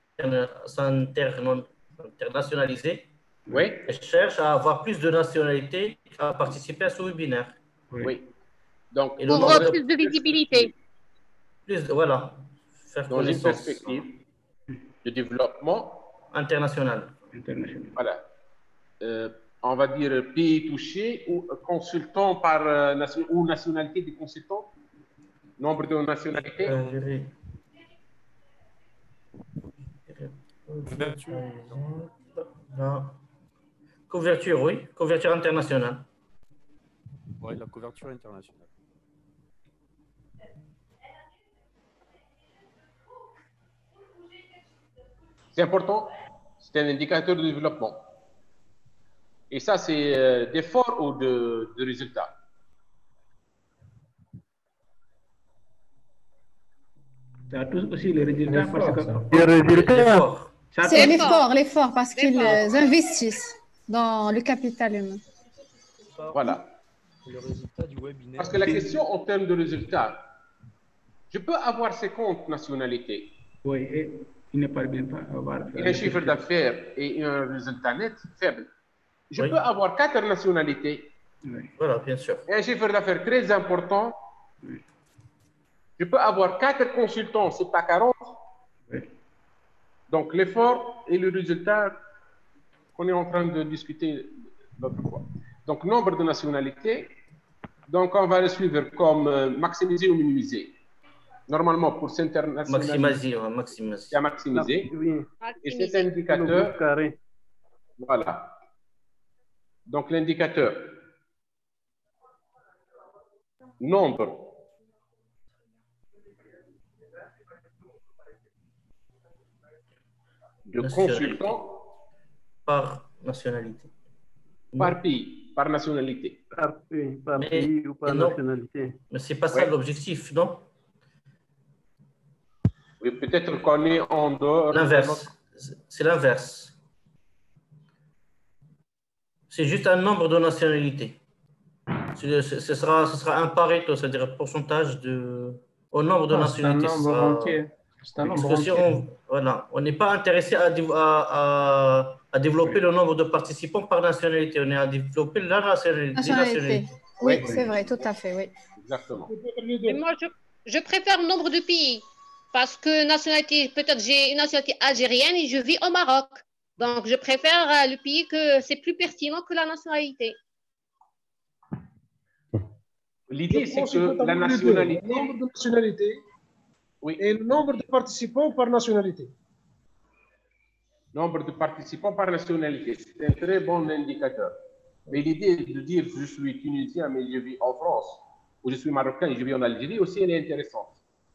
Speaker 2: s'internationaliser,
Speaker 8: oui.
Speaker 2: Il cherche à avoir plus de nationalités à participer à ce webinaire.
Speaker 8: Oui. oui. Donc,
Speaker 7: pour avoir plus de visibilité.
Speaker 2: Plus de, voilà. Faire
Speaker 8: dans une perspective de développement
Speaker 2: international.
Speaker 11: international.
Speaker 8: Voilà. Euh, on va dire pays touché ou consultant par euh, nation, ou nationalité des consultants. Nombre de nationalités.
Speaker 2: Euh,
Speaker 21: Couverture.
Speaker 2: Non. Couverture, oui. Couverture internationale.
Speaker 21: Oui, la couverture internationale.
Speaker 8: C'est important. C'est un indicateur de développement. Et ça, c'est euh, d'effort ou de, de résultat?
Speaker 11: Ça touche aussi les résultats parce que...
Speaker 16: Les résultats.
Speaker 10: C'est l'effort, l'effort, parce qu'ils investissent dans le capital humain.
Speaker 8: Voilà.
Speaker 21: Le résultat du webinaire.
Speaker 8: Parce que la question en termes de résultats, je peux avoir cinquante nationalités.
Speaker 11: Oui, et il n'est pas bien pas avoir...
Speaker 8: Et un chiffre d'affaires et un résultat net faible. Je
Speaker 2: Oui.
Speaker 8: peux avoir quatre nationalités.
Speaker 11: Oui.
Speaker 2: Voilà, bien sûr.
Speaker 8: Et un chiffre d'affaires très important.
Speaker 11: Oui.
Speaker 8: Je peux avoir quatre consultants, c'est pas quarante.
Speaker 11: Oui.
Speaker 8: Donc l'effort et le résultat qu'on est en train de discuter l'autre fois. Donc nombre de nationalités. Donc on va le suivre comme euh, maximiser ou minimiser. Normalement pour s'internationaliser,
Speaker 2: Maximiser, ouais, maximiser.
Speaker 8: il y a maximiser.
Speaker 16: Oui.
Speaker 8: Et cet indicateur,
Speaker 16: Carré.
Speaker 8: voilà. Donc l'indicateur nombre de consultants
Speaker 2: par nationalité.
Speaker 8: par pays, par nationalité.
Speaker 16: Par, oui, par
Speaker 2: Mais-
Speaker 16: pays ou par
Speaker 2: mais non.
Speaker 16: nationalité.
Speaker 2: Mais c'est pas ça
Speaker 8: Ouais.
Speaker 2: l'objectif, non?
Speaker 8: Oui, peut-être qu'on est en dehors. de
Speaker 2: L'inverse.
Speaker 8: notre-
Speaker 2: C'est l'inverse. C'est juste un nombre de nationalités. C'est- Ce ce sera, ce sera un Pareto, c'est-à-dire un pourcentage de, au nombre de
Speaker 14: Non, c'est un
Speaker 2: nationalités. ce
Speaker 14: nombre
Speaker 2: sera-
Speaker 14: entier. C'est un
Speaker 2: Parce
Speaker 14: nombre
Speaker 2: que si
Speaker 14: entier.
Speaker 2: on, voilà, on n'est pas intéressé à, dé- à, à- à développer le nombre de participants par nationalité. On est à développer la nationalité. les
Speaker 10: Nationalité.
Speaker 2: nationalités.
Speaker 10: Oui,
Speaker 8: Oui.
Speaker 10: c'est vrai, tout à fait, oui.
Speaker 8: Exactement.
Speaker 7: Mais moi, je, je préfère le nombre de pays. Parce que nationalité, peut-être j'ai une nationalité algérienne et je vis au Maroc. Donc, je préfère euh, le pays que c'est plus pertinent que la nationalité.
Speaker 8: L'idée,
Speaker 14: Je
Speaker 8: c'est
Speaker 14: pense qu'il faut
Speaker 8: que la
Speaker 14: avoir les deux,
Speaker 8: nationalité.
Speaker 14: le nombre de nationalités
Speaker 8: Oui.
Speaker 14: et le nombre de participants par nationalité.
Speaker 8: Nombre de participants par nationalité, c'est un très bon indicateur. Mais l'idée de dire je suis tunisien mais je vis en France, ou je suis marocain et je vis en Algérie aussi, elle est intéressante.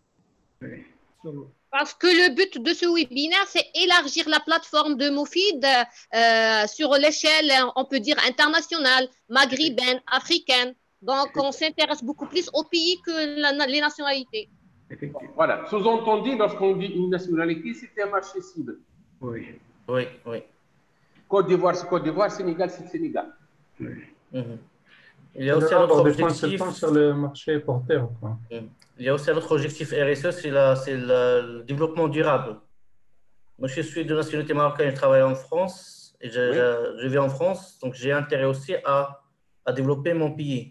Speaker 7: Parce que le but de ce webinaire, c'est élargir la plateforme de Moufid euh, sur l'échelle, on peut dire, internationale, maghrébine, africaine. Donc, on s'intéresse beaucoup plus aux pays que la- les nationalités.
Speaker 8: Voilà. Sous-entendu, lorsqu'on dit une nationalité, c'est un marché cible.
Speaker 11: Oui.
Speaker 2: Oui, oui.
Speaker 8: Côte d'Ivoire, c'est Côte d'Ivoire, Sénégal, c'est Sénégal.
Speaker 2: Mhm. Il y a
Speaker 14: Le
Speaker 2: aussi un autre
Speaker 14: nombre de
Speaker 2: objectif.
Speaker 14: consultants sur le marché porteur. quoi.
Speaker 2: Mhm. Il y a aussi un autre objectif R S E, c'est la- c'est la- le développement durable. Moi, je suis de nationalité marocaine, je travaille en France et je,
Speaker 8: Oui.
Speaker 2: je- je vis en France, donc j'ai intérêt aussi à, à développer mon pays.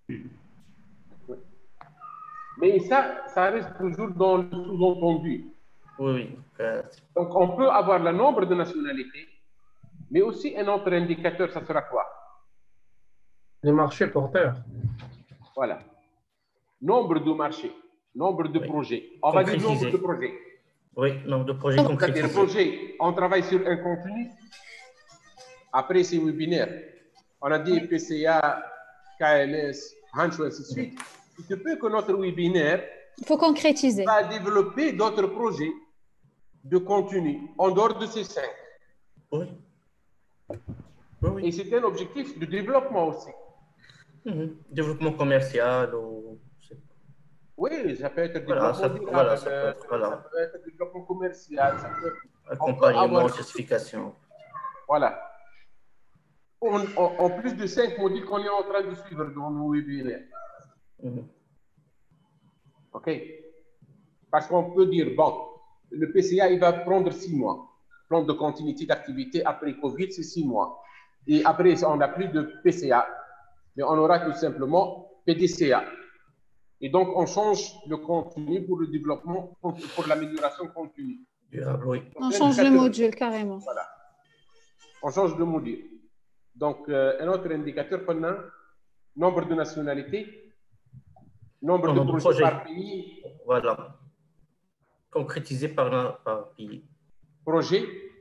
Speaker 8: Mais ça, ça reste toujours dans le sous-entendu.
Speaker 2: Oui, oui. Euh,
Speaker 8: Donc, on peut avoir le nombre de nationalités, mais aussi un autre indicateur, ça sera quoi?
Speaker 14: Les marchés porteurs.
Speaker 8: Voilà. Nombre de marchés, nombre de projets. On va dire nombre
Speaker 2: Concrétisé.
Speaker 8: de projets.
Speaker 2: Oui, nombre de projets
Speaker 8: C'est-à-dire,
Speaker 2: concrétisés.
Speaker 8: projet, on travaille sur un contenu. Après ces webinaires, on a dit P C A, K L S, Hancho, ainsi de suite. Il se peut que notre webinaire
Speaker 10: Il faut concrétiser.
Speaker 8: va développer d'autres projets de contenu en dehors de ces cinq.
Speaker 2: Oui. Oui, oui.
Speaker 8: Et c'est un objectif de développement aussi.
Speaker 2: Mhm. Développement commercial ou...
Speaker 8: Oui, ça peut être
Speaker 2: Voilà,
Speaker 8: développement
Speaker 2: ça,
Speaker 8: durable,
Speaker 2: voilà, ça peut
Speaker 8: euh,
Speaker 2: être, voilà.
Speaker 8: ça peut être développement commercial, ça peut être... on peut
Speaker 2: Accompagnement,
Speaker 8: avoir-
Speaker 2: certification.
Speaker 8: Voilà. En, en- en plus de cinq modules qu'on est en train de suivre dans nos webinaires.
Speaker 2: Mhm.
Speaker 8: OK? Parce qu'on peut dire, bon, le P C A, il va prendre six mois. Plan de continuité d'activité après Covid, c'est six mois. Et après, on n'a plus de P C A, mais on aura tout simplement P D C A. Et donc, on change le contenu pour le développement, pour, pour l'amélioration continue.
Speaker 2: Durable, oui.
Speaker 10: On change le module carrément.
Speaker 8: Voilà. On change de module. Donc, euh, un autre indicateur qu'on a, nombre de nationalités, nombre
Speaker 2: Nombre
Speaker 8: de
Speaker 2: de
Speaker 8: projets
Speaker 2: projets.
Speaker 8: par pays,
Speaker 2: Voilà. Concrétisé par, la- par pays.
Speaker 8: projet,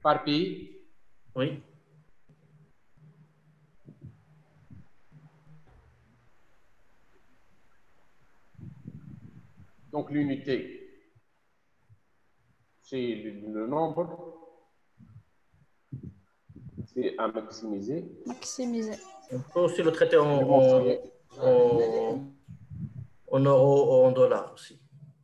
Speaker 8: par pays.
Speaker 2: Oui.
Speaker 8: Donc l'unité, c'est le, le nombre, c'est à maximiser.
Speaker 10: Maximiser.
Speaker 2: On peut aussi le traiter en, en, en, en euros ou en dollars aussi.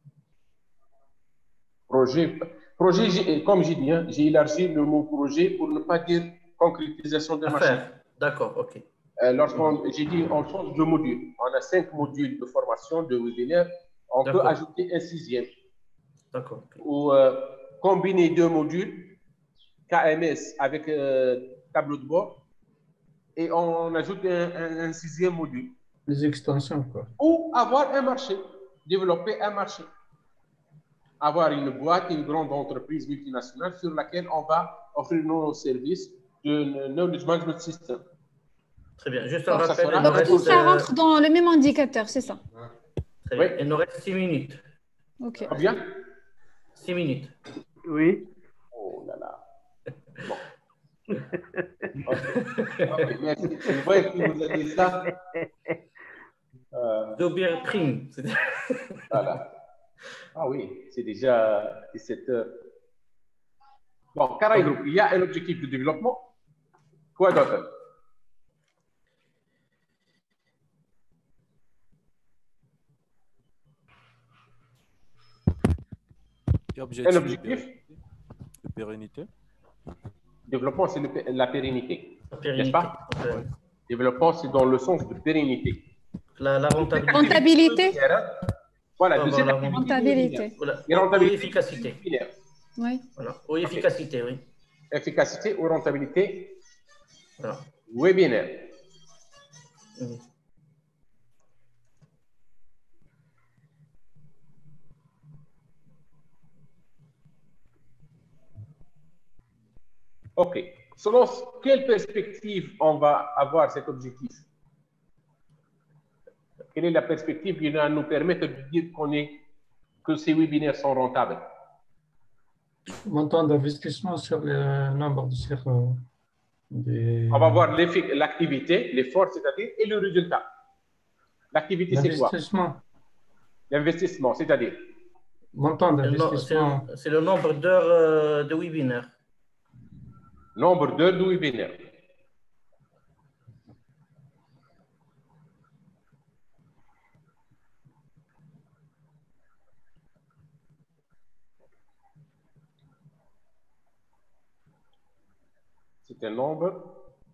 Speaker 8: Projet, projet comme j'ai dit, hein, j'ai élargi le mot projet pour ne pas dire concrétisation de machine.
Speaker 2: D'accord, ok.
Speaker 8: Euh, Lorsqu'on, j'ai dit, on change de module. On a cinq modules de formation, de webinaire. On peut ajouter un sixième.
Speaker 2: D'accord.
Speaker 8: Ou euh, combiner deux modules, K M S avec euh, tableau de bord, et on ajoute un, un, un sixième module.
Speaker 11: Les extensions, quoi.
Speaker 8: Ou avoir un marché, développer un marché. Avoir une boîte, une grande entreprise multinationale sur laquelle on va offrir nos services de Knowledge Management System.
Speaker 2: Très bien. Juste un
Speaker 8: Donc,
Speaker 2: rappel.
Speaker 8: sera...
Speaker 2: Il nous
Speaker 10: Donc, tout
Speaker 2: reste,
Speaker 10: ça
Speaker 2: euh...
Speaker 10: rentre dans le même indicateur, c'est ça?
Speaker 2: Très bien. Il nous reste six minutes.
Speaker 10: Ok.
Speaker 8: Combien?
Speaker 2: Six minutes.
Speaker 16: Oui.
Speaker 8: Oh là là. Bon. Ok, okay, merci. Vous voyez qui vous a dit ça? Euh...
Speaker 2: Zobir Prime.
Speaker 8: Voilà. Ah oui, c'est déjà dix-sept heures. Bon, Carré Group, il y a un objectif de développement. Quoi d'autre?
Speaker 21: Et objectif,
Speaker 8: un objectif
Speaker 21: de pérennité.
Speaker 8: Développement, c'est la pérennité.
Speaker 2: La pérennité.
Speaker 8: N'est-ce pas?
Speaker 2: Okay.
Speaker 8: Développement, c'est dans le sens de pérennité.
Speaker 2: La, la rentabilité.
Speaker 10: Rentabilité.
Speaker 8: Voilà,
Speaker 2: oh,
Speaker 8: deuxième
Speaker 2: la
Speaker 8: activité.
Speaker 10: Rentabilité.
Speaker 2: Voilà.
Speaker 8: Et rentabilité.
Speaker 2: Ou efficacité.
Speaker 10: Oui.
Speaker 2: Voilà. Ou efficacité, okay. Oui.
Speaker 8: Efficacité ou rentabilité.
Speaker 2: Voilà.
Speaker 8: Webinaire.
Speaker 2: Mmh.
Speaker 8: OK. Selon quelle perspective on va avoir cet objectif? Quelle est la perspective qui va nous permettre de dire qu'on est, que ces webinaires sont rentables?
Speaker 11: Montant d'investissement sur le nombre de serveurs. Des...
Speaker 8: On va voir l'activité, l'effort, c'est-à-dire, et le résultat. L'activité, c'est quoi?
Speaker 11: L'investissement.
Speaker 8: L'investissement, c'est-à-dire?
Speaker 11: Montant d'investissement.
Speaker 2: C'est le nombre d'heures euh, de webinaire.
Speaker 8: Nombre d'heures de webinaire. C'est un nombre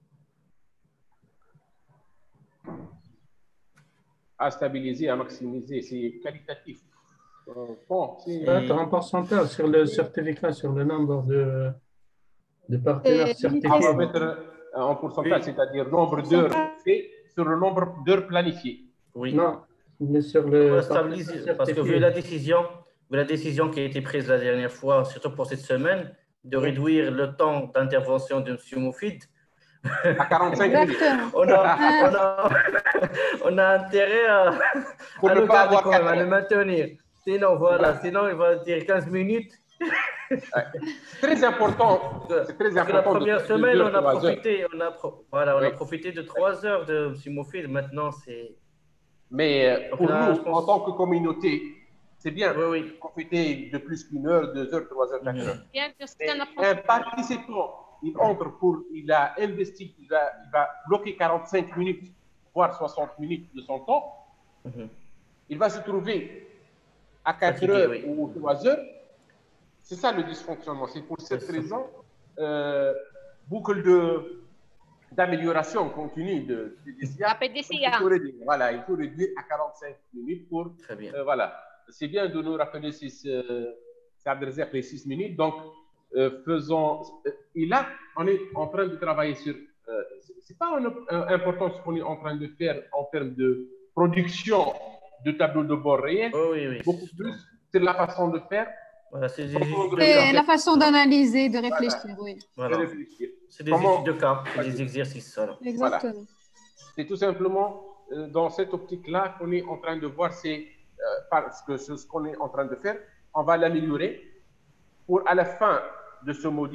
Speaker 8: à stabiliser, à maximiser. C'est qualitatif. Bon,
Speaker 11: c'est un pourcentage sur le certificat, sur le nombre de, de partenaires certifiés.
Speaker 8: On va mettre en pourcentage, oui. C'est-à-dire nombre d'heures fait sur le nombre d'heures planifiées.
Speaker 2: Oui.
Speaker 11: Non, mais sur le
Speaker 2: stabiliser, parce que vu la décision, vu la décision qui a été prise la dernière fois, surtout pour cette semaine, de réduire le temps d'intervention de M. Moufid
Speaker 8: à quarante-cinq minutes.
Speaker 2: On a, on, a, on a intérêt à,
Speaker 8: pour
Speaker 2: à
Speaker 8: ne
Speaker 2: le
Speaker 8: pas avoir
Speaker 2: même, à le maintenir. Sinon, voilà, sinon il va dire quinze minutes.
Speaker 8: Ouais. Très important. C'est très important.
Speaker 2: La première
Speaker 8: de,
Speaker 2: semaine,
Speaker 8: de
Speaker 2: on a profité, on a, pro, voilà, on
Speaker 8: oui.
Speaker 2: a profité de trois heures de M. Moufid. Maintenant, c'est.
Speaker 8: Mais pour là, nous, pense... en tant que communauté, c'est bien.
Speaker 2: Oui, oui.
Speaker 8: Profiter de plus qu'une heure, deux heures, trois heures, quatre heures.
Speaker 7: Bien,
Speaker 8: un participant, il entre pour, il a investi, il va, il va bloquer quarante-cinq minutes, voire soixante minutes de son temps. Mm-hmm. Il va se trouver à quatre heures oui. ou trois heures. C'est ça le dysfonctionnement. C'est pour cette raison, euh, boucle de d'amélioration continue de P D C A.
Speaker 7: P D C A.
Speaker 8: Voilà, il faut réduire à quarante-cinq minutes pour.
Speaker 2: Très bien.
Speaker 8: Euh, voilà. C'est bien de nous rappeler ces, euh, les six minutes. Donc, euh, faisons. Euh, et là, on est en train de travailler sur. Euh, c'est pas un, un, important ce qu'on est en train de faire en termes de production de tableaux de bord réels.
Speaker 2: Oh, oui, oui.
Speaker 8: Beaucoup plus, c'est la façon de faire.
Speaker 2: Voilà, c'est
Speaker 10: la façon d'analyser, de réfléchir,
Speaker 8: voilà.
Speaker 10: oui.
Speaker 2: Voilà. C'est des Comment... études de cas, c'est des exercices. Alors.
Speaker 10: Exactement.
Speaker 8: Voilà. C'est tout simplement euh, dans cette optique-là qu'on est en train de voir, c'est euh, parce que ce, ce qu'on est en train de faire, on va l'améliorer pour à la fin de ce module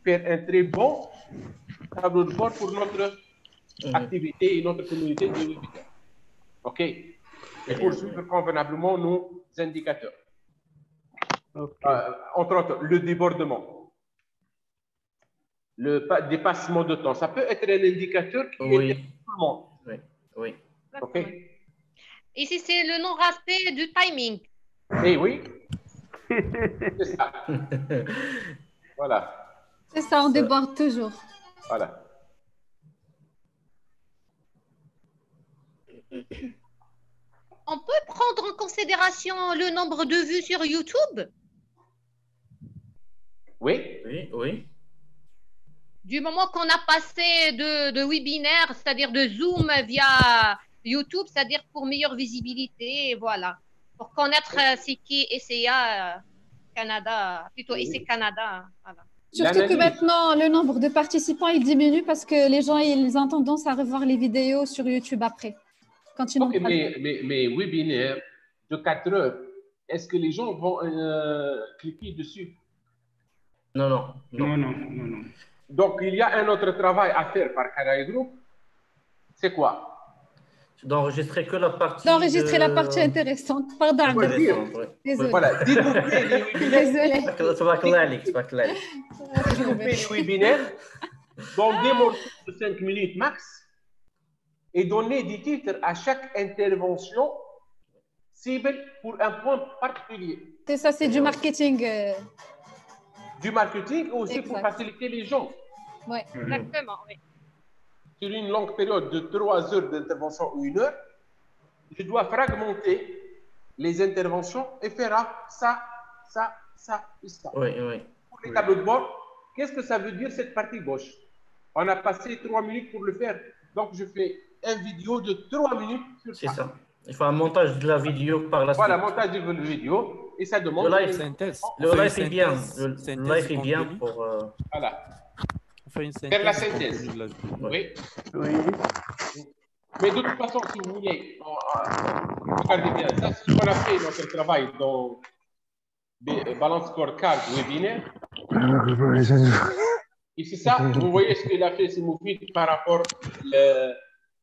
Speaker 8: faire un très bon tableau de bord pour notre activité et notre communauté de webinaire. OK? Et pour suivre convenablement nos indicateurs.
Speaker 16: Ok.
Speaker 8: Euh, entre autres, le débordement, le pa- dépassement de temps. Ça peut être un indicateur qui
Speaker 2: Oui.
Speaker 8: est tout le monde.
Speaker 2: Oui, oui.
Speaker 8: OK?
Speaker 7: Ici, c'est le non-respect du timing.
Speaker 8: Eh oui. C'est ça. Voilà.
Speaker 10: C'est ça, on déborde toujours.
Speaker 8: Voilà.
Speaker 7: On peut prendre en considération le nombre de vues sur YouTube?
Speaker 8: Oui.
Speaker 2: Oui, oui.
Speaker 7: Du moment qu'on a passé de, de webinaire, c'est-à-dire de Zoom via YouTube, c'est-à-dire pour meilleure visibilité, voilà. Pour connaître euh, c'est qui S C A euh, Canada, plutôt S C Canada. Voilà.
Speaker 10: Surtout que maintenant, le nombre de participants, il diminue parce que les gens, ils ont tendance à revoir les vidéos sur YouTube après. Quand ils n'ont
Speaker 8: Ok,
Speaker 10: pas
Speaker 8: mais, mais, mais webinaire de quatre heures, est-ce que les gens vont euh, cliquer dessus?
Speaker 2: Non, non.
Speaker 11: Non, non, non, non.
Speaker 8: Donc, il y a un autre travail à faire par Karaï Group. C'est quoi?
Speaker 2: D'enregistrer que la partie.
Speaker 10: D'enregistrer
Speaker 2: de...
Speaker 10: la partie intéressante. Pardon.
Speaker 8: Désolé. Voilà, découper les webinaires.
Speaker 10: Désolé.
Speaker 2: Ça va clair, ça va clair.
Speaker 8: Découper les webinaires dans des morceaux de cinq minutes max et donner des titres à chaque intervention cible pour un point particulier.
Speaker 10: C'est ça, c'est du marketing. euh,
Speaker 8: Du marketing aussi
Speaker 10: Exact.
Speaker 8: pour faciliter les gens.
Speaker 10: Ouais.
Speaker 7: Exactement, oui.
Speaker 8: Sur une longue période de trois heures d'intervention ou une heure, je dois fragmenter les interventions et faire ah, ça, ça, ça et ça.
Speaker 2: Oui, oui.
Speaker 8: Pour les tableaux de bord, qu'est-ce que ça veut dire cette partie gauche? On a passé trois minutes pour le faire. Donc, je fais une vidéo de trois minutes sur
Speaker 2: C'est ça. Il faut un montage de la vidéo par la suite.
Speaker 8: Voilà, montage de la vidéo. Et ça demande...
Speaker 2: Le live,
Speaker 21: Synthèse.
Speaker 2: le
Speaker 21: On fait
Speaker 2: live
Speaker 21: une
Speaker 2: est bien.
Speaker 21: synthèse.
Speaker 2: Le,
Speaker 21: Synthèse
Speaker 2: le live
Speaker 21: du
Speaker 2: est bien
Speaker 21: contenu.
Speaker 2: pour... euh,
Speaker 8: Voilà.
Speaker 21: On fait une synthèse.
Speaker 8: Faire la
Speaker 21: du
Speaker 8: synthèse.
Speaker 21: contenu de la vidéo.
Speaker 8: Oui.
Speaker 16: Oui.
Speaker 8: Mais de toute façon, si vous voulez, on- on- regardez bien, ça c'est ce qu'on a fait notre travail dans des Balance Scorecard webinaire. Et c'est ça, vous voyez ce qu'il a fait, c'est Moufid par rapport le,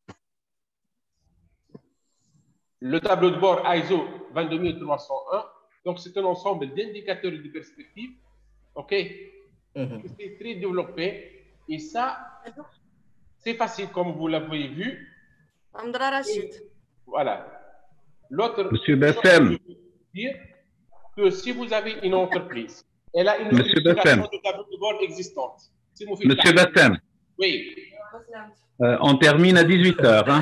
Speaker 8: le tableau de bord I S O vingt-deux mille trois cent un. Donc c'est un ensemble d'indicateurs et de perspectives. OK? C'est très développé. Et ça, c'est facile comme vous l'avez vu.
Speaker 1: Amdra Rachid.
Speaker 8: Voilà. L'autre
Speaker 6: Monsieur
Speaker 8: chose
Speaker 6: Bassem.
Speaker 8: que je veux dire que si vous avez une entreprise, elle a une
Speaker 6: Monsieur
Speaker 8: structuration
Speaker 6: Bassem.
Speaker 8: de tableau de bord existante. Si vous faites
Speaker 6: Monsieur
Speaker 8: ça-
Speaker 6: Bassem,
Speaker 8: Oui.
Speaker 6: euh, on termine à dix-huit heures. Hein.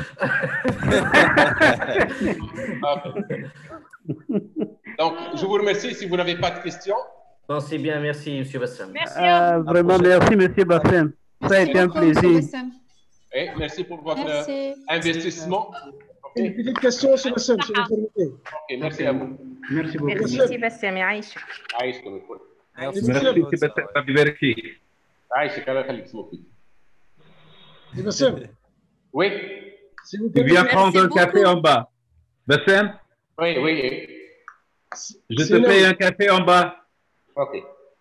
Speaker 8: Donc, je vous remercie. Si vous n'avez pas de questions.
Speaker 2: Non, c'est bien, merci, M. Bassem.
Speaker 16: Euh, vraiment, merci, Monsieur Bassem. Ça a été un plaisir.
Speaker 8: Et merci pour votre
Speaker 10: Merci.
Speaker 8: investissement. Ok.
Speaker 14: Une petite question sur le seul, si vous permettez.
Speaker 8: Ok, merci à vous.
Speaker 11: Merci beaucoup.
Speaker 14: Merci.
Speaker 22: Bassem يعيش.
Speaker 8: عايشك يا دكتور.
Speaker 6: Merci, Monsieur Bassem. ربي يبارك فيك.
Speaker 8: عايشك الله يخليك اسمه فيك.
Speaker 14: Et Bassem,
Speaker 8: Oui.
Speaker 14: si vous
Speaker 6: Tu viens
Speaker 14: permettez.
Speaker 6: prendre un café en bas. Bassem,
Speaker 8: Oui, oui.
Speaker 6: je te
Speaker 14: Sinon-
Speaker 6: paye un café en bas.
Speaker 8: Ok.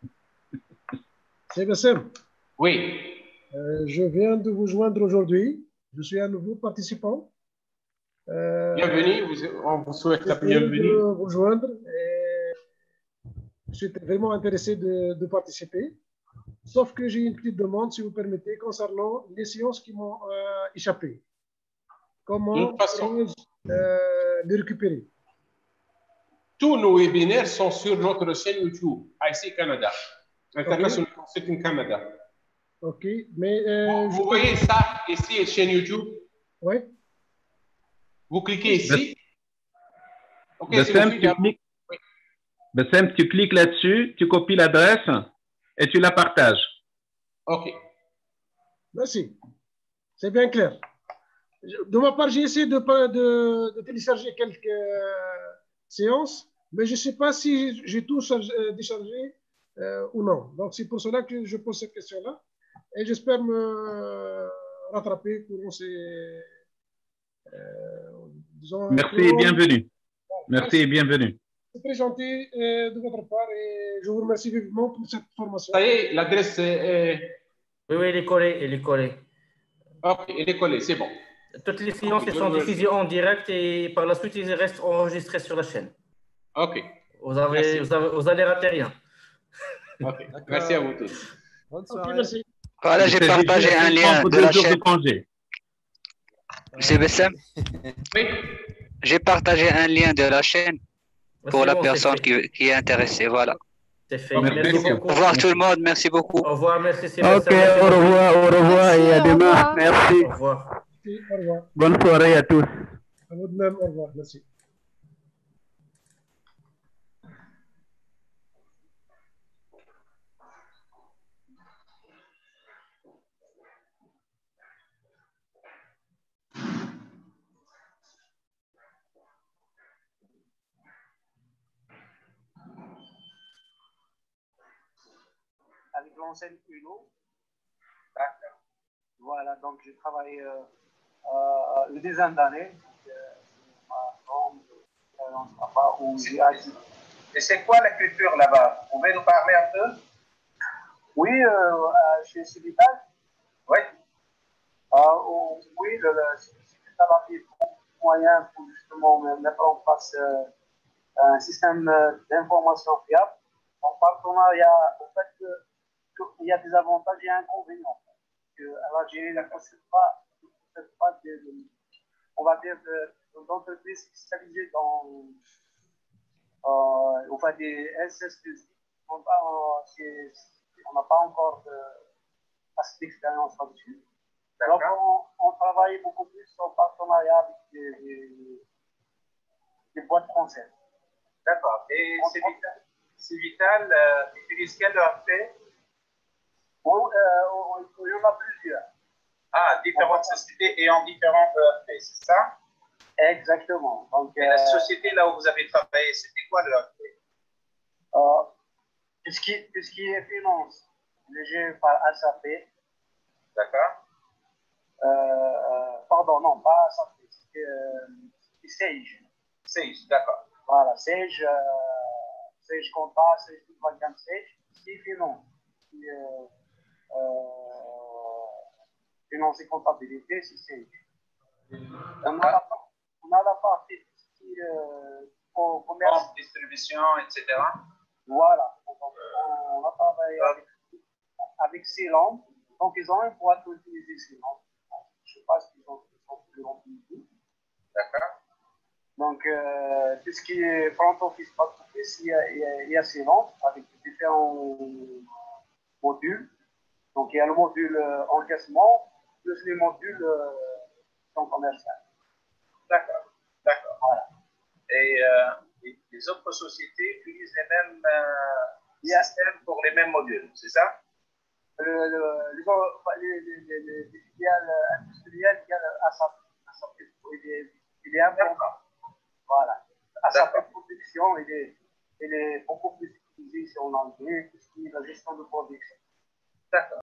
Speaker 14: C'est Bassem.
Speaker 8: Oui.
Speaker 14: Euh, je viens de vous joindre aujourd'hui. Je suis un nouveau participant. Euh,
Speaker 8: Bienvenue. Vous- on vous souhaite la
Speaker 14: je viens
Speaker 8: bienvenue.
Speaker 14: de vous joindre et je suis vraiment intéressé de, de participer. Sauf que j'ai une petite demande, si vous permettez, concernant les séances qui m'ont euh, échappé.
Speaker 8: De
Speaker 14: Comment
Speaker 8: toute façon-
Speaker 14: pourrais-je euh, les récupérer?
Speaker 8: Tous nos webinaires sont sur notre chaîne YouTube, I C Canada, International Consulting Canada.
Speaker 14: Ok, mais euh,
Speaker 8: Vous voyez ça ici, chaîne YouTube?
Speaker 14: Oui.
Speaker 8: Vous cliquez ici. Ok, c'est
Speaker 6: Bassem,
Speaker 8: Moufid,
Speaker 6: tu
Speaker 8: à vous.
Speaker 6: cliques, Bassem, tu cliques là-dessus, tu copies l'adresse et tu la partages.
Speaker 8: Ok.
Speaker 14: Merci. C'est bien clair. Je- De ma part, j'ai essayé de, pa- de, de télécharger quelques euh, séances, mais je ne sais pas si j'ai tout chargé- euh, déchargé euh, ou non. Donc, c'est pour cela que je pose cette question-là. Et j'espère me rattraper pour ces. euh, disons,
Speaker 6: Merci et
Speaker 14: pour-
Speaker 6: bienvenue. Merci et bienvenue.
Speaker 14: C'est très gentil euh, de votre part et je vous remercie vivement pour cette formation.
Speaker 8: Ça y est, l'adresse est...
Speaker 2: Oui, oui, elle est collée, elle est collée.
Speaker 8: Ok, elle est collée, c'est bon.
Speaker 2: Toutes les séances
Speaker 8: Okay,
Speaker 2: elles sont diffusées en direct et par la suite, ils restent enregistrés sur la chaîne.
Speaker 8: Ok.
Speaker 2: Vous avez, vous avez, vous allez rater rien.
Speaker 8: Ok, merci à vous tous.
Speaker 21: Bonne
Speaker 14: Ok,
Speaker 21: soirée.
Speaker 14: merci.
Speaker 19: Voilà, j'ai partagé un lien de la chaîne. Monsieur Bessem,
Speaker 8: Oui.
Speaker 19: j'ai partagé un lien de la chaîne pour la
Speaker 2: bon,
Speaker 19: personne qui, qui est intéressée. Voilà.
Speaker 2: C'est fait.
Speaker 8: Okay,
Speaker 2: merci
Speaker 8: merci.
Speaker 2: beaucoup.
Speaker 19: Au revoir tout le monde. Merci beaucoup.
Speaker 2: Au revoir, merci
Speaker 16: Ok,
Speaker 2: Sébastien.
Speaker 16: au revoir, au revoir et à demain. Merci.
Speaker 2: Au revoir.
Speaker 14: Merci, au revoir.
Speaker 16: Bonne soirée à tous.
Speaker 14: À vous de même, au revoir. Merci.
Speaker 4: Avec l'enseigne Uno. D'accord. Voilà, donc j'ai travaillé euh, euh, une dizaine d'années.
Speaker 22: Et c'est quoi la culture là-bas? Vous pouvez nous parler un peu?
Speaker 4: Oui, euh, euh, chez Civital.
Speaker 22: Oui.
Speaker 4: Euh, oh, oui, le, le Civital a mis beaucoup de moyens pour justement mettre en place euh, un système d'information fiable. En partenariat, en fait, euh, il y a des avantages et inconvénients. À l'Algérie, ne possède pas, ne possède pas de, de, on va dire, d'entreprises spécialisées dans, euh, enfin, des S S deux I. On n'a pas encore de, assez d'expérience là-dessus. Donc, on, on travaille beaucoup plus en partenariat avec des, des, des boîtes françaises.
Speaker 22: D'accord. Et Civital, Civital euh, utilise quel E R P?
Speaker 4: Bon, euh, il y en a plusieurs.
Speaker 22: Ah, différentes sociétés et en différents E R P, c'est ça?
Speaker 4: Exactement. Donc,
Speaker 22: et euh, la société là où vous avez travaillé, c'était quoi le E R P?
Speaker 4: euh, tout, ce qui, tout ce qui est finance, géré par S A P.
Speaker 22: D'accord.
Speaker 4: Euh, pardon, non, pas S A P, c'est euh, Sage.
Speaker 22: Sage, d'accord.
Speaker 4: Voilà, Sage, euh, Sage Compta, Sage Vagan Sage, c'est finance. Qui, euh, euh, finance et comptabilité, c'est Sage. On a, la, on a la partie qui euh, au commerce.
Speaker 22: Vente, distribution, et cetera.
Speaker 4: Voilà. Donc, on, on a travaillé avec, avec Ceylan. Donc, ils ont une boîte pour utiliser Ceylan. Je ne sais pas si ils ont, ils ont plus utilisé.
Speaker 22: D'accord.
Speaker 4: Donc, euh, tout ce qui est front office, back office, il y a, il y a, il y a Ceylan avec différents modules. Donc, il y a le module euh, encaissement, plus les modules euh, commercial.
Speaker 22: D'accord, d'accord.
Speaker 4: Voilà.
Speaker 22: Et euh, les, les autres sociétés utilisent les mêmes euh, systèmes pour les mêmes modules, c'est ça?
Speaker 4: euh, le, les, les, les, les, les filiales industrielles, il y a le A S A P, il est important. Voilà. A S A P production, il est, il est beaucoup plus utilisé si on en veut, tout ce qui est la gestion de production.
Speaker 22: D'accord.